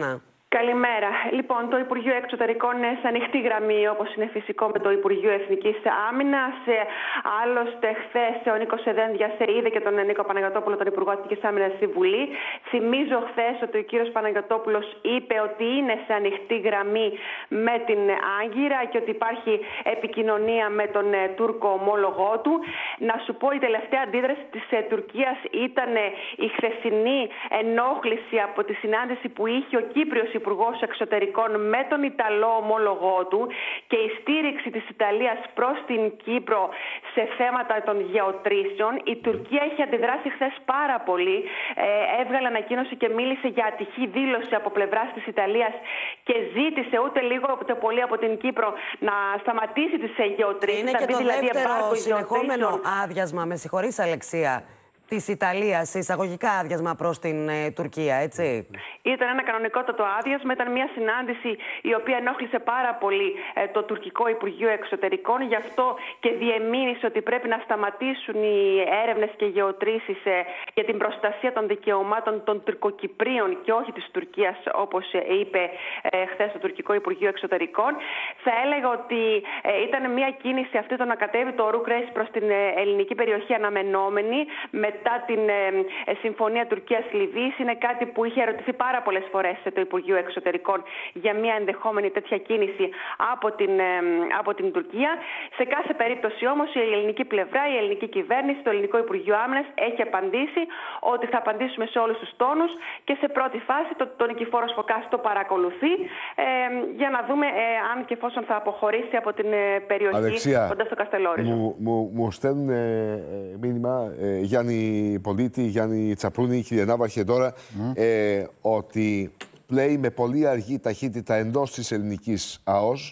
Καλημέρα. Λοιπόν, το Υπουργείο Εξωτερικών είναι σε ανοιχτή γραμμή, όπως είναι φυσικό, με το Υπουργείο Εθνικής Άμυνας. Άλλωστε, χθες ο Νίκος Εδένδιας είδε και τον Νίκο Παναγιωτόπουλο, τον Υπουργό Εθνικής Άμυνας, στη Βουλή. Θυμίζω χθες ότι ο κύριος Παναγιωτόπουλος είπε ότι είναι σε ανοιχτή γραμμή με την Άγκυρα και ότι υπάρχει επικοινωνία με τον Τούρκο ομόλογό του. Να σου πω, η τελευταία αντίδραση της Τουρκίας ήταν η χθεσινή ενόχληση από τη συνάντηση που είχε ο Κύπριος Υπουργός Εξωτερικών με τον Ιταλό ομόλογό του και η στήριξη της Ιταλίας προς την Κύπρο σε θέματα των γεωτρήσεων. Η Τουρκία έχει αντιδράσει χθες πάρα πολύ. Ε, έβγαλε ανακοίνωση και μίλησε για ατυχή δήλωση από πλευράς της Ιταλίας και ζήτησε ούτε λίγο ούτε πολύ από την Κύπρο να σταματήσει τις γεωτρήσεις. Είναι και το δηλαδή δεύτερο συνεχόμενο άδειασμα, με συγχωρείς Αλεξία, της Ιταλίας, εισαγωγικά άδειασμα προς την ε, Τουρκία, έτσι. Ήταν ένα κανονικότατο άδειασμα, ήταν μια συνάντηση η οποία ενόχλησε πάρα πολύ ε, το τουρκικό Υπουργείο Εξωτερικών. Γι' αυτό και διεμήνυσε ότι πρέπει να σταματήσουν οι έρευνες και γεωτρήσεις ε, για την προστασία των δικαιωμάτων των Τουρκοκυπρίων και όχι της Τουρκίας, όπως ε, είπε ε, χθες το τουρκικό Υπουργείο Εξωτερικών. Θα έλεγα ότι ε, ήταν μια κίνηση αυτή το να κατέβει το Ρουκ Ρέις προς την ε, ελληνική περιοχή αναμενόμενη μετά την ε, ε, συμφωνία Τουρκίας-Λιβύης. Είναι κάτι που είχε ερωτηθεί πάρα πολλές φορές σε το Υπουργείο Εξωτερικών για μια ενδεχόμενη τέτοια κίνηση από την, ε, από την Τουρκία. Σε κάθε περίπτωση όμως η ελληνική πλευρά, η ελληνική κυβέρνηση, το ελληνικό Υπουργείο Άμυνας έχει απαντήσει ότι θα απαντήσουμε σε όλους τους τόνους και σε πρώτη φάση το, το Νικηφόρος Φωκάς το παρακολουθεί ε, για να δούμε ε, αν και εφόσον θα αποχωρήσει από την ε, περιοχή Αλεξία, κοντά στο Καστελόριζο. Μου, μου, μου στέλνουν ε, μήνυμα ε, Γιάννη Πολίτη, Γιάννη Τσαπρούνη, κύριε Ναύαρχε τώρα, mm. ε, ότι πλέει με πολύ αργή ταχύτητα εντός της ελληνικής ΑΟΣ.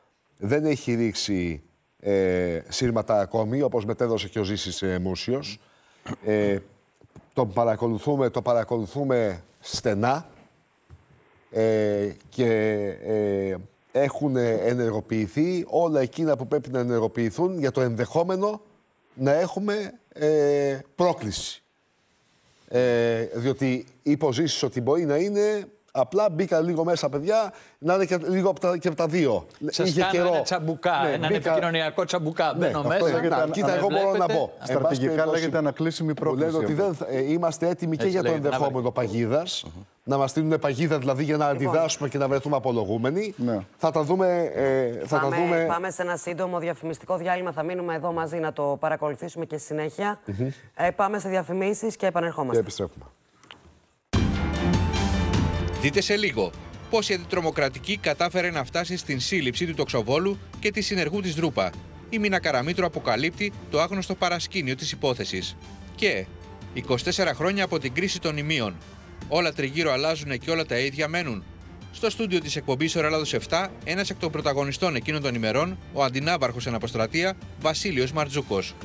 Δεν έχει ρίξει ε, σύρματα ακόμη, όπως μετέδωσε και ο Ζήσης ε, Μούσιος. Ε, το παρακολουθούμε, το παρακολουθούμε στενά ε, και ε, έχουν ενεργοποιηθεί όλα εκείνα που πρέπει να ενεργοποιηθούν για το ενδεχόμενο να έχουμε ε, πρόκληση. Ε, διότι υποζήσεις ότι μπορεί να είναι, απλά μπήκα λίγο μέσα, παιδιά, να είναι και λίγο από τα, και από τα δύο. Σας κάνω καιρό. ένα τσαμπουκά, ναι, έναν μπήκα... επικοινωνιακό τσαμπουκά. Ναι, μπαίνω μέσα. Λέγεται, να, κοίτα, εγώ μπορώ να πω. Στρατηγικά λέγεται ανακλείσιμη πρόκληση. Μου λένε ότι δεν, ε, είμαστε έτοιμοι και για το ενδεχόμενο παγίδας. Uh-huh. Να μας στείλουν παγίδα δηλαδή για να λοιπόν. αντιδράσουμε και να βρεθούμε απολογούμενοι. Ναι. Θα τα δούμε. Ε, θα πάμε, τα δούμε... πάμε σε ένα σύντομο διαφημιστικό διάλειμμα. Θα μείνουμε εδώ μαζί να το παρακολουθήσουμε και στη συνέχεια. Mm-hmm. ε, πάμε σε διαφημίσεις και επανερχόμαστε. Και επιστρέφουμε. Δείτε σε λίγο πώς η αντιτρομοκρατική κατάφερε να φτάσει στην σύλληψη του Τοξοβόλου και τη συνεργού της Δρούπα. Η Μίνα Καραμήτρου αποκαλύπτει το άγνωστο παρασκήνιο της υπόθεσης. Και είκοσι τέσσερα χρόνια από την κρίση των ημείων. Όλα τριγύρω αλλάζουν και όλα τα ίδια μένουν. Στο στούντιο της εκπομπής Ώρα Ελλάδος επτά, ένας εκ των πρωταγωνιστών εκείνων των ημερών, ο αντινάβαρχος εν αποστρατεία Βασίλειος Μαρτζούκος.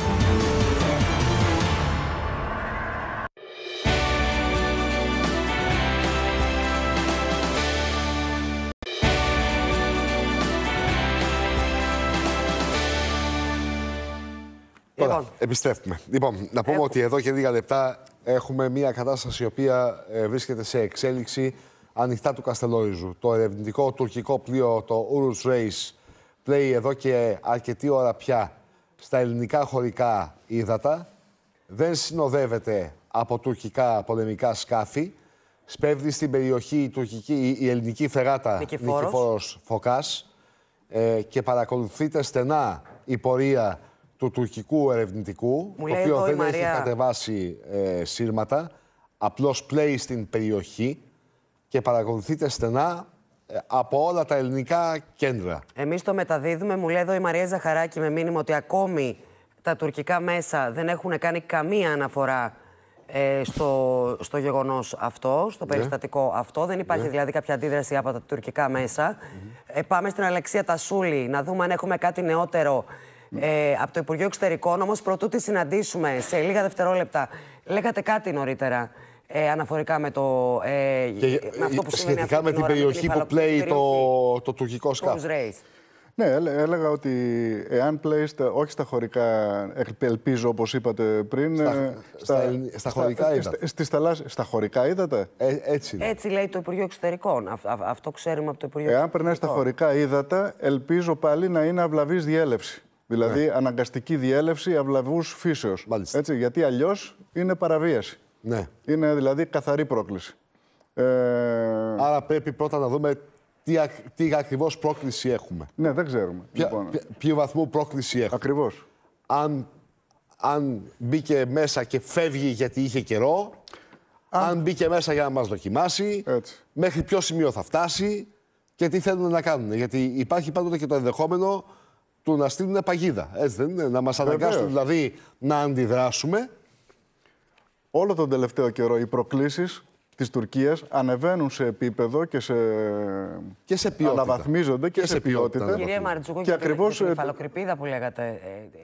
Τώρα, λοιπόν. επιστρέφουμε. Λοιπόν, να πούμε Έχω. ότι εδώ και λίγα λεπτά έχουμε μια κατάσταση η οποία ε, βρίσκεται σε εξέλιξη ανοιχτά του Καστελόριζου. Το ερευνητικό τουρκικό πλοίο, το Urus Reis, πλέει εδώ και αρκετή ώρα πια στα ελληνικά χωρικά ύδατα. Δεν συνοδεύεται από τουρκικά πολεμικά σκάφη. Σπέβδει στην περιοχή η, τουρκική, η ελληνική φρεγάτα Νικηφόρος Φωκάς ε, και παρακολουθείται στενά η πορεία του τουρκικού ερευνητικού, Μου το οποίο δεν Μαρία... έχει κατεβάσει ε, σύρματα, απλώς πλέει στην περιοχή και παρακολουθείται στενά ε, από όλα τα ελληνικά κέντρα. Εμείς το μεταδίδουμε, μου λέει εδώ η Μαρία Ζαχαράκη με μήνυμα ότι ακόμη τα τουρκικά μέσα δεν έχουν κάνει καμία αναφορά ε, στο, στο γεγονός αυτό, στο περιστατικό ναι. αυτό. Δεν υπάρχει ναι. δηλαδή κάποια αντίδραση από τα τουρκικά μέσα. Mm-hmm. ε, πάμε στην Αλεξία Τασούλη να δούμε αν έχουμε κάτι νεότερο Ε, από το Υπουργείο Εξωτερικών, όμως πρωτού τη συναντήσουμε σε λίγα δευτερόλεπτα, λέγατε κάτι νωρίτερα ε, αναφορικά με, το, ε, και, με αυτό που σημαίνει σχετικά με την ώρα, περιοχή με την που πλέει το, το τουρκικό σκάφος. Ναι, έλεγα ότι εάν πλέεστε όχι στα χωρικά, ελπίζω όπως είπατε πριν. Στα, στα, στα, στα χωρικά ύδατα. Στις θαλάσσιες, στα χωρικά ύδατα. Ε, έτσι, έτσι λέει το Υπουργείο Εξωτερικών. Α, α, αυτό ξέρουμε από το Υπουργείο Εάν Εξωτερικών. περνάει στα χωρικά ύδατα, ελπίζω πάλι να είναι αυλαβής διέλευση. Δηλαδή, ναι. αναγκαστική διέλευση αυλαβούς φύσεως. Έτσι, γιατί αλλιώς είναι παραβίαση. Ναι. Είναι δηλαδή καθαρή πρόκληση. Ε... Άρα πρέπει πρώτα να δούμε τι, τι ακριβώς πρόκληση έχουμε. Ναι, δεν ξέρουμε. Ποια, λοιπόν. Ποιο βαθμό πρόκληση έχουμε. Ακριβώς. Αν, αν μπήκε μέσα και φεύγει γιατί είχε καιρό, αν, αν μπήκε μέσα για να μας δοκιμάσει, έτσι. μέχρι ποιο σημείο θα φτάσει και τι θέλουν να κάνουν. Γιατί υπάρχει πάντοτε και το ενδεχόμενο του να στείλουν παγίδα. Έτσι δεν είναι, να μας αναγκάσουν δηλαδή να αντιδράσουμε. Όλο τον τελευταίο καιρό οι προκλήσεις της Τουρκίας ανεβαίνουν σε επίπεδο και σε, και σε ποιότητα. Αναβαθμίζονται και, και σε ποιότητα. ποιότητα. Κυρία Μαρτζούκο, και ακριβώς την υφαλοκρηπίδα που λέγατε,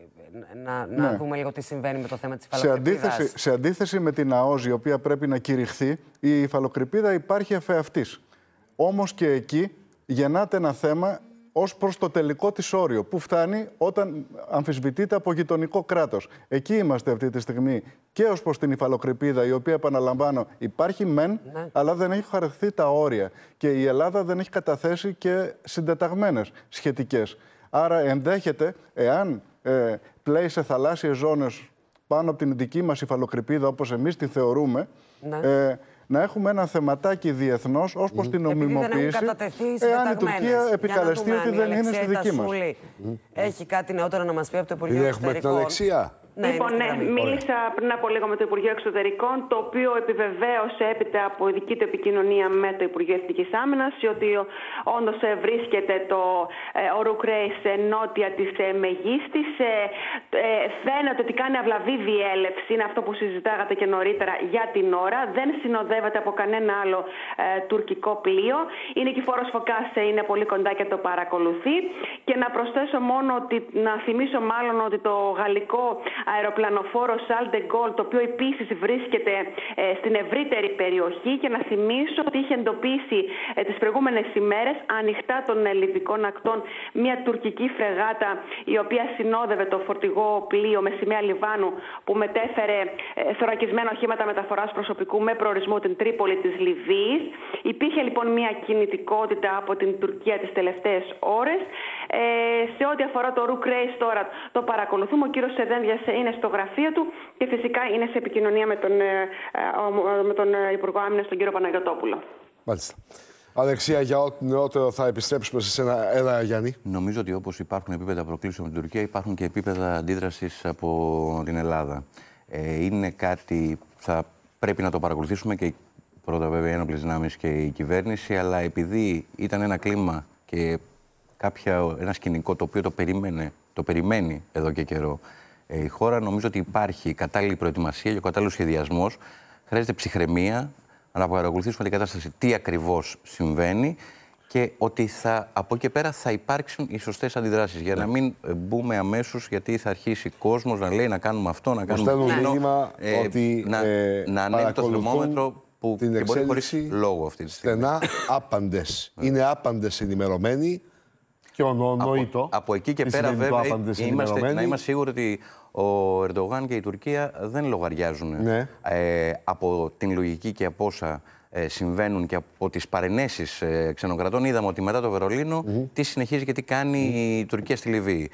να, να ναι. δούμε λίγο τι συμβαίνει με το θέμα της υφαλοκρηπίδας. Σε αντίθεση, σε αντίθεση με την ΑΟΖ, η οποία πρέπει να κηρυχθεί, η υφαλοκρηπίδα υπάρχει εφεαυτής. Όμως και εκεί γεννάται ένα θέμα ως προς το τελικό της όριο, που φτάνει όταν αμφισβητείται από γειτονικό κράτος. Εκεί είμαστε αυτή τη στιγμή και ως προς την υφαλοκρηπίδα, η οποία, επαναλαμβάνω, υπάρχει μεν, ναι. αλλά δεν έχει χαραχθεί τα όρια. Και η Ελλάδα δεν έχει καταθέσει και συντεταγμένες σχετικές. Άρα ενδέχεται, εάν ε, πλέει σε θαλάσσιες ζώνες πάνω από την δική μας υφαλοκρηπίδα, όπως εμείς τη θεωρούμε, ναι. ε, να έχουμε ένα θεματάκι διεθνώς ως προς την νομιμοποίηση, εάν η Τουρκία επικαλεστεί ότι δεν είναι στη δική μας. Έχει κάτι νεότερο να μας πει από το Υπουργείο Εξωτερικών. Έχουμε την Αλεξία. Ναι, λοιπόν, ναι, μίλησα πριν από λίγο με το Υπουργείο Εξωτερικών, το οποίο επιβεβαίωσε έπειτα από ειδική του επικοινωνία με το Υπουργείο Εθνικής Άμυνας ότι όντως βρίσκεται το Ορούκ Ρέις νότια της Μεγίστης. Φαίνεται ότι κάνει αυλαβή διέλευση, είναι αυτό που συζητάγατε και νωρίτερα για την ώρα. Δεν συνοδεύεται από κανένα άλλο ε, τουρκικό πλοίο. Η νικηφόρος Φωκάς είναι πολύ κοντά και το παρακολουθεί. Και να προσθέσω μόνο ότι, να θυμίσω μάλλον ότι το γαλλικό αεροπλανοφόρο Charles de Gaulle, το οποίο επίσης βρίσκεται ε, στην ευρύτερη περιοχή, και να θυμίσω ότι είχε εντοπίσει ε, τις προηγούμενες ημέρες ανοιχτά των ε, λιβικών ακτών μια τουρκική φρεγάτα, η οποία συνόδευε το φορτηγό πλοίο με σημαία Λιβάνου, που μετέφερε ε, θωρακισμένα οχήματα μεταφοράς προσωπικού με προορισμό την Τρίπολη της Λιβύης. Υπήρχε λοιπόν μια κινητικότητα από την Τουρκία τις τελευταίες ώρες. Ε, σε ό,τι αφορά το Ορούκ Ρέις τώρα το παρακολουθούμε. Ο κύριος Σεδένδιας είναι στο γραφείο του και φυσικά είναι σε επικοινωνία με τον, με τον Υπουργό Άμυνας, τον κύριο Παναγιωτόπουλο. Μάλιστα. Αλεξία, για ό,τι νεότερο θα επιστρέψουμε σε ένα. Έλα, Γιάννη. Νομίζω ότι όπως υπάρχουν επίπεδα προκλήσεων με την Τουρκία, υπάρχουν και επίπεδα αντίδρασης από την Ελλάδα. Ε, είναι κάτι που θα πρέπει να το παρακολουθήσουμε και πρώτα βέβαια οι ένοπλες δυνάμεις και η κυβέρνηση, αλλά επειδή ήταν ένα κλίμα και κάποια, ένα σκηνικό το οποίο το, περίμενε, το περιμένει εδώ και καιρό ε, η χώρα, νομίζω ότι υπάρχει κατάλληλη προετοιμασία και ο κατάλληλος σχεδιασμός. Χρειάζεται ψυχραιμία, να παρακολουθήσουμε την κατάσταση, τι ακριβώς συμβαίνει και ότι θα, από εκεί πέρα θα υπάρξουν οι σωστές αντιδράσεις. Για να μην μπούμε αμέσως, γιατί θα αρχίσει κόσμος να λέει να κάνουμε αυτό, να κάνουμε αυτό. Στέλνουν μήνυμα ε, ότι να, ε, να ανέβει το θερμόμετρο που την και μπορεί χωρίς λόγο αυτή τη στιγμή. Στενά άπαντες. Είναι άπαντες ενημερωμένοι. Και ονοητό. Από, από εκεί και πέρα, βέβαια, είμαστε, να είμαστε σίγουροι ότι ο Ερντογάν και η Τουρκία δεν λογαριάζουν ναι. ε, από την λογική και από όσα ε, συμβαίνουν και από τις παρενέσεις ε, ξενοκρατών. Είδαμε ότι μετά το Βερολίνο mm-hmm. τι συνεχίζει και τι κάνει mm-hmm. η Τουρκία στη Λιβύη.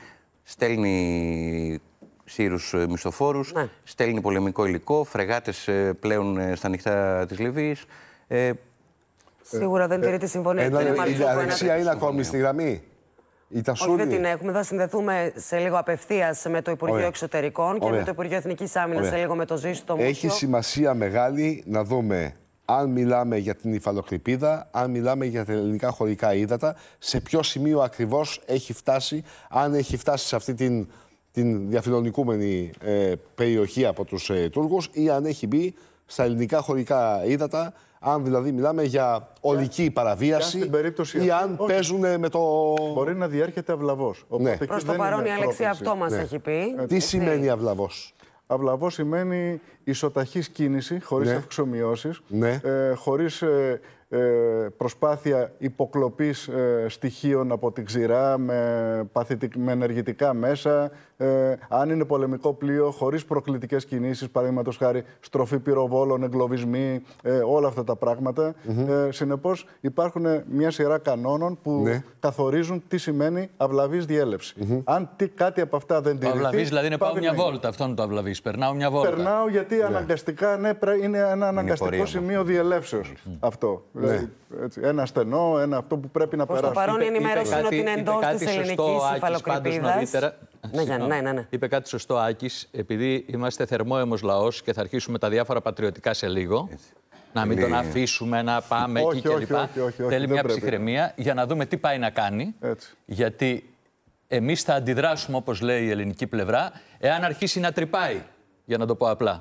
Στέλνει Σύρους ε, μισθοφόρους, ναι. στέλνει πολεμικό υλικό, φρεγάτες ε, πλέον ε, στα νυχτά της Λιβύης. Ε, Σίγουρα δεν τηρεί τη συμφωνία. Η Αλεξία είναι ακόμη στη γραμμή. Όχι, δεν την έχουμε. Θα συνδεθούμε σε λίγο απευθείας με το Υπουργείο Ωραία. Εξωτερικών και Ωραία. με το Υπουργείο Εθνικής Άμυνας σε λίγο με το Ζήστο Μούτσιο. Έχει σημασία μεγάλη να δούμε αν μιλάμε για την υφαλοκρηπίδα, αν μιλάμε για τα ελληνικά χωρικά ύδατα, σε ποιο σημείο ακριβώς έχει φτάσει, αν έχει φτάσει σε αυτή την, την διαφιλονικούμενη ε, περιοχή από τους ε, Τούρκους ή αν έχει μπει στα ελληνικά χωρικά ύδατα. Αν δηλαδή μιλάμε για ολική παραβίαση ή αν Όχι. παίζουν με το... Μπορεί να διέρχεται αυλαβός. Ναι. Προς το παρόν η Αλεξία αυτό μας ναι. έχει πει. Τι Έτσι. σημαίνει αυλαβός? Αυλαβός σημαίνει ισοταχής κίνηση, χωρίς ναι. αυξομοιώσεις, ναι. ε, χωρίς ε, προσπάθεια υποκλοπής στοιχείων από την ξηρά με, παθητικ, με ενεργητικά μέσα, ε, αν είναι πολεμικό πλοίο, χωρίς προκλητικές κινήσεις, παραδείγματος χάρη στροφή πυροβόλων, εγκλωβισμοί, ε, όλα αυτά τα πράγματα. Mm-hmm. Ε, συνεπώς υπάρχουν μια σειρά κανόνων που ναι. καθορίζουν τι σημαίνει αυλαβής διέλευση. Mm-hmm. Αν τι, κάτι από αυτά δεν τηρηθεί... Αυλαβής, δηλαδή είναι πάω μια βόλτα, αυτό είναι το αυλαβής. Περνάω μια βόλτα. Περνάω γιατί ναι. αναγκαστικά ναι, είναι ένα αναγκαστικό είναι σημείο διελεύσεως mm-hmm. αυτό. Ναι. Δηλαδή, έτσι, ένα στενό, ένα αυτό που πρέπει να προς περάσει. Το παρόν η ενημέρωση είναι ότι είναι εντός της ελληνικής υφαλοκρηπίδας. Ναι, ναι, ναι, ναι. Είπε κάτι σωστό, Άκης, επειδή είμαστε θερμόαιμος λαός και θα αρχίσουμε τα διάφορα πατριωτικά σε λίγο. Έτσι. Να μην τον αφήσουμε να πάμε όχι, εκεί όχι, κλπ. Όχι, όχι, όχι, θέλει μια πρέπει. ψυχραιμία για να δούμε τι πάει να κάνει. Έτσι. Γιατί εμείς θα αντιδράσουμε, όπως λέει η ελληνική πλευρά, εάν αρχίσει να τρυπάει, για να το πω απλά.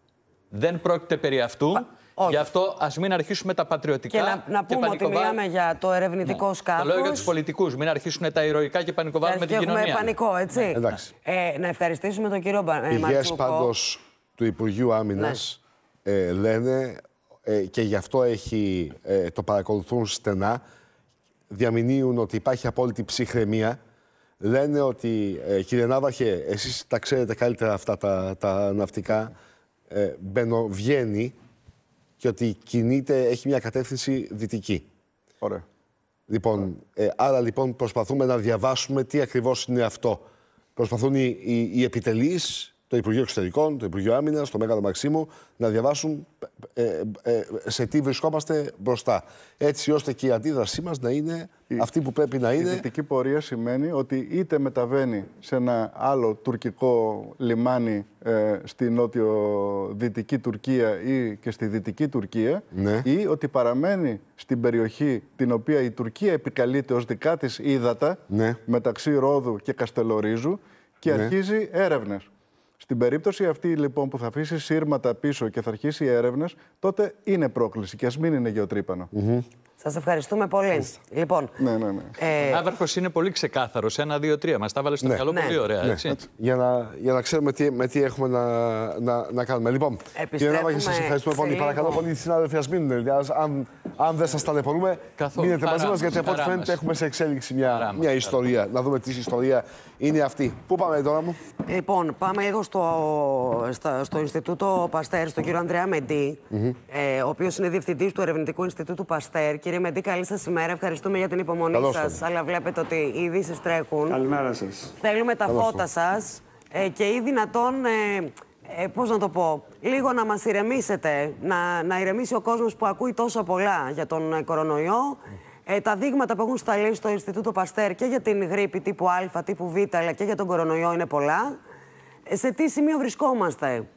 Δεν πρόκειται περί αυτού. Πα... Όχι. Γι' αυτό ας μην αρχίσουμε τα πατριωτικά. Και να, να πούμε και ότι μιλάμε για το ερευνητικό ναι. σκάφος. Το λέω για τους πολιτικούς. Μην αρχίσουν τα ηρωικά και πανικοβάλλουμε την κοινωνία. Έχουμε πανικό, έτσι. Εντάξει. Ε, να ευχαριστήσουμε τον κύριο Μαρτσούκο. Οι πηγές πάντως του Υπουργείου Άμυνας ναι. ε, λένε ε, και γι' αυτό έχει, ε, το παρακολουθούν στενά, διαμηνύουν ότι υπάρχει απόλυτη ψυχραιμία. Λένε ότι, ε, κύριε Ναύαρχε, εσείς τα ξέρετε καλύτερα αυτά τα, τα ναυτικά, ε, μπαινοβγαίνει και ότι κινείται, έχει μια κατεύθυνση δυτική. Ωραία. Λοιπόν, ε, άρα λοιπόν προσπαθούμε να διαβάσουμε τι ακριβώς είναι αυτό. Προσπαθούν οι, οι, οι επιτελείς, το Υπουργείο Εξωτερικών, το Υπουργείο Άμυνας, το Μέγαρο Μαξίμου, να διαβάσουν ε, ε, ε, σε τι βρισκόμαστε μπροστά. Έτσι ώστε και η αντίδρασή μας να είναι η, αυτή που πρέπει να είναι. Η δυτική πορεία σημαίνει ότι είτε μεταβαίνει σε ένα άλλο τουρκικό λιμάνι ε, στη νότιο-δυτική Τουρκία ή και στη δυτική Τουρκία, ναι. ή ότι παραμένει στην περιοχή την οποία η Τουρκία επικαλείται ως δικά της ύδατα, ναι. μεταξύ Ρόδου και Καστελορίζου, και ναι. αρχίζει έρευνες. Στην περίπτωση αυτή λοιπόν που θα αφήσει σύρματα πίσω και θα αρχίσει έρευνες, τότε είναι πρόκληση και ας μην είναι γεωτρύπανο. Mm-hmm. Σας ευχαριστούμε πολύ. Λοιπόν, ναι, ναι, ναι. Ε... Ο Ναύαρχος είναι πολύ ξεκάθαρος. Ένα, δύο, τρία. Μας τα βάλε στο μυαλό ναι. πολύ ωραία. Ναι. Έτσι. Για, να, για να ξέρουμε τι, με τι έχουμε να, να, να κάνουμε. Λοιπόν, κύριε Ναύαρχε, σας ευχαριστούμε πολύ. Λίγο. Παρακαλώ πολύ, οι συνάδελφοι, ας μείνουν. Δηλαδή, αν, αν δεν σας ταλαιπωρούμε, μείνετε μαζί μας, γιατί από ό,τι φαίνεται έχουμε σε εξέλιξη μια, μια ιστορία. Να δούμε τι ιστορία είναι αυτή. Πού πάμε τώρα μου? Λοιπόν, πάμε λίγο στο, στο, στο Ινστιτούτο Παστέρ, στον κύριο Ανδρέα Μεντή, mm-hmm. ε, ο οποίος είναι διευθυντής του Ερευνητικού Ινστιτούτου Παστέρ. Κύριε Μεντή, καλή σας ημέρα. Ευχαριστούμε για την υπομονή Καλώς σας. Αλλά βλέπετε ότι οι ειδήσεις τρέχουν. Καλημέρα σας. Θέλουμε τα Καλώς φώτα σας ε, και ή δυνατόν, ε, ε, πώς να το πω, λίγο να μας ηρεμήσετε, να, να ηρεμήσει ο κόσμος που ακούει τόσο πολλά για τον ε, κορονοϊό. Ε, τα δείγματα που έχουν σταλεί στο Ινστιτούτο Παστέρ και για την γρίπη τύπου Α, τύπου Β, αλλά και για τον κορονοϊό είναι πολλά. Ε, σε τι σημείο βρισκόμαστε?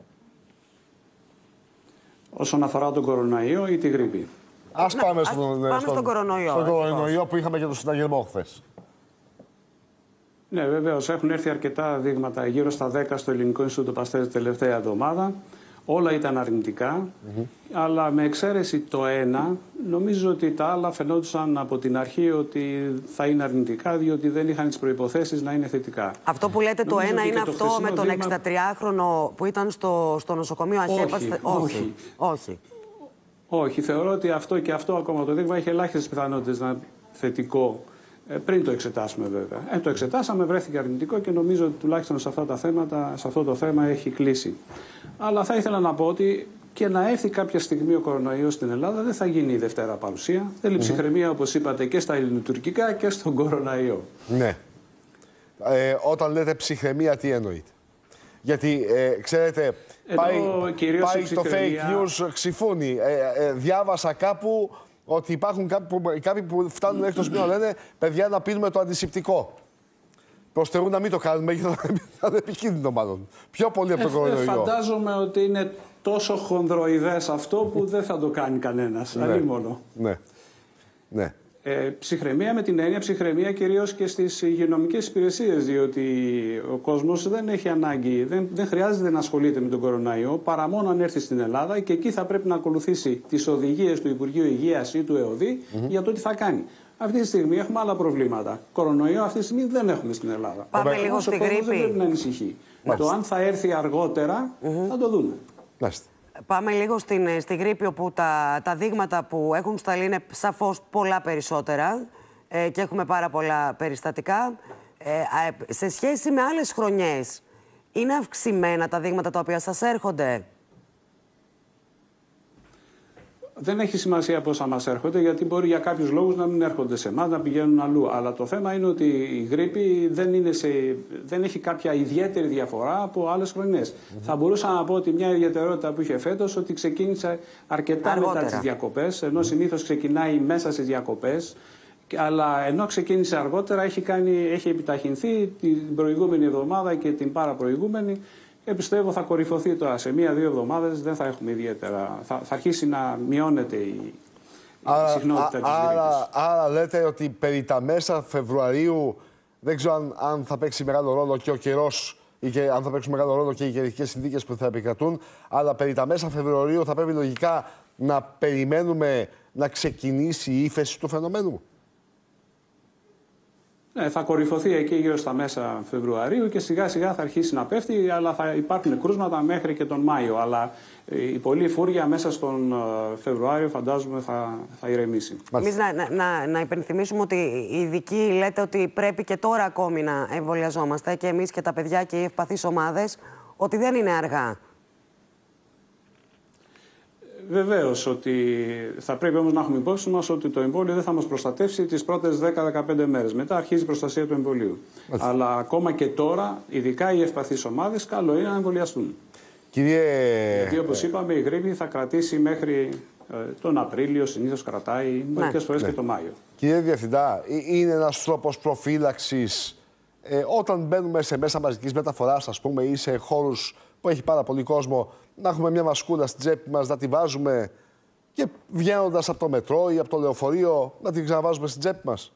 Όσον αφορά τον κορονοϊό ή τη γρίπη? Ας να, πάμε, ας στον, πάμε στον, στον κορονοϊό. Στον κορονοϊό που είχαμε και το συνταγερμό χθες. Ναι, βεβαίως. Έχουν έρθει αρκετά δείγματα, γύρω στα δέκα στο Ελληνικό Ινστιτούτο Παστέρ την τελευταία εβδομάδα. Όλα ήταν αρνητικά, mm-hmm. αλλά με εξαίρεση το ένα, νομίζω ότι τα άλλα φαινόντουσαν από την αρχή ότι θα είναι αρνητικά, διότι δεν είχαν τις προϋποθέσεις να είναι θετικά. Αυτό που λέτε το ένα είναι αυτό με τον δείγμα... εξηντατριάχρονο που ήταν στο, στο νοσοκομείο Αχέπαστε? Όχι, όχι. όχι. Όχι, θεωρώ ότι αυτό και αυτό ακόμα το δείγμα έχει ελάχιστες πιθανότητες να είναι θετικό. Ε, πριν το εξετάσουμε βέβαια. Ε, το εξετάσαμε, βρέθηκε αρνητικό και νομίζω ότι τουλάχιστον σε αυτά τα θέματα, σε αυτό το θέμα έχει κλείσει. Αλλά θα ήθελα να πω ότι και να έρθει κάποια στιγμή ο κορονοϊός στην Ελλάδα δεν θα γίνει η Δευτέρα παρουσία. Θέλει mm-hmm. ψυχραιμία, όπως είπατε, και στα ελληνοτουρκικά και στον κορονοϊό. Ναι. Ε, όταν λέτε ψυχραιμία, τι εννοείτε? Γιατί, ε, ξέρετε, Εδώ, πάει, πάει το fake news ξυφούνι. Ε, ε, διάβασα κάπου ότι υπάρχουν κάποιοι που, κάποιοι που φτάνουν μέχρι το σημείο, λένε, παιδιά, να πίνουμε το αντισηπτικό. Προστερούν να μην το κάνουμε, γιατί θα είναι επικίνδυνο μάλλον. Πιο πολύ από το κορονοϊό. Φαντάζομαι ότι είναι τόσο χονδροειδές αυτό που δεν θα το κάνει κανένας. Ναι. Αλλήμονο. Ναι. Ναι. Ε, ψυχραιμία με την έννοια ψυχραιμία κυρίως και στις υγειονομικές υπηρεσίες, διότι ο κόσμος δεν έχει ανάγκη, δεν, δεν χρειάζεται να ασχολείται με τον κορονοϊό παρά μόνο αν έρθει στην Ελλάδα, και εκεί θα πρέπει να ακολουθήσει τις οδηγίες του Υπουργείου Υγείας ή του ΕΟΔΗ mm-hmm. για το τι θα κάνει. Αυτή τη στιγμή έχουμε άλλα προβλήματα. Κορονοϊό αυτή τη στιγμή δεν έχουμε στην Ελλάδα. Πάμε λίγο στη γρίπη. Δεν πρέπει να ανησυχεί. Μάλιστα. Το αν θα έρθει αργότερα mm-hmm. θα το δούμε. Μάλιστα. Πάμε λίγο στην, στη γρίπη, όπου τα, τα δείγματα που έχουν σταλεί είναι σαφώς πολλά περισσότερα ε, και έχουμε πάρα πολλά περιστατικά. Ε, σε σχέση με άλλες χρονιές, είναι αυξημένα τα δείγματα τα οποία σας έρχονται? Δεν έχει σημασία πόσα μας έρχονται, γιατί μπορεί για κάποιους λόγους να μην έρχονται σε εμάς, να πηγαίνουν αλλού. Αλλά το θέμα είναι ότι η γρίπη δεν, είναι σε, δεν έχει κάποια ιδιαίτερη διαφορά από άλλες χρονιές. Mm-hmm. Θα μπορούσα να πω ότι μια ιδιαιτερότητα που είχε φέτος, ότι ξεκίνησε αρκετά αργότερα μετά τις διακοπές, ενώ συνήθως ξεκινάει μέσα στις διακοπές. Αλλά ενώ ξεκίνησε αργότερα, έχει, κάνει, έχει επιταχυνθεί την προηγούμενη εβδομάδα και την παραπροηγούμενη. Και πιστεύω θα κορυφωθεί τώρα. Σε μία-δύο εβδομάδες δεν θα έχουμε ιδιαίτερα. Θα, θα αρχίσει να μειώνεται η, άρα, η συχνότητα της άρα, άρα λέτε ότι περί τα μέσα Φεβρουαρίου, δεν ξέρω αν, αν θα παίξει μεγάλο ρόλο και ο καιρός ή και, αν θα παίξουν μεγάλο ρόλο και οι καιρικές συνθήκες που θα επικρατούν, αλλά περί τα μέσα Φεβρουαρίου θα πρέπει λογικά να περιμένουμε να ξεκινήσει η ύφεση του φαινομένου. Ναι, θα κορυφωθεί εκεί γύρω στα μέσα Φεβρουαρίου και σιγά σιγά θα αρχίσει να πέφτει, αλλά θα υπάρχουν κρούσματα μέχρι και τον Μάιο. Αλλά η πολλή φούρια μέσα στον Φεβρουάριο φαντάζομαι θα, θα ηρεμήσει. Εμείς να, να, να, να υπενθυμίσουμε ότι οι ειδικοί λέτε ότι πρέπει και τώρα ακόμη να εμβολιαζόμαστε, και εμείς και τα παιδιά και οι ευπαθείς ομάδες, ότι δεν είναι αργά. Βεβαίως, ότι θα πρέπει όμως να έχουμε υπόψη μας ότι το εμβόλιο δεν θα μας προστατεύσει τις πρώτες δέκα με δεκαπέντε μέρες. Μετά αρχίζει η προστασία του εμβολίου. Έτσι. Αλλά ακόμα και τώρα, ειδικά οι ευπαθείς ομάδες, καλό είναι να εμβολιαστούν. Κύριε... Γιατί όπως είπαμε, η γρίπη θα κρατήσει μέχρι ε, τον Απρίλιο, συνήθως κρατάει, μερικές ναι. φορές ναι. και τον Μάιο. Κύριε Διευθυντά, είναι ένας τρόπος προφύλαξης ε, όταν μπαίνουμε σε μέσα μαζικής μεταφοράς, ας πούμε, ή σε χώρους που έχει πάρα πολύ κόσμο, να έχουμε μια μασκούλα στην τσέπη μας, να τη βάζουμε και βγαίνοντας από το μετρό ή από το λεωφορείο να την ξαναβάζουμε στην τσέπη μας?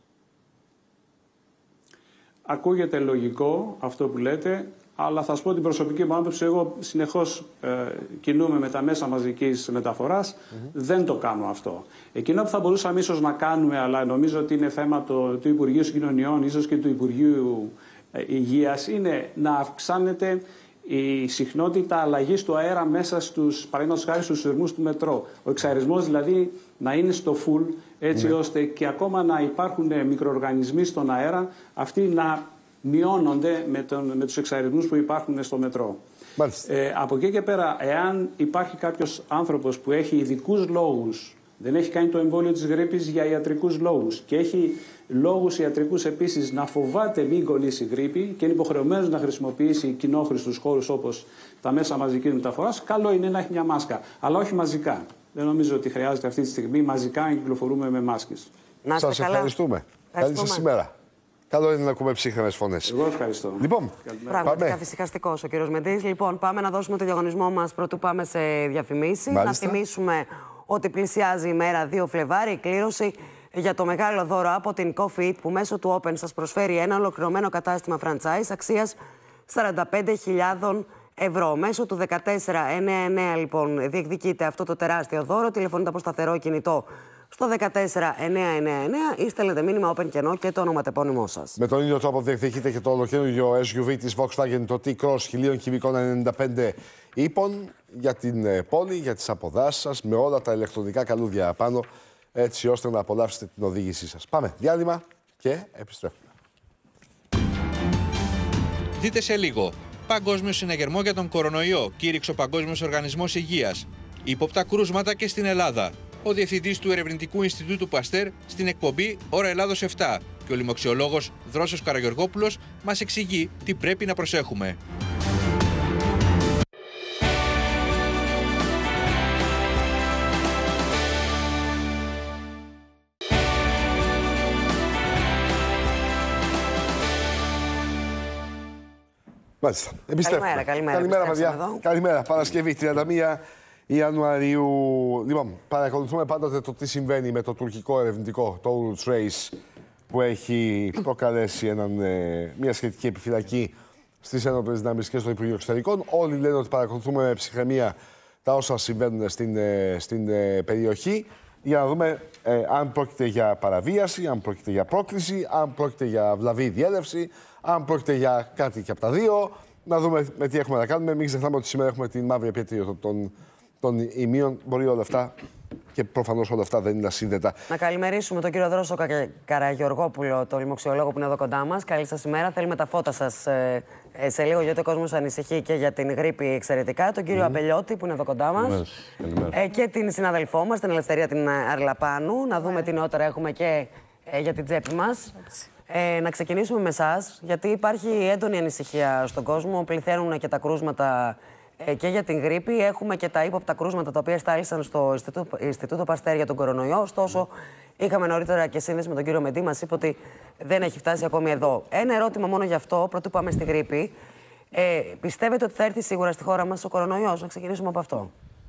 Ακούγεται λογικό αυτό που λέτε, αλλά θα σας πω την προσωπική μου άποψη. Εγώ συνεχώς ε, κινούμαι με τα μέσα μαζικής μεταφοράς. Mm-hmm. Δεν το κάνω αυτό. Εκείνο που θα μπορούσαμε ίσως να κάνουμε, αλλά νομίζω ότι είναι θέμα το, του Υπουργείου Συγκοινωνιών, ίσως και του Υπουργείου ε, Υγείας, είναι να αυξάνεται η συχνότητα αλλαγής του αέρα μέσα στους, παραδείγματος χάρη, στους σειρμούς του μετρό. Ο εξαερισμός δηλαδή να είναι στο full, έτσι ναι. ώστε και ακόμα να υπάρχουν μικροοργανισμοί στον αέρα, αυτοί να μειώνονται με, τον, με τους εξαερισμούς που υπάρχουν στο μετρό. Ε, από εκεί και πέρα, εάν υπάρχει κάποιος άνθρωπος που έχει ειδικούς λόγους, δεν έχει κάνει το εμβόλιο της γρίπης για ιατρικούς λόγους και έχει λόγους ιατρικούς επίσης να φοβάται μην κολλήσει γρίπη και είναι υποχρεωμένος να χρησιμοποιήσει κοινόχρηστους χώρους όπως τα μέσα μαζικής μεταφοράς, καλό είναι να έχει μια μάσκα, αλλά όχι μαζικά. Δεν νομίζω ότι χρειάζεται αυτή τη στιγμή μαζικά να κυκλοφορούμε με μάσκες. Να σας ευχαριστούμε. Καλή σας ημέρα. Καλό είναι να ακούμε ψύχρεμες φωνές. Εγώ ευχαριστώ. Λοιπόν, πραγματικά καθησυχαστικός ο κύριος Μεντής. Λοιπόν, πάμε να δώσουμε το διαγωνισμό μας πρωτού πάμε σε διαφημίσεις. Να θυμίσουμε ότι πλησιάζει η μέρα δύο Φλεβάρι, η κλήρωση για το μεγάλο δώρο από την Coffee Eat, που μέσω του Open σας προσφέρει ένα ολοκληρωμένο κατάστημα franchise αξίας σαράντα πέντε χιλιάδες ευρώ. Μέσω του δεκατέσσερα ενενήντα εννέα λοιπόν διεκδικείτε αυτό το τεράστιο δώρο. Τηλεφωνείτε από σταθερό κινητό στο δεκατέσσερα εννιακόσια ενενήντα εννέα ή στέλνετε μήνυμα Open κενό και το ονοματεπώνυμό σας. Με τον ίδιο τρόπο διεκδικείτε και το ολοκαίριο ες γιου βι της Volkswagen, το T-Cross χίλια κυβικών ενενήντα πέντε ύπων, για την πόλη, για τις αποδάσεις σας, με όλα τα ηλεκτρονικά καλούδια απάνω, έτσι ώστε να απολαύσετε την οδήγησή σας. Πάμε, διάλειμμα και επιστρέφουμε. Δείτε σε λίγο. Παγκόσμιο συναγερμό για τον κορονοϊό, κήρυξε ο Παγκόσμιος Οργανισμός Υγείας. Ύποπτα κρούσματα και στην Ελλάδα. Ο Διευθυντής του Ερευνητικού Ινστιτούτου Παστέρ στην εκπομπή Ώρα Ελλάδος επτά και ο λοιμοξιολόγος Δρόσος Καραγεωργόπουλος μας εξηγεί τι πρέπει να προσέχουμε. Μάλιστα. Επιστρέφουμε. Καλημέρα, καλημέρα. Καλημέρα, παιδιά. Καλημέρα. Παρασκευή, τριάντα μία Ιανουαρίου. Λοιπόν, παρακολουθούμε πάντοτε το τι συμβαίνει με το τουρκικό ερευνητικό, το Urus Reis, που έχει προκαλέσει έναν, ε, μια σχετική επιφυλακή στις ένοπλες δυνάμεις και στο Υπουργείο Εξωτερικών. Όλοι λένε ότι παρακολουθούμε με ψυχραιμία τα όσα συμβαίνουν στην, ε, στην ε, περιοχή, για να δούμε ε, αν πρόκειται για παραβίαση, αν πρόκειται για πρόκληση, αν πρόκειται για βλαβή διέλευση, αν πρόκειται για κάτι και από τα δύο. Να δούμε με τι έχουμε να κάνουμε. Μην ξεχνάμε ότι σήμερα έχουμε την μαύρη επέτειο των, των ημείων, μπορεί όλα αυτά. Και προφανώς όλα αυτά δεν είναι ασύνδετα. Να καλημερίσουμε τον κύριο Δρόσο Καραγεωργόπουλο, τον λοιμοξιολόγο που είναι εδώ κοντά μας. Καλή σας ημέρα. Θέλουμε τα φώτα σας ε, ε, σε λίγο, γιατί ο κόσμος ανησυχεί και για την γρίπη εξαιρετικά. Τον κύριο mm. Απελιώτη που είναι εδώ κοντά μας. Ε, και την συναδελφό μας, την Ελευθερία την Αρλαπάνου. Να δούμε τι νεότερα έχουμε και ε, για την τσέπη μας. Ε, να ξεκινήσουμε με εσάς, γιατί υπάρχει έντονη ανησυχία στον κόσμο. Πληθαίνουν και τα κρούσματα. Και για την γρίπη έχουμε και τα ύποπτα κρούσματα τα οποία στάλησαν στο Ινστιτούτο, Ινστιτούτο Παστέρ για τον κορονοϊό. Ωστόσο, είχαμε νωρίτερα και σύνδεση με τον κύριο Μεντή, μας είπε ότι δεν έχει φτάσει ακόμη εδώ. Ένα ερώτημα μόνο γι' αυτό, πρωτού πάμε στη γρίπη. Ε, πιστεύετε ότι θα έρθει σίγουρα στη χώρα μας ο κορονοϊός? Να ξεκινήσουμε από αυτό.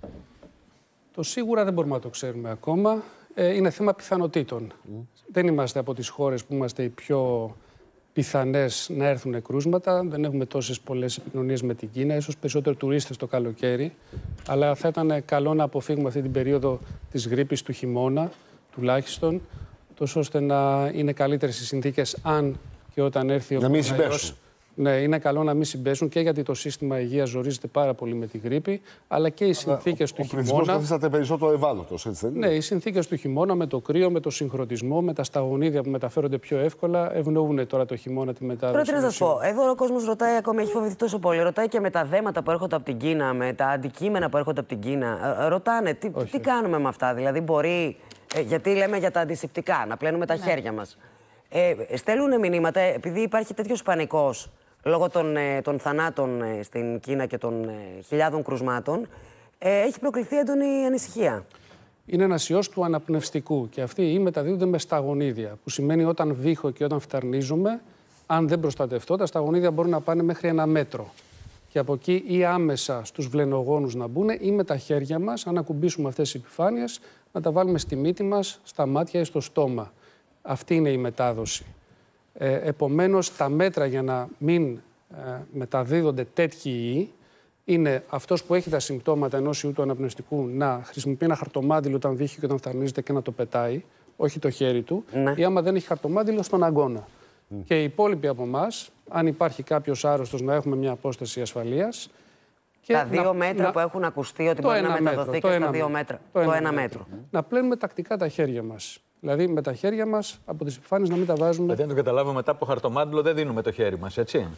Το σίγουρα δεν μπορούμε να το ξέρουμε ακόμα. Ε, είναι θέμα πιθανότητων. Mm. Δεν είμαστε από τις χώρες που είμαστε οι πιο πιθανές να έρθουν κρούσματα. Δεν έχουμε τόσες πολλές επικοινωνίες με την Κίνα, ίσως περισσότερο τουρίστες το καλοκαίρι. Αλλά θα ήταν καλό να αποφύγουμε αυτή την περίοδο της γρίπης του χειμώνα, τουλάχιστον, τόσο ώστε να είναι καλύτερες οι συνθήκες αν και όταν έρθει ο κορονοϊός. Ναι, είναι καλό να μην συμπέσουν και γιατί το σύστημα υγείας ζορίζεται πάρα πολύ με τη γρίπη, αλλά και οι συνθήκες του χειμώνα. Ο πληθυσμός καθίσταται περισσότερο ευάλωτος, έτσι δεν είναι? Ναι, οι συνθήκες του χειμώνα με το κρύο, με το συγχρονισμό, με τα σταγονίδια που μεταφέρονται πιο εύκολα, ευνοούν τώρα το χειμώνα τη μετάδοση. Τώρα τι να σας πω, εδώ ο κόσμος ρωτάει, ακόμη έχει φοβηθεί τόσο πολύ. Ρωτάει και με τα δέματα που έρχονται από την Κίνα, με τα αντικείμενα που έρχονται από την Κίνα. Ρωτάνε τι, τι κάνουμε με αυτά, δηλαδή μπορεί. Ε, γιατί λέμε για τα αντισηπτικά, να πλένουμε τα ναι. χέρια μας. Ε, στέλνουν μηνύματα, επειδή υπάρχει τέτοιος πανικός λόγω των, ε, των θανάτων ε, στην Κίνα και των ε, χιλιάδων κρουσμάτων, ε, έχει προκληθεί έντονη ανησυχία. Είναι ένας ιός του αναπνευστικού και αυτοί ή μεταδίδονται με σταγονίδια, που σημαίνει όταν βήχω και όταν φτερνίζομαι, αν δεν προστατευτώ, τα σταγονίδια μπορούν να πάνε μέχρι ένα μέτρο. Και από εκεί ή άμεσα στους βλενογόνους να μπουν ή με τα χέρια μας, αν ακουμπήσουμε αυτές τις επιφάνειες, να τα βάλουμε στη μύτη μας, στα μάτια ή στο στόμα. Αυτή είναι η μετάδοση. Ε, επομένως, τα μέτρα για να μην ε, μεταδίδονται τέτοιοι ιοί είναι αυτός που έχει τα συμπτώματα ενός ιού του αναπνευστικού να χρησιμοποιεί ένα χαρτομάτιλο όταν βύχει και όταν φθαρνίζεται και να το πετάει, όχι το χέρι του, ναι. ή άμα δεν έχει χαρτομάτιλο στον αγκώνα. Mm. Και οι υπόλοιποι από εμάς, αν υπάρχει κάποιος άρρωστος, να έχουμε μια απόσταση ασφαλείας. Και τα δύο να, μέτρα να, που έχουν ακουστεί ότι μπορεί να μεταδοθεί μέτρο, και στα δύο μέτρα. Το, το ένα μέτρο. μέτρο. Να πλένουμε τακτικά τα χέρια μας. Δηλαδή με τα χέρια μας από τις επιφάνειες να μην τα βάζουμε. Δηλαδή, αν το καταλάβω μετά από το χαρτομάτιλο, δεν δίνουμε το χέρι μας, έτσι.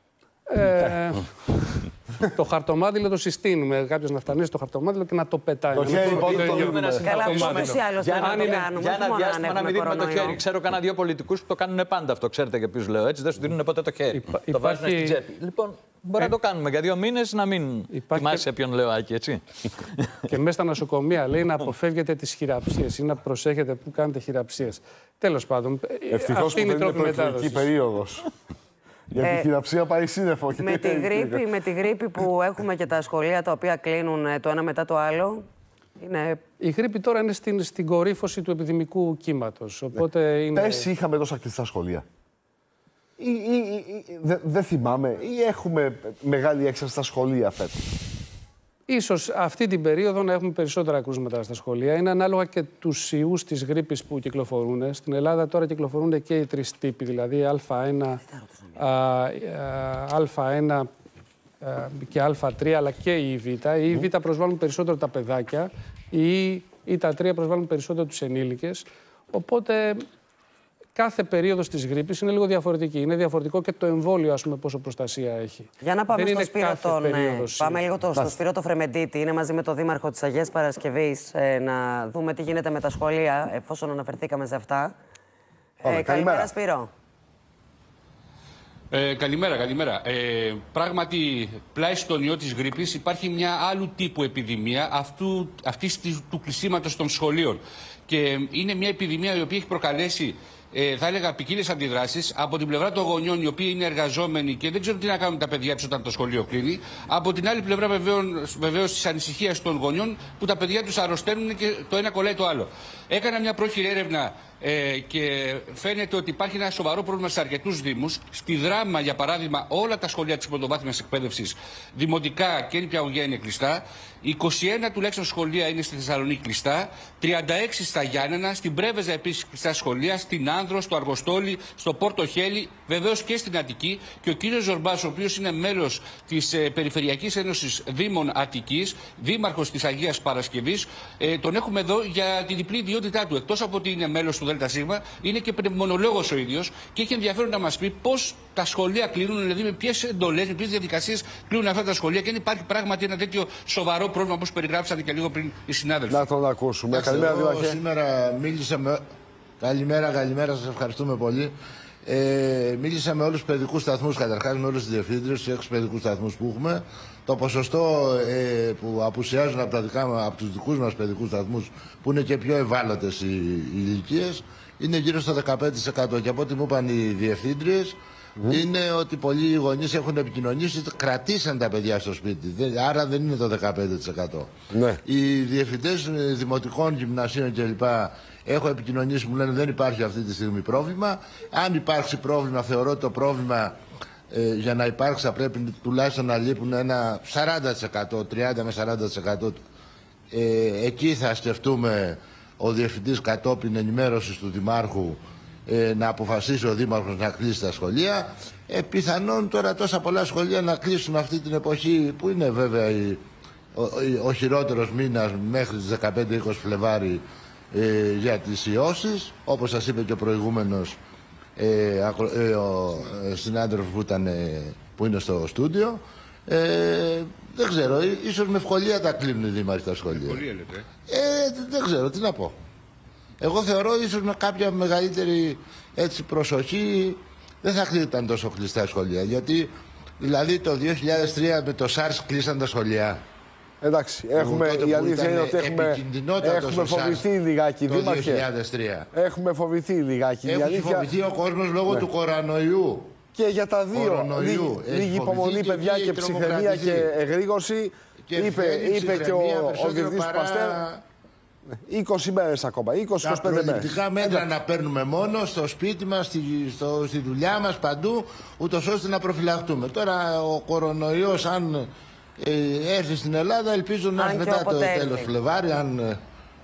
Ε, το χαρτομάτιλο το συστήνουμε. Κάποιος να φτανίσει το χαρτομάτιλο και να το πετάει. Το χέρι πότε το δίνουμε. Καλά, όμως ή άλλως για να το κάνουμε. Για ένα διάστημα να μην δίνουμε το χέρι. Ξέρω κανένα δύο πολιτικούς που το κάνουν πάντα αυτό. Ξέρετε και ποιους λέω, έτσι. Δεν σου δίνουν ποτέ το χέρι. Το βάζουν στην τσέπη. Λοιπόν, μπορεί να το κάνουμε για δύο μήνες να μην θυμάσαι ποιον λέω, Άκη, έτσι. Και μέσα στα νοσοκομεία λέει να αποφεύγετε τις χειραψίες ή να προσέχετε που κάνετε χειραψίες. Τέλος πάντων, αυτή είναι η τρόπη μετάδοσης. Περίοδος. Γιατί η ε, χειραψία πάει σύννεφο. Με τη, γρίπη, με τη γρίπη που έχουμε και τα σχολεία τα οποία κλείνουν το ένα μετά το άλλο. Είναι... Η γρίπη τώρα είναι στην, στην κορύφωση του επιδημικού κύματος. Οπότε ναι. είναι... Πέρσι είχαμε τόσα κλειστά σχολεία. Ή, ή, ή, δεν δε θυμάμαι. Ή έχουμε μεγάλη έξαρση στα σχολεία φέτος. Ίσως αυτή την περίοδο να έχουμε περισσότερα κρούσματα στα σχολεία. Είναι ανάλογα και τους ιούς της γρίπης που κυκλοφορούν. Στην Ελλάδα τώρα κυκλοφορούν και οι τρεις τύποι, δηλαδή Α ένα, Α ένα και Α τρία, αλλά και η Β. Η Β προσβάλλουν περισσότερο τα παιδάκια, η ή τα τρία προσβάλλουν περισσότερο τους ενήλικες. Οπότε κάθε περίοδος της γρίπης είναι λίγο διαφορετική. Είναι διαφορετικό και το εμβόλιο, ας πούμε, πόσο προστασία έχει. Για να πάμε Δεν στο Σπύρο τον... Πάμε λίγο το, στο Σπύρο το Φρεμεντίτη. Είναι μαζί με τον Δήμαρχο της Αγίας Παρασκευής ε, να δούμε τι γίνεται με τα σχολεία, εφόσον αναφερθήκαμε σε αυτά. Ωραία, ε, καλημέρα, Σπύρο. Ε, καλημέρα, καλημέρα. Ε, πράγματι, πλάι στον ιό της γρίπης υπάρχει μια άλλου τύπου επιδημία αυτού, αυτής του κλεισίματος των σχολείων. Και είναι μια επιδημία η οποία έχει προκαλέσει, ε, θα έλεγα, ποικίλες αντιδράσεις από την πλευρά των γονιών, οι οποίοι είναι εργαζόμενοι και δεν ξέρουν τι να κάνουν τα παιδιά τους όταν το σχολείο κλείνει. Από την άλλη πλευρά, βεβαίως, της ανησυχίας των γονιών που τα παιδιά τους αρρωσταίνουν και το ένα κολλάει το άλλο. Έκανα μια πρόχειρη έρευνα Ε, και φαίνεται ότι υπάρχει ένα σοβαρό πρόβλημα σε αρκετούς δήμους. Στη Δράμα, για παράδειγμα, όλα τα σχολεία της πρωτοβάθμιας εκπαίδευσης, δημοτικά και νηπιαγωγεία είναι κλειστά. είκοσι ένα τουλάχιστον σχολεία είναι στη Θεσσαλονίκη κλειστά. τριάντα έξι στα Γιάννενα, στην Πρέβεζα επίσης κλειστά σχολεία, στην Άνδρο, στο Αργοστόλι, στο Πόρτο Χέλη, βεβαίως και στην Αττική. Και ο κύριος Ζορμπάς, ο οποίος είναι μέλος της ε, Περιφερειακής Ένωσης Δήμων Αττικής, δήμαρχος της Αγίας Παρασκευής, ε, τον έχουμε εδώ για τη διπλή ιδιότητά του. Εκτός από ότι είναι μέλος του ΔΣ, είναι και πνευμονολόγος ο ίδιος και έχει ενδιαφέρον να μας πει πώς τα σχολεία κλείνουν, δηλαδή με ποιες εντολές, με ποιες διαδικασίες κλείνουν αυτά τα σχολεία και αν υπάρχει πράγματι ένα τέτοιο σοβαρό πρόβλημα όπως περιγράψατε και λίγο πριν οι συνάδελφοι. Να τον ακούσουμε. Καλημέρα, Δήμαρχε. Σήμερα μίλησα με. Καλημέρα, καλημέρα, σας ευχαριστούμε πολύ. Ε, μίλησα με όλους τους παιδικούς σταθμούς, καταρχάς με όλους τους διευθύντριες, τους έξι παιδικούς σταθμούς που έχουμε. Το ποσοστό ε, που απουσιάζουν από, τα δικά, από τους δικούς μας παιδικούς σταθμούς, που είναι και πιο ευάλωτες οι, οι ηλικίες, είναι γύρω στο δεκαπέντε τοις εκατό. Και από ό,τι μου είπαν οι διευθύντριες, mm. είναι ότι πολλοί γονείς έχουν επικοινωνήσει, κρατήσαν τα παιδιά στο σπίτι. Άρα δεν είναι το δεκαπέντε τοις εκατό. Ναι. Οι διευθυντές δημοτικών, γυμνασίων κλπ. Έχω επικοινωνήσει, μου λένε δεν υπάρχει αυτή τη στιγμή πρόβλημα. Αν υπάρξει πρόβλημα, θεωρώ ότι το πρόβλημα ε, για να υπάρξει θα πρέπει τουλάχιστον να λείπουν ένα σαράντα τοις εκατό, τριάντα με σαράντα τοις εκατό. Ε, εκεί θα σκεφτούμε ο διευθυντής κατόπιν ενημέρωσης του Δημάρχου ε, να αποφασίσει ο Δήμαρχος να κλείσει τα σχολεία. Ε, πιθανόν τώρα τόσα πολλά σχολεία να κλείσουν αυτή την εποχή που είναι βέβαια η, ο, ο, ο χειρότερος μήνας μέχρι τις δεκαπέντε είκοσι Φλεβάρι ε, για τις ιώσεις. Όπως σας είπε και ο προηγούμενος ε, ακρο, ε, ο ε, συνάδελφος που, ήταν, ε, που είναι στο στούντιο. Ε, δεν ξέρω, ίσως με ευκολία τα κλείνουν οι δήμαρχοι τα σχολεία. Ευκολία λέτε. Ε, δεν ξέρω, τι να πω. Εγώ θεωρώ ίσως με κάποια μεγαλύτερη έτσι, προσοχή δεν θα ήταν τόσο κλειστά σχολεία. Γιατί δηλαδή το δύο χιλιάδες τρία με το SARS κλείσαν τα σχολεία. Εντάξει, έχουμε, η αλήθεια είναι ότι έχουμε, έχουμε φοβηθεί λιγάκι, το δύο χιλιάδες τρία. Έχουμε φοβηθεί λιγάκι. Έχει αλήθεια... φοβηθεί ο κόσμος λόγω ναι. του κορονοϊού. Και για τα δύο, λίγη, λίγη υπομονή και παιδιά και, και ψυχραιμία και εγρήγορση. Και είπε, είπε και ο, ο διευθυντής του Παστέρ. είκοσι μέρες ακόμα, είκοσι με είκοσι πέντε μέρες. Τα προληπτικά μέτρα Εντάξει. να παίρνουμε μόνο στο σπίτι μας, στη, στο, στη δουλειά μας, παντού, ούτως ώστε να προφυλαχτούμε. Τώρα ο κορονοϊός, αν ε, έρθει στην Ελλάδα, ελπίζω να έρθει μετά το τέλος Φλεβάρι. Αν...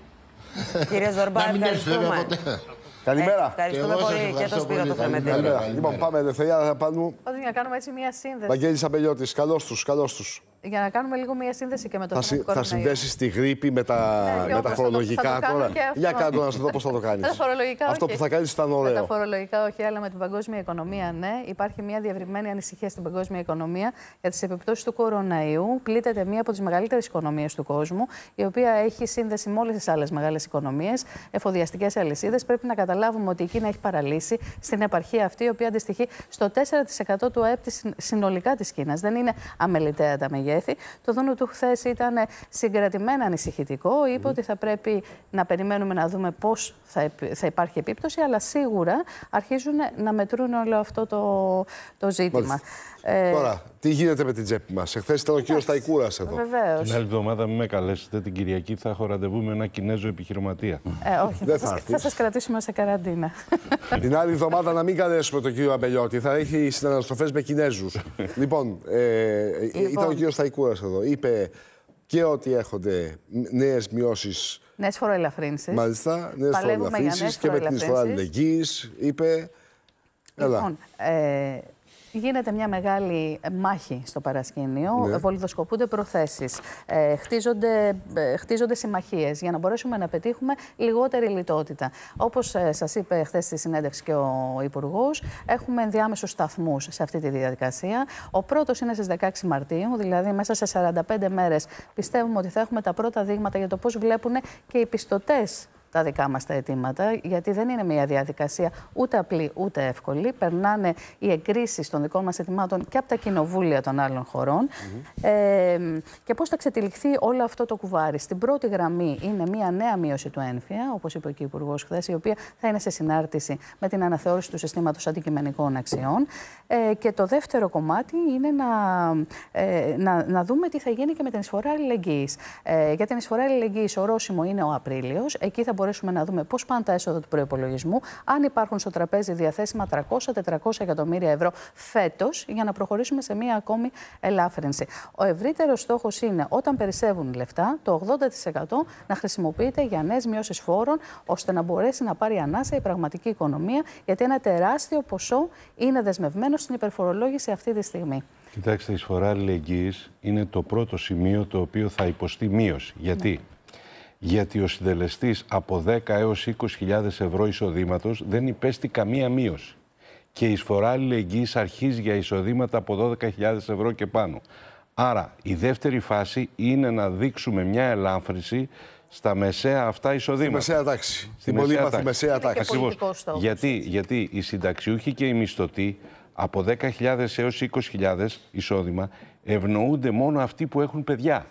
Κύριε Ζορμπά, ευχαριστούμε. Καλημέρα. Ε, ευχαριστούμε πολύ και το Σπύρο το Θεμετέλη. Λοιπόν, πάμε ελευθερία, θα πάμε. Πάντως για να κάνουμε έτσι μια σύνδεση. Βαγγέλης Αμπελιώτης, καλώς τους, καλώς τους. Για να κάνουμε λίγο μια σύνδεση και με το θέμα του Θα συνδέσεις τη γρήπη με τα, ναι, με τα φορολογικά τώρα. Για κάτω να σου δω πώς θα το κάνεις. Αυτό όχι. που θα κάνεις ήταν ωραίο. Με τα φορολογικά όχι, αλλά με την παγκόσμια οικονομία ναι. Υπάρχει μια διευρυμένη ανησυχία στην παγκόσμια οικονομία για τις επιπτώσεις του κοροναϊού. Πλήττεται μία από τις μεγαλύτερες οικονομίες του κόσμου, η οποία έχει σύνδεση με όλες τις άλλες μεγάλες οικονομίες, εφοδιαστικές αλυσίδες. Πρέπει να καταλάβουμε ότι η Κίνα έχει παραλύσει στην επαρχία αυτή, η οποία αντιστοιχεί στο τέσσερα τοις εκατό του ΑΕΠ συνολικά της Κίνας. Δεν είναι αμεληταία τα μεγέθη. Το δούνο του χθες ήταν συγκρατημένα ανησυχητικό. Είπε mm. ότι θα πρέπει να περιμένουμε να δούμε πώς θα, θα υπάρχει επίπτωση, αλλά σίγουρα αρχίζουν να μετρούν όλο αυτό το, το ζήτημα. Ε... Τώρα, τι γίνεται με την τσέπη μας? Εχθές ήταν ο κύριος Σταϊκούρας εδώ. Βεβαίως. Την άλλη εβδομάδα μην με καλέσετε. Την Κυριακή θα έχω ραντεβού με ένα Κινέζο επιχειρηματία. Ε, όχι, δεν θα, θα, θα σας κρατήσουμε σε καραντίνα. Την άλλη εβδομάδα να μην καλέσουμε τον κύριο Αμπελιώτη. Θα έχει συναναστροφές με Κινέζους. Λοιπόν, ε, λοιπόν, ήταν ο κύριος Σταϊκούρας εδώ. Είπε και ότι έχονται νέες μειώσεις. Νέες φοροελαφρύνσεις. Μάλιστα, νέες φοροελαφρύνσεις και με την εισφορά αλληλεγγύης. Είπε. Λοιπόν, ε, γίνεται μια μεγάλη μάχη στο παρασκήνιο, ναι. βολιδοσκοπούνται προθέσεις, ε, χτίζονται, ε, χτίζονται συμμαχίες για να μπορέσουμε να πετύχουμε λιγότερη λιτότητα. Όπως ε, σας είπε χθες στη συνέντευξη και ο Υπουργός, έχουμε ενδιάμεσους σταθμούς σε αυτή τη διαδικασία. Ο πρώτος είναι στις δεκαέξι Μαρτίου, δηλαδή μέσα σε σαράντα πέντε μέρες πιστεύουμε ότι θα έχουμε τα πρώτα δείγματα για το πώς βλέπουν και οι πιστωτές τα δικά μας τα αιτήματα, γιατί δεν είναι μια διαδικασία ούτε απλή ούτε εύκολη. Περνάνε οι εγκρίσεις των δικών μας αιτημάτων και από τα κοινοβούλια των άλλων χωρών. Mm-hmm. Ε, και πώς θα ξετυλιχθεί όλο αυτό το κουβάρι. Στην πρώτη γραμμή είναι μια νέα μείωση του ένφια, όπως είπε και ο Υπουργός χθες, η οποία θα είναι σε συνάρτηση με την αναθεώρηση του συστήματος αντικειμενικών αξιών. Ε, και το δεύτερο κομμάτι είναι να, ε, να, να δούμε τι θα γίνει και με την εισφορά αλληλεγγύης. Ε, για την εισφορά αλληλεγγύης ορόσημο είναι ο Απρίλιος. Εκεί θα μπορέσουμε να δούμε πώς πάνε τα έσοδα του προϋπολογισμού, αν υπάρχουν στο τραπέζι διαθέσιμα τριακόσια με τετρακόσια εκατομμύρια ευρώ φέτος, για να προχωρήσουμε σε μία ακόμη ελάφρυνση. Ο ευρύτερος στόχος είναι, όταν περισσεύουν λεφτά, το ογδόντα τοις εκατό να χρησιμοποιείται για νέες μειώσεις φόρων, ώστε να μπορέσει να πάρει ανάσα η πραγματική οικονομία, γιατί ένα τεράστιο ποσό είναι δεσμευμένο στην υπερφορολόγηση αυτή τη στιγμή. Κοιτάξτε, η εισφορά αλληλεγγύης είναι το πρώτο σημείο το οποίο θα υποστεί μείωση. Γιατί? Ναι. Γιατί ο συντελεστής από δέκα έως είκοσι χιλιάδες ευρώ εισοδήματος δεν υπέστη καμία μείωση. Και η εισφορά αλληλεγγύης αρχίζει για εισοδήματα από δώδεκα χιλιάδες ευρώ και πάνω. Άρα, η δεύτερη φάση είναι να δείξουμε μια ελάφρυνση στα μεσαία αυτά εισοδήματα. Στη μεσαία τάξη. Στην πολύπαθη μεσαία τάξη. Ακριβώς. Γιατί, γιατί οι συνταξιούχοι και οι μισθωτοί από δέκα χιλιάδες έως είκοσι χιλιάδες εισόδημα ευνοούνται μόνο αυτοί που έχουν παιδιά.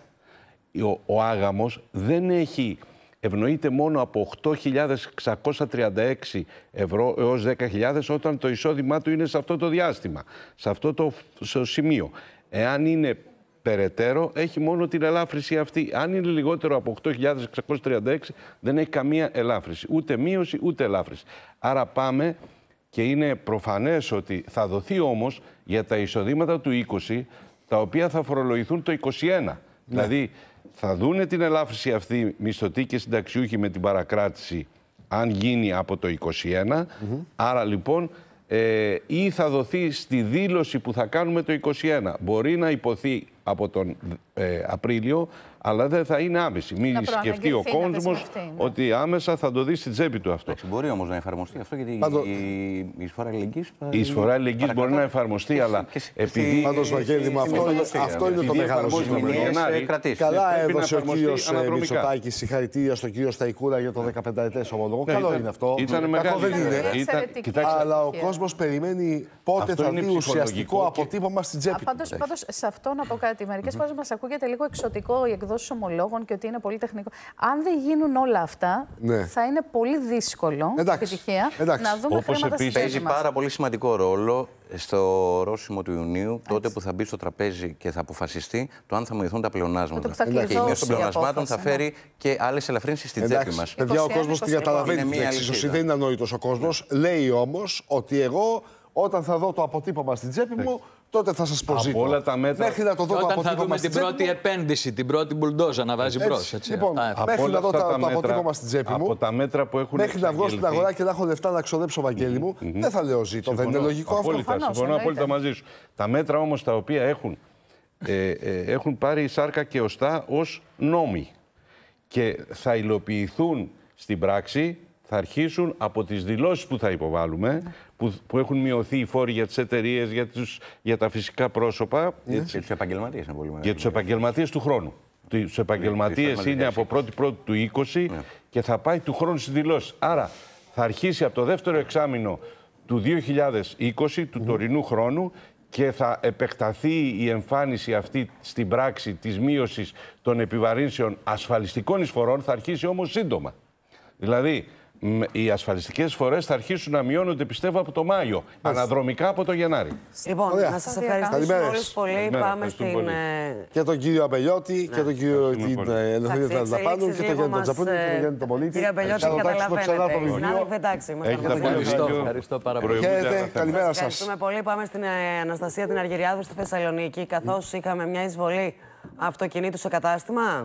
Ο, ο άγαμος δεν έχει, ευνοείται μόνο από οκτώ χιλιάδες εξακόσια τριάντα έξι ευρώ έως δέκα χιλιάδες όταν το εισόδημά του είναι σε αυτό το διάστημα, σε αυτό το στο σημείο. Εάν είναι περαιτέρω, έχει μόνο την ελάφρυνση αυτή. Αν είναι λιγότερο από οκτώ χιλιάδες εξακόσια τριάντα έξι, δεν έχει καμία ελάφρυνση. Ούτε μείωση, ούτε ελάφρυνση. Άρα πάμε, και είναι προφανές ότι θα δοθεί όμως για τα εισοδήματα του είκοσι, τα οποία θα φορολογηθούν το είκοσι ένα. Ναι. Δηλαδή, θα δούνε την ελάφρυνση αυτή μισθωτοί και συνταξιούχοι με την παρακράτηση, αν γίνει από το είκοσι ένα. Mm-hmm. Άρα, λοιπόν, ε, ή θα δοθεί στη δήλωση που θα κάνουμε το είκοσι ένα. Μπορεί να υποθεί από τον ε, Απρίλιο, αλλά δεν θα είναι άμεση. Μην σκεφτεί ο κόσμος ότι άμεσα θα το δει στην τσέπη του αυτό. Εντάξει, μπορεί όμως να εφαρμοστεί αυτό, γιατί Πάντω... η, η εισφορά αλληλεγγύης... Η εισφορά αλληλεγγύης μπορεί να εφαρμοστεί, και, αλλά και, επειδή... Πάντως, Βαγγέλη, αυτό, αυτό είναι το μεγάλο ζήτημα. Καλά έδωσε ο κύριος Μητσοτάκης συγχαρητήρια στον κύριο Σταϊκούρα για το δεκαπενταετές ομόλογο. Καλό είναι αυτό. Κακό δεν είναι. Αλλά ο κόσμος περιμένει πότε θα δει ουσιαστικό αποτύπωμα στην τσέπη. Πάντως, σε αυτό να πω κάτι. Μερικές φορές μας ακούγεται λίγο εξωτικό οι εκδόσεις ομολόγων και ότι είναι πολύ τεχνικό. Αν δεν γίνουν όλα αυτά, ναι, θα είναι πολύ δύσκολο, επιτυχία, να δούμε όπως χρήματα στη θέση μας. Παίζει πάρα πολύ σημαντικό ρόλο στο ορόσημο του Ιουνίου, έτσι, τότε που θα μπει στο τραπέζι και θα αποφασιστεί το αν θα μειωθούν τα πλεονάσματα. Και η μείωση των πλεονασμάτων θα φέρει ναι. και άλλες ελαφρύνσεις στην τσέπη μας. Παιδιά, ο κόσμος την καταλαβαίνει την εξίσωση. Δεν είναι ανόητος ο κόσμος. Λέει όμως ότι εγώ, όταν θα δω το αποτύπωμα στην τσέπη μου, τότε θα σας προζήτω. Από όλα τα μέτρα. Μέχρι να το δω το αποτύπωμα θα δούμε την πρώτη μου... επένδυση, την πρώτη μπουλντόζα να βάζει μπρος. Λοιπόν, Α, μέχρι να δω το αποτύπωμα στην τσέπη μου, από τα μέτρα που έχουν μέχρι να βγω στην αγορά και να έχω λεφτά να ξοδέψω, Βαγγέλη μου, mm-hmm. δεν θα λέω ζήτω. Δεν είναι λογικό απόλυτα, αυτό. Συμφωνώ απόλυτα μαζί σου. Τα μέτρα όμως τα οποία έχουν, ε, ε, έχουν πάρει σάρκα και οστά ως νόμοι και θα υλοποιηθούν στην πράξη, θα αρχίσουν από τις δηλώσεις που θα υποβάλουμε, που, που έχουν μειωθεί οι φόροι για τις εταιρείες, για, για τα φυσικά πρόσωπα. Mm. Για τους επαγγελματίες είναι πολύ μεγάλο. Για τους επαγγελματίες του χρόνου. Τους επαγγελματίες είναι από πρώτη πρώτη του είκοσι yeah. και θα πάει του χρόνου στις δηλώσεις. Άρα θα αρχίσει από το δεύτερο εξάμηνο του δύο χιλιάδες είκοσι, του mm. τωρινού χρόνου, και θα επεκταθεί η εμφάνιση αυτή στην πράξη της μείωσης των επιβαρύνσεων ασφαλιστικών εισφορών, θα αρχίσει όμως σύντομα. Δηλαδή, οι ασφαλιστικές φορές θα αρχίσουν να μειώνονται, πιστεύω, από το Μάιο. Αναδρομικά από το Γενάρη. Λοιπόν, Ωραία. να σας ευχαριστήσουμε όλους πολύ. Καλημέρα. Πάμε στην... Πολύ. Και τον κύριο Αμπελιώτη, ναι, και τον κύριο Ελευθερία Τρανταπάνου, και τον Γιάννη Τατζαπούλη, και τον Γιάννη τον Πολίτη. Κύριε Αμπελιώτη, καταλαβαίνετε. Εντάξει, ευχαριστώ πάρα πολύ. Καλημέρα σας. Ευχαριστούμε πολύ. Πάμε στην Αναστασία την Αργυριάδου στη Θεσσαλονίκη, καθώς είχαμε μια εισβολή αυτοκινήτου σε κατάστημα.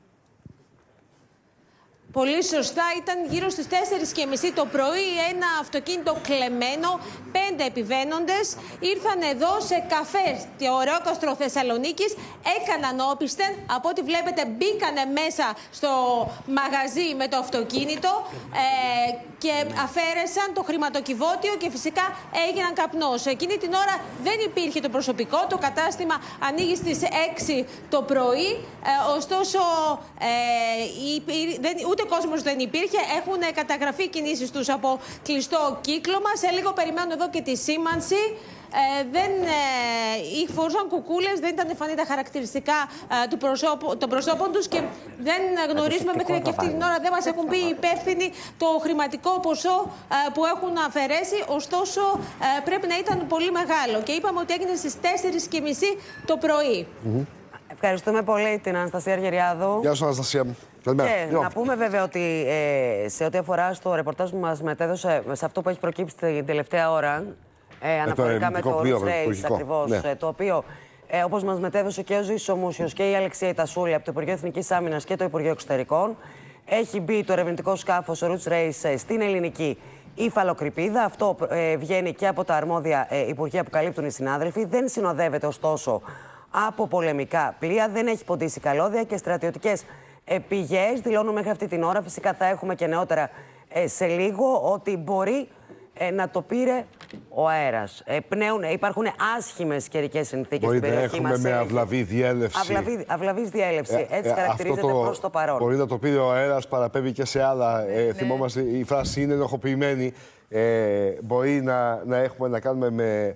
Πολύ σωστά, ήταν γύρω στις τέσσερις και μισή το πρωί ένα αυτοκίνητο κλεμμένο, πέντε επιβαίνοντες ήρθαν εδώ σε καφέ στο Ωρεόκαστρο Θεσσαλονίκης, έκαναν όπισθεν, από ό,τι βλέπετε μπήκανε μέσα στο μαγαζί με το αυτοκίνητο ε, και αφαίρεσαν το χρηματοκιβώτιο και φυσικά έγιναν καπνός. Εκείνη την ώρα δεν υπήρχε το προσωπικό, το κατάστημα ανοίγει στις έξι το πρωί, ε, ωστόσο ε, δεν, ούτε Ούτε κόσμος δεν υπήρχε. Έχουν καταγραφεί κινήσεις τους από κλειστό κύκλωμα. Σε λίγο περιμένουν εδώ και τη σήμανση. Ε, δεν ε, φορούσαν κουκούλες, δεν ήταν φανεί τα χαρακτηριστικά ε, του προσώπου, των προσώπων τους και δεν γνωρίζουμε μέχρι και αυτή την ώρα, δεν μας έχουν πει οι υπεύθυνοι το χρηματικό ποσό ε, που έχουν αφαιρέσει. Ωστόσο ε, πρέπει να ήταν πολύ μεγάλο και είπαμε ότι έγινε στις τέσσερις και μισή το πρωί. Mm-hmm. Ευχαριστούμε πολύ την Αναστασία Αργυριάδου. Γεια σου, Αναστασία. Καλημέρα. Και να πούμε βέβαια ότι ε, σε ό,τι αφορά στο ρεπορτάζ που μας μετέδωσε, σε αυτό που έχει προκύψει την τελευταία ώρα, ε, αναφορικά με το Roots Race ακριβώς, ναι. το οποίο ε, όπως μας μετέδωσε και ο Ζήσης Ομούσιος και η Αλεξία Ιτασούλη από το Υπουργείο Εθνικής Άμυνας και το Υπουργείο Εξωτερικών, έχει μπει το ερευνητικό σκάφος Roots Race στην ελληνική υφαλοκρηπίδα. Αυτό ε, βγαίνει και από τα αρμόδια ε, υπουργεία που καλύπτουν οι συνάδελφοι. Δεν συνοδεύεται ωστόσο από πολεμικά πλοία, δεν έχει ποντίσει καλώδια και στρατιωτικές πηγές δηλώνουν μέχρι αυτή την ώρα. Φυσικά θα έχουμε και νεότερα ε, σε λίγο ότι μπορεί ε, να το πήρε ο αέρας. Ε, πνέουν, υπάρχουν άσχημες καιρικές συνθήκες στην περιοχή μας. Μπορεί να έχουμε με αυλαβή διέλευση. Αυλαβή, αυλαβής διέλευση. Ε, Έτσι ε, χαρακτηρίζεται το, προς το παρόν. Μπορεί να το πήρε ο αέρας, παραπέμπει και σε άλλα. Ε, ναι. Θυμόμαστε, η φράση είναι ενοχοποιημένη. Ε, μπορεί να, να έχουμε να κάνουμε με...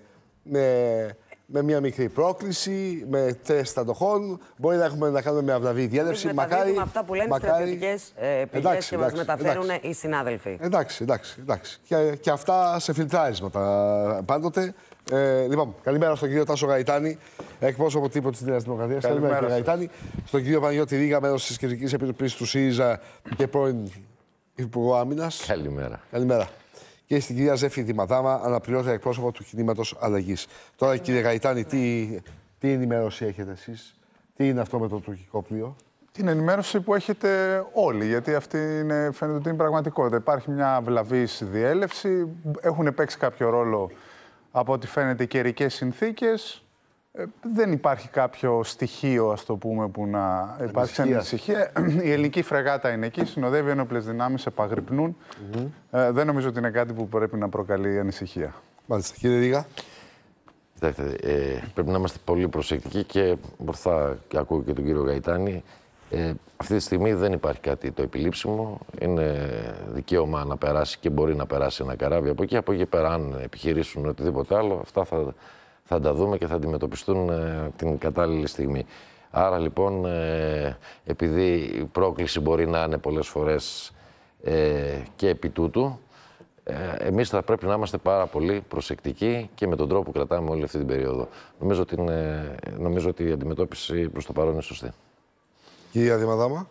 με με μια μικρή πρόκληση, με τεστ αντοχών. Μπορεί να έχουμε να κάνουμε με αυλαβή διέλευση. Μακάρι με αυτά που λένε μακάρι... στρατιωτικές ε, πηγές και μας μεταφέρουν εντάξει. οι συνάδελφοι. Εντάξει, εντάξει. εντάξει. Και, και αυτά σε φιλτράρισματα πάντοτε. Ε, λοιπόν, καλημέρα στον κύριο Τάσο Γαϊτάνη, εκπρόσωπο τύπου της Νέας Δημοκρατίας. Καλημέρα, κύριε Γαϊτάνη. Στον κύριο Παναγιώτη Ρίγα, μέλος της Κεντρικής Επιτροπής του ΣΥΡΙΖΑ και πρώην Υπουργό Άμυνας. Καλημέρα. Καλημέρα. Και στην κυρία Ζέφη Δημαδάμα, αναπληρώτρια εκπρόσωπο του Κινήματος Αλλαγής. Τώρα, κύριε Γαϊτάνη, τι, τι ενημέρωση έχετε εσείς, τι είναι αυτό με το τουρκικό πλοίο? Την ενημέρωση που έχετε όλοι, γιατί αυτή είναι, φαίνεται ότι είναι πραγματικότητα. Υπάρχει μια βλαβής διέλευση, έχουν παίξει κάποιο ρόλο από ό,τι φαίνεται καιρικές συνθήκες. Ε, δεν υπάρχει κάποιο στοιχείο, ας το πούμε, που να υπάρξει ανησυχία. Η ελληνική φρεγάτα είναι εκεί, συνοδεύει ένοπλες δυνάμεις, επαγρυπνούν. Mm-hmm. Ε, δεν νομίζω ότι είναι κάτι που πρέπει να προκαλεί ανησυχία. Μάλιστα. Κύριε Ρίγα. Κοιτάξτε, ε, πρέπει να είμαστε πολύ προσεκτικοί και ορθά ακούω και τον κύριο Γαϊτάνη. Ε, αυτή τη στιγμή δεν υπάρχει κάτι το επιλήψιμο. Είναι δικαίωμα να περάσει και μπορεί να περάσει ένα καράβι από εκεί. Από εκεί πέρα, αν επιχειρήσουν οτιδήποτε άλλο, αυτά θα. θα τα δούμε και θα αντιμετωπιστούν ε, την κατάλληλη στιγμή. Άρα λοιπόν, ε, επειδή η πρόκληση μπορεί να είναι πολλές φορές ε, και επί τούτου, ε, εμείς θα πρέπει να είμαστε πάρα πολύ προσεκτικοί και με τον τρόπο που κρατάμε όλη αυτή την περίοδο. Νομίζω ότι, είναι, νομίζω ότι η αντιμετώπιση προς το παρόν είναι σωστή. Κυρία Δημαδάμα.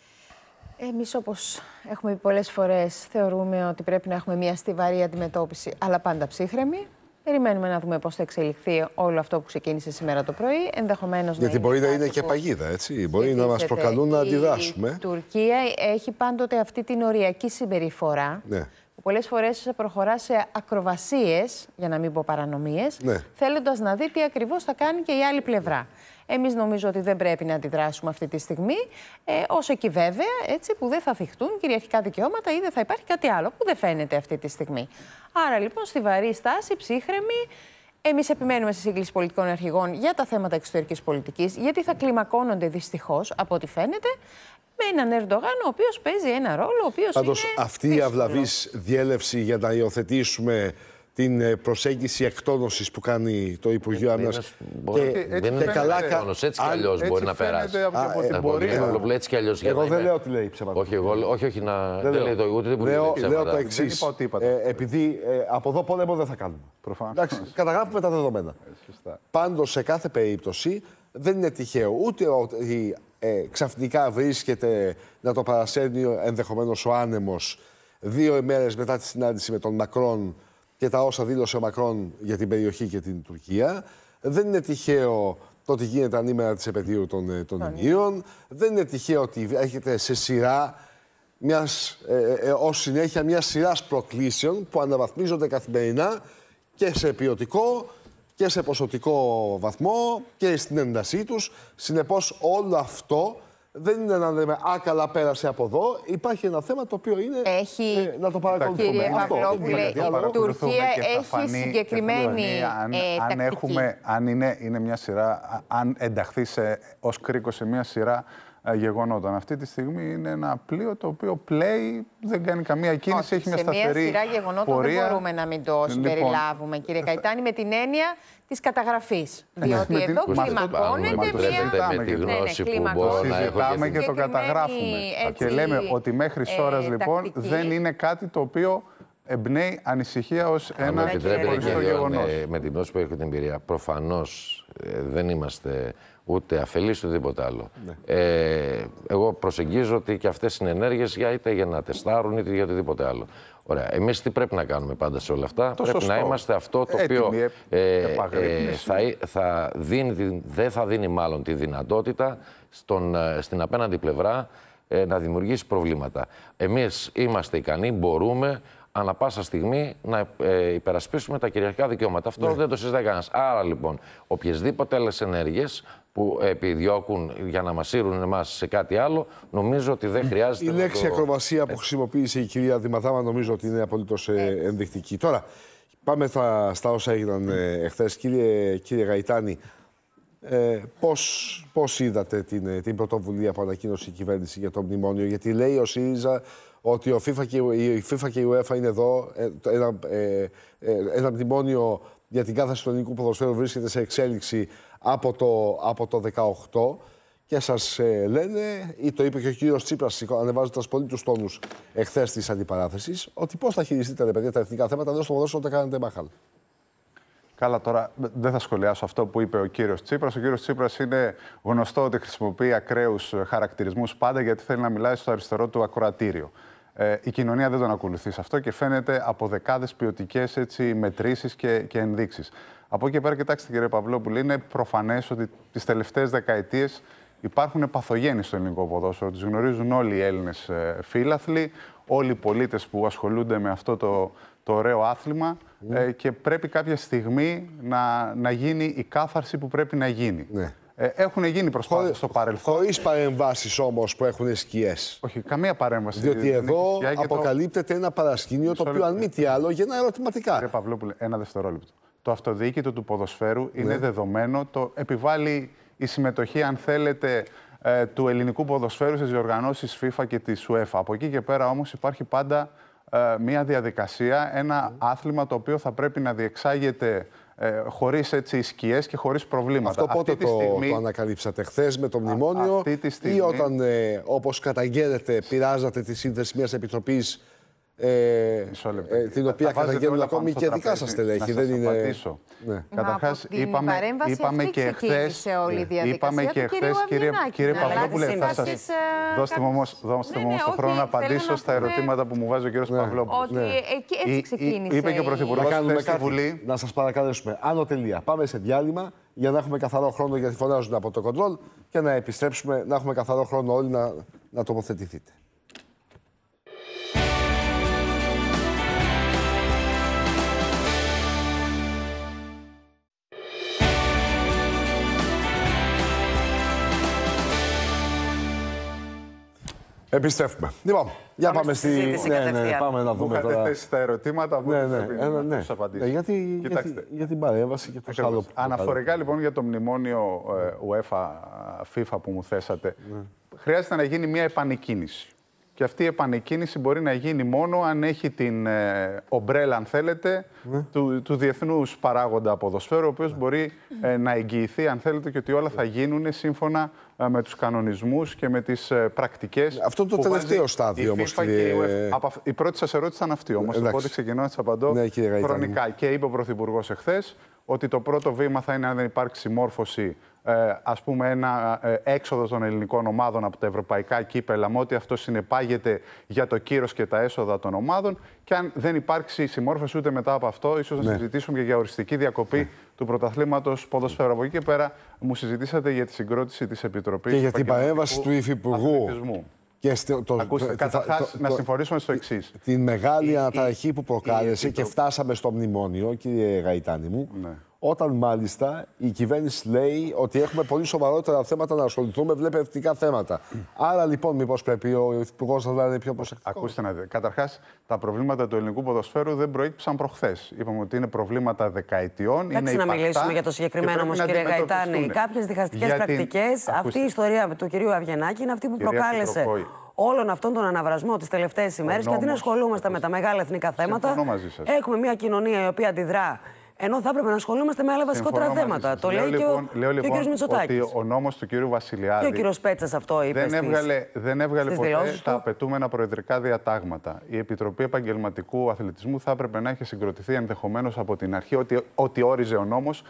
Εμείς, όπως έχουμε πει πολλές φορές, θεωρούμε ότι πρέπει να έχουμε μια στιβαρή αντιμετώπιση, αλλά πάντα ψύχρεμη. Περιμένουμε να δούμε πώς θα εξελιχθεί όλο αυτό που ξεκίνησε σήμερα το πρωί. Ενδεχομένως Γιατί να μπορεί να είναι και παγίδα, έτσι. Μπορεί να μας προκαλούν να αντιδράσουμε. Η Τουρκία έχει πάντοτε αυτή την οριακή συμπεριφορά. Ναι. Που πολλές φορές προχωρά σε ακροβασίες, για να μην πω παρανομίες, ναι. θέλοντας να δει τι ακριβώς θα κάνει και η άλλη πλευρά. Εμείς νομίζω ότι δεν πρέπει να αντιδράσουμε αυτή τη στιγμή, ε, όσο εκεί βέβαια, έτσι, που δεν θα θυχτούν κυριαρχικά δικαιώματα ή δεν θα υπάρχει κάτι άλλο που δεν φαίνεται αυτή τη στιγμή. Άρα λοιπόν στιβαρή στάση, ψύχρεμη. Εμείς επιμένουμε στη σύγκληση πολιτικών αρχηγών για τα θέματα εξωτερικής πολιτικής, γιατί θα κλιμακώνονται δυστυχώς, από ό,τι φαίνεται, με έναν Ερντογάν ο οποίος παίζει ένα ρόλο, ο οποίος Πάντως, είναι αυτή η αυλαβής διέλευση για να υιοθετήσουμε την προσέγγιση εκτόνωσης που κάνει το Υπουργείο Άμυνας. Δεν είναι καλά εκτόνωση, έτσι κι αλλιώς μπορεί να περάσει. Έτσι κι αλλιώς. Εγώ δεν λέω ότι λέει ψέματα. Όχι, όχι, όχι να. Δεν λέει το ούτε που λέω το εξής. Επειδή από εδώ πόλεμο δεν θα κάνουμε. Εντάξει, καταγράφουμε τα δεδομένα. Πάντως, σε κάθε περίπτωση δεν είναι τυχαίο ούτε ότι ξαφνικά βρίσκεται να το παρασέρνει ενδεχομένως ο άνεμος δύο ημέρες μετά τη συνάντηση με τον Μακρόν και τα όσα δήλωσε ο Μακρόν για την περιοχή και την Τουρκία. Δεν είναι τυχαίο το ότι γίνεται ανήμερα της επαιτίου των, των ημείων. Δεν είναι τυχαίο ότι έχετε σε σειρά, μιας, ε, ε, ως συνέχεια μια σειράς προκλήσεων που αναβαθμίζονται καθημερινά και σε ποιοτικό και σε ποσοτικό βαθμό και στην έντασή τους. Συνεπώς όλο αυτό δεν είναι να λέμε «Α, καλά, πέρασε από εδώ». Υπάρχει ένα θέμα το οποίο είναι έχει... ε, να το παρακολουθούμε. Κύριε Παυλόπουλε, η Τουρκία έχει φανεί, συγκεκριμένη αν, ε, αν, τακτική. Έχουμε, αν είναι, είναι μια σειρά, αν ενταχθεί σε, ως κρίκο σε μια σειρά ε, γεγονότων. Αυτή τη στιγμή είναι ένα πλοίο το οποίο πλέει, δεν κάνει καμία κίνηση, όχι, έχει μια σταθερή πορεία. Σε μια σειρά γεγονότων δεν μπορούμε να μην το συμπεριλάβουμε, λοιπόν, κύριε Καϊτάνη, με την έννοια της καταγραφής. Διότι εδώ κλιμακώνεται μια... Με τη γνώση που μπορώ να έχω. Συζητάμε και το καταγράφουμε. Και λέμε ότι μέχρι ώρας λοιπόν δεν είναι κάτι το οποίο εμπνέει ανησυχία ως ένα χωριστό γεγονός. Με την γνώση που έχω την εμπειρία, προφανώς δεν είμαστε ούτε αφελής, ούτε τίποτα άλλο. Ναι. Ε, εγώ προσεγγίζω ότι και αυτές είναι ενέργειες για, είτε για να τεστάρουν, είτε για οτιδήποτε άλλο. Ωραία. Εμείς τι πρέπει να κάνουμε πάντα σε όλα αυτά? Το πρέπει σωστό. να είμαστε αυτό το Έτοιμη, οποίο ε, ε, επαγρύπνηση. θα, θα δίνει, δεν θα δίνει μάλλον τη δυνατότητα στον, στην απέναντι πλευρά ε, να δημιουργήσει προβλήματα. Εμείς είμαστε ικανοί, μπορούμε ανά πάσα στιγμή να ε, υπερασπίσουμε τα κυριαρχικά δικαιώματα. Αυτό ναι. δεν το συζητάει κανένας. Άρα λοιπόν, οποιασδήποτε άλλες ενέργειες που επιδιώκουν για να μας σύρουν εμάς σε κάτι άλλο, νομίζω ότι δεν χρειάζεται. Η λέξη το... ακροβασία που χρησιμοποίησε η κυρία Δημαδάμα νομίζω ότι είναι απολύτως ε, ενδεικτική. Τώρα, πάμε στα, στα όσα έγιναν ε, εχθές. Κύριε, κύριε Γαϊτάνη, ε, πώς, πώς είδατε την, την πρωτοβουλία που ανακοίνωσε η κυβέρνηση για το μνημόνιο? Γιατί λέει ο ΣΥΡΙΖΑ ότι ο FIFA και, η FIFA και η UEFA είναι εδώ, ένα, ε, ε, ένα μνημόνιο για την κάθεση του ελληνικού ποδοσφαίρου βρίσκεται σε εξέλιξη από το, από το δεκαοκτώ και σας ε, λένε, ή το είπε και ο κύριος Τσίπρας ανεβάζοντας πολύ τους τόνους εχθές της αντιπαράθεσης, ότι πώς θα χειριστείτε, ρε παιδιά, τα εθνικά θέματα, εδώ στο ποδόσφαιρο τα κάνετε μάχαλ. Καλά, τώρα δεν θα σχολιάσω αυτό που είπε ο κύριος Τσίπρας. Ο κύριος Τσίπρας είναι γνωστό ότι χρησιμοποιεί ακραίους χαρακτηρισμούς πάντα, γιατί θέλει να μιλάει στο αριστερό του ακροατήριο. Ε, η κοινωνία δεν τον ακολουθεί σε αυτό και φαίνεται από δεκάδες ποιοτικές μετρήσεις και, και ενδείξεις. Από εκεί και πέρα, κοιτάξτε κύριε Παυλόπουλε, είναι προφανές ότι τις τελευταίες δεκαετίες υπάρχουν παθογένειες στο ελληνικό ποδόσφαιρο. Τους γνωρίζουν όλοι οι Έλληνες ε, φίλαθλοι, όλοι οι πολίτες που ασχολούνται με αυτό το, το ωραίο άθλημα mm. ε, και πρέπει κάποια στιγμή να, να γίνει η κάθαρση που πρέπει να γίνει. Ναι. Ε, έχουν γίνει προσπάθειες στο παρελθόν. Χωρίς παρεμβάσεις όμως που έχουν σκιές. Όχι, καμία παρέμβαση. Διότι εδώ αποκαλύπτεται το... ένα παρασκήνιο το οποίο, αν μη τι άλλο, γεννά ερωτηματικά. Κύριε Παυλόπουλε, ένα δευτερόλεπτο. Το αυτοδιοίκητο του ποδοσφαίρου ναι. είναι δεδομένο. Το επιβάλλει η συμμετοχή, αν θέλετε, ε, του ελληνικού ποδοσφαίρου στις διοργανώσεις FIFA και της UEFA. Από εκεί και πέρα όμως υπάρχει πάντα ε, μια διαδικασία, ένα mm. άθλημα το οποίο θα πρέπει να διεξάγεται Ε, χωρίς έτσι σκιές και χωρίς προβλήματα. Αυτό πότε αυτή το, στιγμή... το ανακαλύψατε, χθες με το μνημόνιο, αυτή τη στιγμή... ή όταν, ε, όπως καταγγέλλετε, πειράζατε τη σύνθεση μιας επιτροπής ε, ε, την οποία καταγγέλνουν ακόμη και δικά σας στελέχη. Δεν είναι... Ναι. Καταρχάς, είπαμε, είπαμε και εχθές, είπαμε και εχθές, κύριε, κύριε Παυλόπουλε, θα σας δώστε μου όμως, δώστε μου όμως το χρόνο να απαντήσω στα ερωτήματα που μου βάζει ο κύριος Παυλόπουλος. Ότι έτσι ξεκίνησε. Είπε και ο Πρωθυπουργός χθες στη Βουλή. Να σας παρακαλέσουμε, άνω τελεία. Πάμε σε διάλειμμα για να έχουμε καθαρό χρόνο, γιατί φωνάζουν από το κοντρόλ, και να επιστρέψουμε, να έχουμε καθαρό χρόνο όλοι να, να τοποθετηθείτε. Επιστρέφουμε. Λοιπόν, για πάμε, πάμε στη συζήτηση. Ναι, ναι, πάμε να δούμε τώρα. Θέσει τα ερωτήματα που ναι, ναι, πρέπει ναι, ναι. να τους απαντήσω. Ναι, γιατί, γιατί, για την παρέμβαση και το άλλο. Αναφορικά λοιπόν για το μνημόνιο ε, UEFA, FIFA που μου θέσατε, ναι. χρειάζεται να γίνει μια επανεκκίνηση. Και αυτή η επανεκκίνηση μπορεί να γίνει μόνο αν έχει την ε, ομπρέλα, αν θέλετε, ναι. του, του διεθνούς παράγοντα ποδοσφαίρου, ο οποίος ναι. μπορεί ε, να εγγυηθεί, αν θέλετε, και ότι όλα θα γίνουν σύμφωνα ε, με τους κανονισμούς και με τις ε, πρακτικές. Αυτό το τελευταίο στάδιο όμως, κύριε... Η, η πρώτη σας ερώτηση ήταν αυτή όμως, εντάξει. Οπότε ξεκινώ να σας απαντώ ναι, χρονικά. Και είπε ο Πρωθυπουργός εχθές ότι το πρώτο βήμα θα είναι, αν δεν υπάρξει συμμόρφωση, Ε, ας πούμε, ένα ε, έξοδο των ελληνικών ομάδων από τα ευρωπαϊκά κύπελα, με ό,τι αυτό συνεπάγεται για το κύρος και τα έσοδα των ομάδων. Και αν δεν υπάρξει συμμόρφωση ούτε μετά από αυτό, ίσως ναι. να συζητήσουμε και για οριστική διακοπή ναι. του πρωταθλήματος ποδοσφαίρου. Από εκεί και πέρα, μου συζητήσατε για τη συγκρότηση της Επιτροπής. Και για την παρέμβαση του Υφυπουργού. Και στο, το, Ακούστε, καταρχάς, το, το, να συμφωνήσουμε στο εξής. Την μεγάλη αναταραχή που προκάλεσε και φτάσαμε στο μνημόνιο, κύριε Γαϊτάνη μου, ναι. όταν μάλιστα η κυβέρνηση λέει ότι έχουμε πολύ σοβαρότερα θέματα να ασχοληθούμε, βλέπε εθνικά θέματα. Mm. Άρα λοιπόν, μήπως πρέπει ο Υφυπουργός να είναι πιο προσεκτικός. Ακούστε να δείτε. Καταρχάς, τα προβλήματα του ελληνικού ποδοσφαίρου δεν προέκυψαν προχθές. Είπαμε ότι είναι προβλήματα δεκαετιών. Εντάξει, να μιλήσουμε για το συγκεκριμένο όμως, κύριε Γαϊτάνη. Κάποιες διχαστικές πρακτικές, αυτή η ιστορία του κυρίου Αβγενάκη είναι αυτή που προκάλεσε όλον αυτόν τον αναβρασμό τις τελευταίες ημέρες. Και αντί να ασχολούμαστε με τα μεγάλα εθνικά θέματα, έχουμε μια κοινωνία η οποία αντιδρά. Ενώ θα έπρεπε να ασχολούμαστε με άλλα βασικότερα θέματα. Το λέει λοιπόν, και ο, λοιπόν, ο κ. Μητσοτάκης. Ότι ο νόμος του κ. Βασιλιάδη. Και ο κ. Πέτσας αυτό είπε. Δεν έβγαλε, δεν έβγαλε ποτέ δηλώσεις τα του. απαιτούμενα προεδρικά διατάγματα. Η Επιτροπή Επαγγελματικού Αθλητισμού θα έπρεπε να έχει συγκροτηθεί ενδεχομένως από την αρχή ότι, ότι όριζε ο νόμος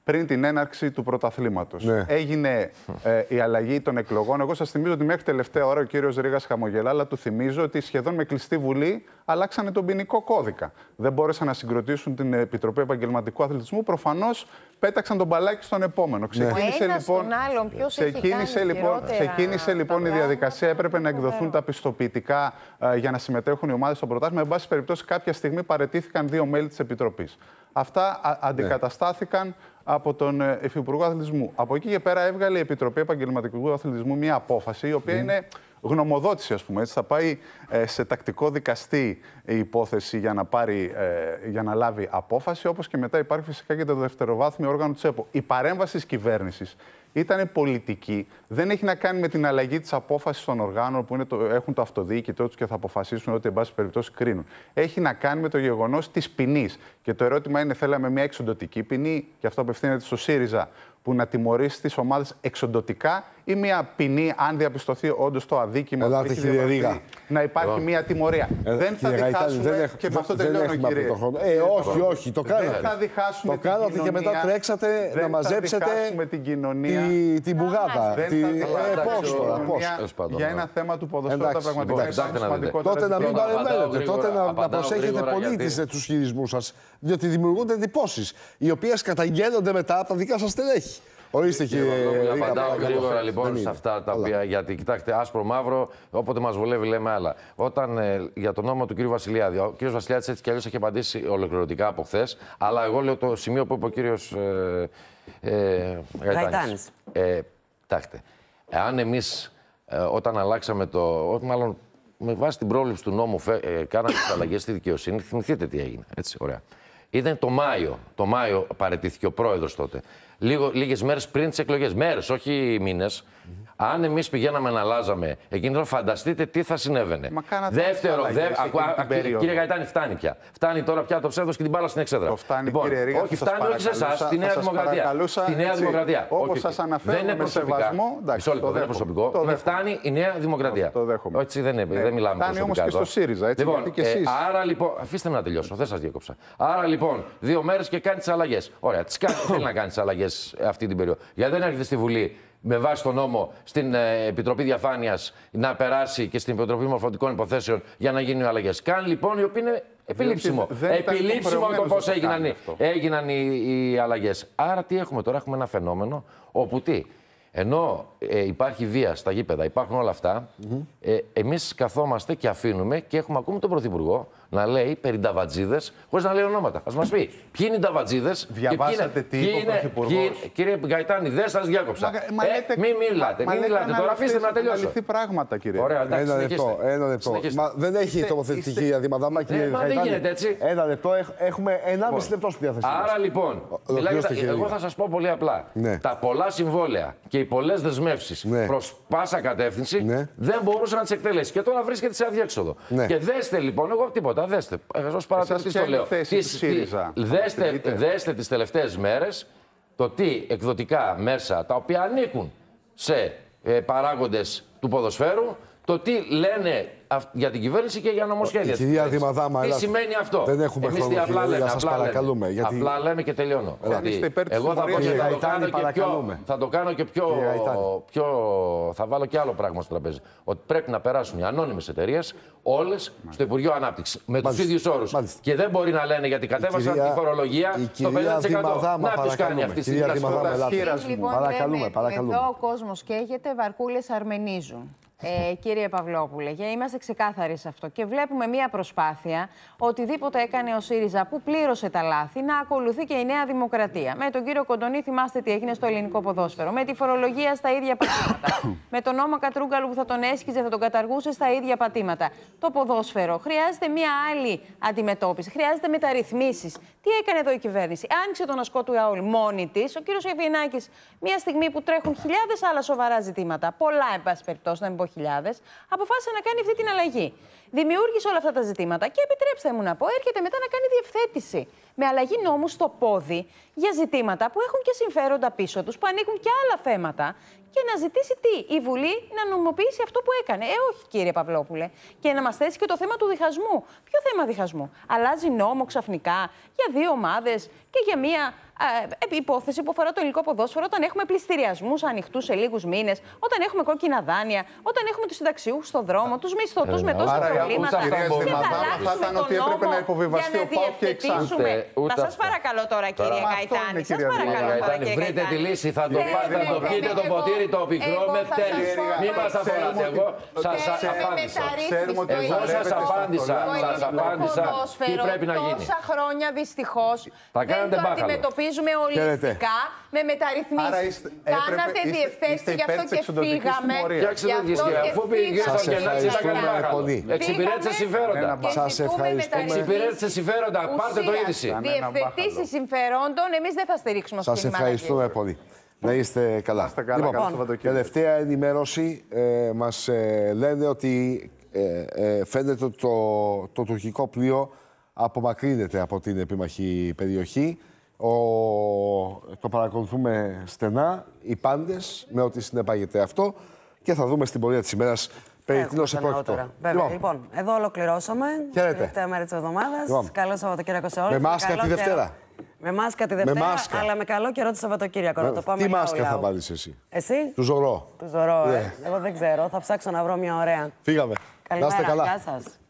πριν την έναρξη του πρωταθλήματος. Ναι. Έγινε ε, η αλλαγή των εκλογών. Εγώ σας θυμίζω ότι μέχρι τελευταία ώρα ο κύριος Ρήγας χαμογελά, αλλά του θυμίζω ότι σχεδόν με κλειστή βουλή αλλάξανε τον ποινικό κώδικα. Δεν μπόρεσαν να συγκροτήσουν την Επιτροπή Επαγγελματικού Αθλητισμού. Προφανώς πέταξαν τον μπαλάκι στον επόμενο. Ξεκίνησε ναι. λοιπόν, άλλον, ξεκίνησε, λοιπόν, ξεκίνησε λοιπόν η διαδικασία. Έπρεπε να εκδοθούν τα πιστοποιητικά uh, για να συμμετέχουν οι ομάδες στο πρωτάθλημα. Εν πάση περιπτώσει, κάποια στιγμή παραιτήθηκαν δύο μέλη της Επιτροπής. Αυτά α, αντικαταστάθηκαν από τον ε, Υφυπουργό Αθλητισμού. Από εκεί και πέρα έβγαλε η Επιτροπή Επαγγελματικού Αθλητισμού μια απόφαση, η οποία mm. είναι γνωμοδότηση, ας πούμε. Έτσι. Θα πάει ε, σε τακτικό δικαστή η υπόθεση για να, πάρει, ε, για να λάβει απόφαση, όπως και μετά υπάρχει φυσικά και το δευτεροβάθμιο όργανο της ΕΠΟ. Η παρέμβαση της κυβέρνησης ήταν πολιτική, δεν έχει να κάνει με την αλλαγή της απόφασης των οργάνων που είναι το, έχουν το αυτοδιοίκητό τους και θα αποφασίσουν ότι εν πάση περιπτώσει κρίνουν. Έχει να κάνει με το γεγονός της ποινής. Και το ερώτημα είναι, θέλαμε μια εξοντωτική ποινή, και αυτό απευθύνεται στο ΣΥΡΙΖΑ, που να τιμωρήσει τις ομάδες εξοντωτικά, ή μια ποινή, αν διαπιστωθεί όντως το αδίκημα, Ελάτε, κύριε Ρήγα, να υπάρχει λοιπόν μια τιμωρία. Ε, δεν θα διχάσουμε, δεν και με αυτό τελειώνω, κύριε. Ε, όχι, όχι, το κάνατε. Δεν θα διχάσουμε το κάνατε την κοινωνία, και μετά τρέξατε να μαζέψετε την κοινωνία, τη, την πουγάδα. Δεν τη, θα ε, πώς τώρα, πώς. Για ένα θέμα του ποδοσφαίρου τα πραγματικά. Τότε να μην παρεμβαίνετε, τότε να προσέχετε πολύ τους χειρισμούς σας, διότι δημιουργούνται εντυπώσεις, οι οποίες καταγγέλλονται μετά από τα δικά σας στελέχη. Ορίστε, κύριε. Απαντάω γρήγορα λοιπόν σε αυτά τα οποία. Γιατί κοιτάξτε, άσπρο-μαύρο, όποτε μας βολεύει λέμε άλλα. Όταν ε, για τον νόμο του κ. Βασιλιάδη, ο κ. Βασιλιάδης έτσι κι αλλιώς έχει απαντήσει ολοκληρωτικά από χθες. Αλλά εγώ λέω το σημείο που είπε ο κ. Ε, ε, Γαϊτάνης. Ε, κοιτάξτε, εάν εμείς ε, όταν αλλάξαμε το. Μάλλον με βάση την πρόληψη του νόμου φε, ε, κάναμε τις αλλαγές στη δικαιοσύνη, θυμηθείτε τι έγινε. Έτσι, ωραία. Ήταν το Μάιο. Το Μάιο παραιτήθηκε ο πρόεδρος τότε. Λίγο, λίγες μέρες πριν τις εκλογές. Μέρες, όχι μήνες. Mm-hmm. Αν εμείς πηγαίναμε να αλλάζαμε εκείνη τώρα, φανταστείτε τι θα συνέβαινε. Δεύτερο, δε, ακου, ακου, κύριε Γαϊτάνη, φτάνει πια. Φτάνει τώρα πια το ψεύδος και την μπάλα στην εξέδρα. Το φτάνει, λοιπόν, κύριε Ρήγα, όχι, φτάνει όχι σε εσάς, στη Νέα Δημοκρατία. Στη Νέα Δημοκρατία. Όπως σας αναφέρουμε με σεβασμό. Μισό λεπτό, δεν είναι προσωπικό. Φτάνει η Νέα Δημοκρατία. Το δέχομαι. Έτσι δεν μιλάμε προσωπικά. Φτάνει όμως και στο ΣΥΡΙΖΑ. Άρα λοιπόν, αφήστε με να τελειώσω, δεν σας διέκοψα. Άρα λοιπόν, δύο μέρες και κάνει τις αλλαγές. Ωραία, τις κάνει, θέλει να κάνει τις αλλαγές αυτή την περίοδο. Γιατί δεν έρχεται στη Βουλή με βάση τον νόμο στην ε, Επιτροπή Διαφάνειας να περάσει και στην Επιτροπή Μορφωτικών Υποθέσεων για να γίνουν οι αλλαγές. Κάνει λοιπόν, οι οποίοι είναι επιλήψιμο. Δεν, δεν επιλήψιμο το πώς έγιναν, έγιναν οι, οι αλλαγές. Άρα τι έχουμε τώρα, έχουμε ένα φαινόμενο όπου τι. Ενώ ε, υπάρχει βία στα γήπεδα, υπάρχουν όλα αυτά, mm-hmm. ε, εμείς καθόμαστε και αφήνουμε και έχουμε ακόμη τον Πρωθυπουργό να λέει περί νταβατζίδες, χωρίς να λέει ονόματα. Ας μας πει ποιοι είναι οι νταβατζίδες. Διαβάσατε τι είπε ο Πρωθυπουργός. Κύριε Γαϊτάνη, δεν σας διάκοψα. Μα, μα λέτε, ε, μην μιλάτε, μην μιλάτε. Τώρα αφήστε να τελειώσω. Να λυθεί πράγματα, κύριε. Ωραία, εντάξει, ένα λεπτό. Ένα λεπτό. Μα δεν έχει τοποθετηθεί η κυρία Δημαδάμα, κύριε Γαϊτάνη. Δεν γίνεται έτσι. Ένα λεπτό, έχουμε ενάμιση λεπτό στη διάθεσή μας. Άρα λοιπόν, εγώ θα σας πω πολύ απλά. Τα πολλά συμβόλαια και οι πολλές δεσμεύσεις προς πάσα κατεύθυνση δεν μπορούσε να τις εκτελέσει. Και τώρα βρίσκεται σε αδιέξοδο. Και δέστε λοιπόν, εγώ τίποτα. Δέστε, ως παρατηρητής το λέω. Τις, δέστε, δέστε τις τελευταίες μέρες το τι εκδοτικά μέσα τα οποία ανήκουν σε ε, παράγοντες του ποδοσφαίρου, το τι λένε για την κυβέρνηση και για νομοσχέδια. Η κυρία Δημαδάμα, τι σημαίνει αυτό. Δεν έχουμε Εμείς χρόνο, απλά λέμε, σας απλά παρακαλούμε. Λέμε, γιατί... Απλά λέμε και τελειώνω. Ότι εγώ θα, πω και θα, το κάνω και πιο, θα το κάνω και πιο, πιο... Θα βάλω και άλλο πράγμα στο τραπέζι. Ότι πρέπει να περάσουν οι ανώνυμες εταιρείες όλες στο Υπουργείο Ανάπτυξης. Με τους ίδιους όρους. Και δεν μπορεί να λένε γιατί κατέβασαν τη φορολογία στο πενήντα τοις εκατό. Να τους κάνει αυτή τη στιγμή. Παρακαλούμε, παρακαλούμε. Εδώ ο κόσμος καίγεται, βαρκούλες αρμενίζουν. Ε, κύριε Παυλόπουλε, για είμαστε ξεκάθαροι σε αυτό. Και βλέπουμε μία προσπάθεια, οτιδήποτε έκανε ο ΣΥΡΙΖΑ που πλήρωσε τα λάθη, να ακολουθεί και η Νέα Δημοκρατία. Με τον κύριο Κοντονή, θυμάστε τι έγινε στο ελληνικό ποδόσφαιρο. Με τη φορολογία στα ίδια πατήματα. Με τον νόμο Κατρούγκαλου που θα τον έσκιζε, θα τον καταργούσε στα ίδια πατήματα. Το ποδόσφαιρο χρειάζεται μία άλλη αντιμετώπιση. Χρειάζεται μεταρρυθμίσεις. Τι έκανε εδώ η κυβέρνηση? Άνοιξε τον ασκό του ΑΟΛ μόνη τη. Ο κύριος Ευγενάκης, μία στιγμή που τρέχουν χιλιάδες άλλα σοβαρά ζητήματα, πολλά εν πάση περιπτώσει, να μην πω χιλιάδες, αποφάσισε να κάνει αυτή την αλλαγή. Δημιούργησε όλα αυτά τα ζητήματα και επιτρέψτε μου να πω, έρχεται μετά να κάνει διευθέτηση με αλλαγή νόμου στο πόδι για ζητήματα που έχουν και συμφέροντα πίσω τους, που ανήκουν και άλλα θέματα και να ζητήσει τι, η Βουλή να νομιμοποιήσει αυτό που έκανε. Ε, όχι, κύριε Παυλόπουλε. Και να μας θέσει και το θέμα του διχασμού. Ποιο θέμα διχασμού? Αλλάζει νόμο ξαφνικά για δύο ομάδες και για μία ε, υπόθεση που αφορά το ελληνικό ποδόσφαιρο, όταν έχουμε πληστηριασμούς ανοιχτούς σε λίγους μήνες, όταν έχουμε κόκκινα δάνεια, όταν έχουμε τους συνταξιούχους στον δρόμο, τους μισθωτούς με τόσα προβλήματα. Και θα αλλάξουμε τον νόμο για να διευθετήσουμε. Θα σας παρακαλώ τώρα, κύριε Γαϊτάνη. Σας παρακαλώ τώρα, κύριε Γαϊτάνη. Βρείτε τη λύση, θα το πείτε το ποτήρι το πικρό με τέλος. Μην μας αφοράτε. Εγώ σας απάντησα. Εγώ σας απάντησα. Σας απάντησα τι πρέπει να γίνει. Τόσα χρόνια δυστυχώς δεν το αντιμετωπίζουμε ολιστικά με μεταρρυθμίσεις. Κάνατε διευθέτηση, γι' αυτό και φύγαμε. Αφού πήγε στο Γενάρη να κάνει μπάχαλο. Εξυπηρέτησε συμφέροντα. Σας ευχαριστούμε. Εξυπηρέτησε συμφέροντα. Πάρτε το είδηση. Διευθετήσεις συμφερόντων, εμείς δεν θα στηρίξουμε αυτή τη Σας ευχαριστούμε πολύ. Να είστε καλά. Είστε καλά, λοιπόν, καλά Σαββατοκύριακο. Τελευταία ενημέρωση. Ε, μας ε, λένε ότι ε, ε, φαίνεται το, το, το τουρκικό πλοίο απομακρύνεται από την επίμαχη περιοχή. Ο, το παρακολουθούμε στενά, οι πάντες, με ό,τι συνεπάγεται αυτό. Και θα δούμε στην πορεία της ημέρας περί τίνος επρόκειτο. Λοιπόν. λοιπόν, εδώ ολοκληρώσαμε. Χαίρετε. Τελευταία μέρα της εβδομάδας. Λοιπόν. Καλό Σαββατοκύριακο σε όλους. Με μάσκα τη Δευτέρα. Με μάσκα τη Δευτέρα, μάσκα. αλλά με καλό καιρό το Σαββατοκύριακο. Με... Να το πάμε Τι λαού, μάσκα λαού. θα βάλεις εσύ? Εσύ? Του Ζωρό. Του Ζωρό, Yeah. ε. Εγώ δεν ξέρω. Θα ψάξω να βρω μια ωραία. Φύγαμε. Καλημέρα. Να είστε καλά. Γεια σας.